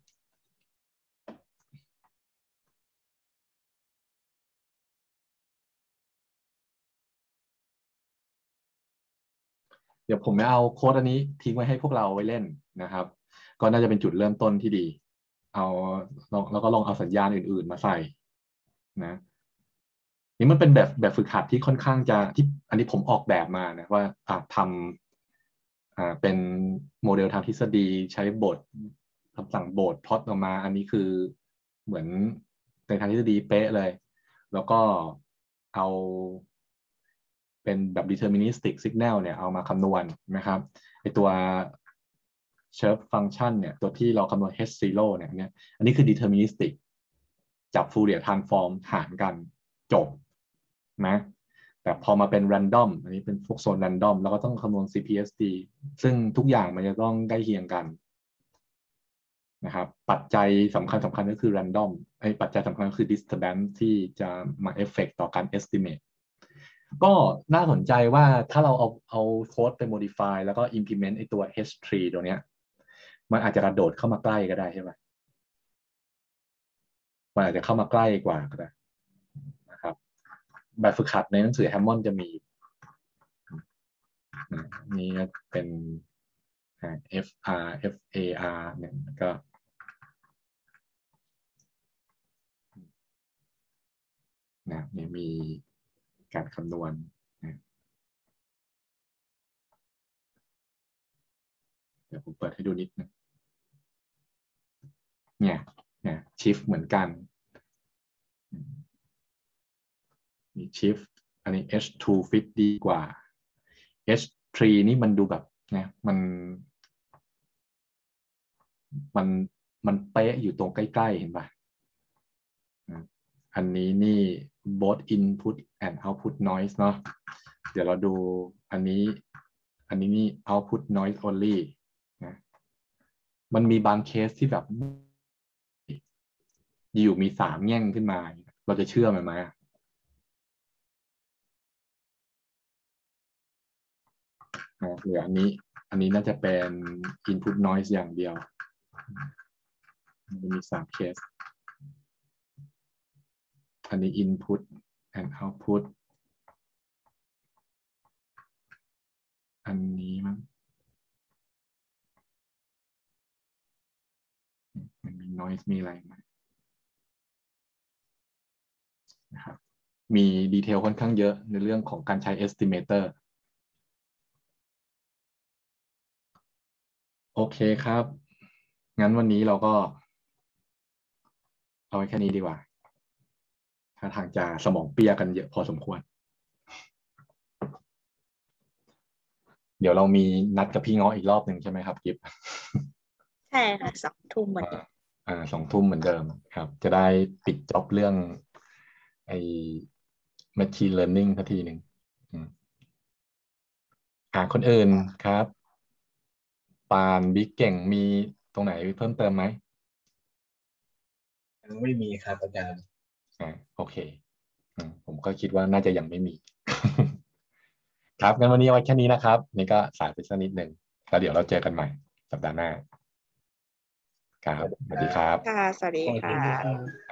เดี๋ยวผมจะเอาโค้ดอันนี้ทิ้งไว้ให้พวกเราไว้เล่นนะครับก็น่าจะเป็นจุดเริ่มต้นที่ดีเอาลองแล้วก็ลองเอาสัญญาณอื่นๆมาใส่นะนี่มันเป็นแบบแบบฝึกหัดที่ค่อนข้างจะที่อันนี้ผมออกแบบมานะว่าอ่าทำอ่าเป็นโมเดลทางทฤษฎีใช้บทคำสั่งบทพล็อตออกมาอันนี้คือเหมือนในทางทฤษฎีเป๊ะเลยแล้วก็เอาเป็นแบบ deterministic signal เนี่ยเอามาคำนวณนะครับไอตัว Chirp function เนี่ยตัวที่เราคำนวณ H ศูนย์ เนี่ยเนี่ยอันนี้คือ deterministic จับ Fourier transform หารกันจบนะแต่พอมาเป็น random อันนี้เป็นพวกโซน random แล้วก็ต้องคำนวณ ซี พี เอส ดี ซึ่งทุกอย่างมันจะต้องใกล้เคียงกันนะครับปัจจัยสำคัญสำคัญก็คือ random ไอ้ปัจจัยสำคัญก็คือ disturbance ที่จะมาเอฟเฟกต์ต่อการ estimate ก็น่าสนใจว่าถ้าเราเอาเอาโค้ดไป modify แล้วก็ implement ไอ้ตัว เอช ทรี ตัวเนี้ยมันอาจจะกระโดดเข้ามาใกล้ก็ได้ใช่ไหมมันอาจจะเข้ามาใกล้กว่าก็ได้นะครับแบบฝึกหัดในหนังสือแฮมมอนด์จะมีนี่ก็เป็น F R F A R เนี่ยก็นะนี่มีการคำนวณนะเดี๋ยวผมเปิดให้ดูนิดนึงเนี่ยเนี่ยชิฟเหมือนกันมีชิฟอันนี้ H ทู fit ดีกว่า H tree นี่มันดูแบบเนี่ยมันมันมันเป๊ะอยู่ตรงใกล้ๆเห็นป่ะอันนี้นี่ both input and output noise เนาะเดี๋ยวเราดูอันนี้อันนี้นี่ output noise only นะมันมีบางเคสที่แบบอยู่มีสามแง่งขึ้นมาเราจะเชื่อมันไหมหรืออันนี้อันนี้น่าจะเป็น input noise อย่างเดียวมีสามเคสอันนี้ input and output อันนี้มั้งมันมี noise มีอะไรไหมนะครับมีดีเทลค่อนข้างเยอะในเรื่องของการใช้ estimator โอเคครับงั้นวันนี้เราก็เอาไว้แค่นี้ดีกว่าถ้าทางจะสมองเปียกันเยอะพอสมควรเดี๋ยวเรามีนัดกับพี่ง้ออีกรอบหนึ่งใช่ไหมครับกิฟต์ใช่ค่ะสองทุ่มเหมือนเดิมอ่าสองทุ่มเหมือนเดิมครับจะได้ปิดจ็อบเรื่องไอ้ machine learning สักทีหนึ่งอ่าคนอื่นครับปานบิ๊กเก่งมีตรงไหนเพิ่มเติมไหมยังไม่มีครับอาจารย์อ่าโอเคผมก็คิดว่าน่าจะยังไม่มี ครับงั้นวันนี้เอาไว้แค่นี้นะครับนี่ก็สายไปสักนิดหนึ่งแล้วเดี๋ยวเราเจอกันใหม่สัปดาห์หน้าครับสวัสดีครับค่ะสวัสดีค่ะ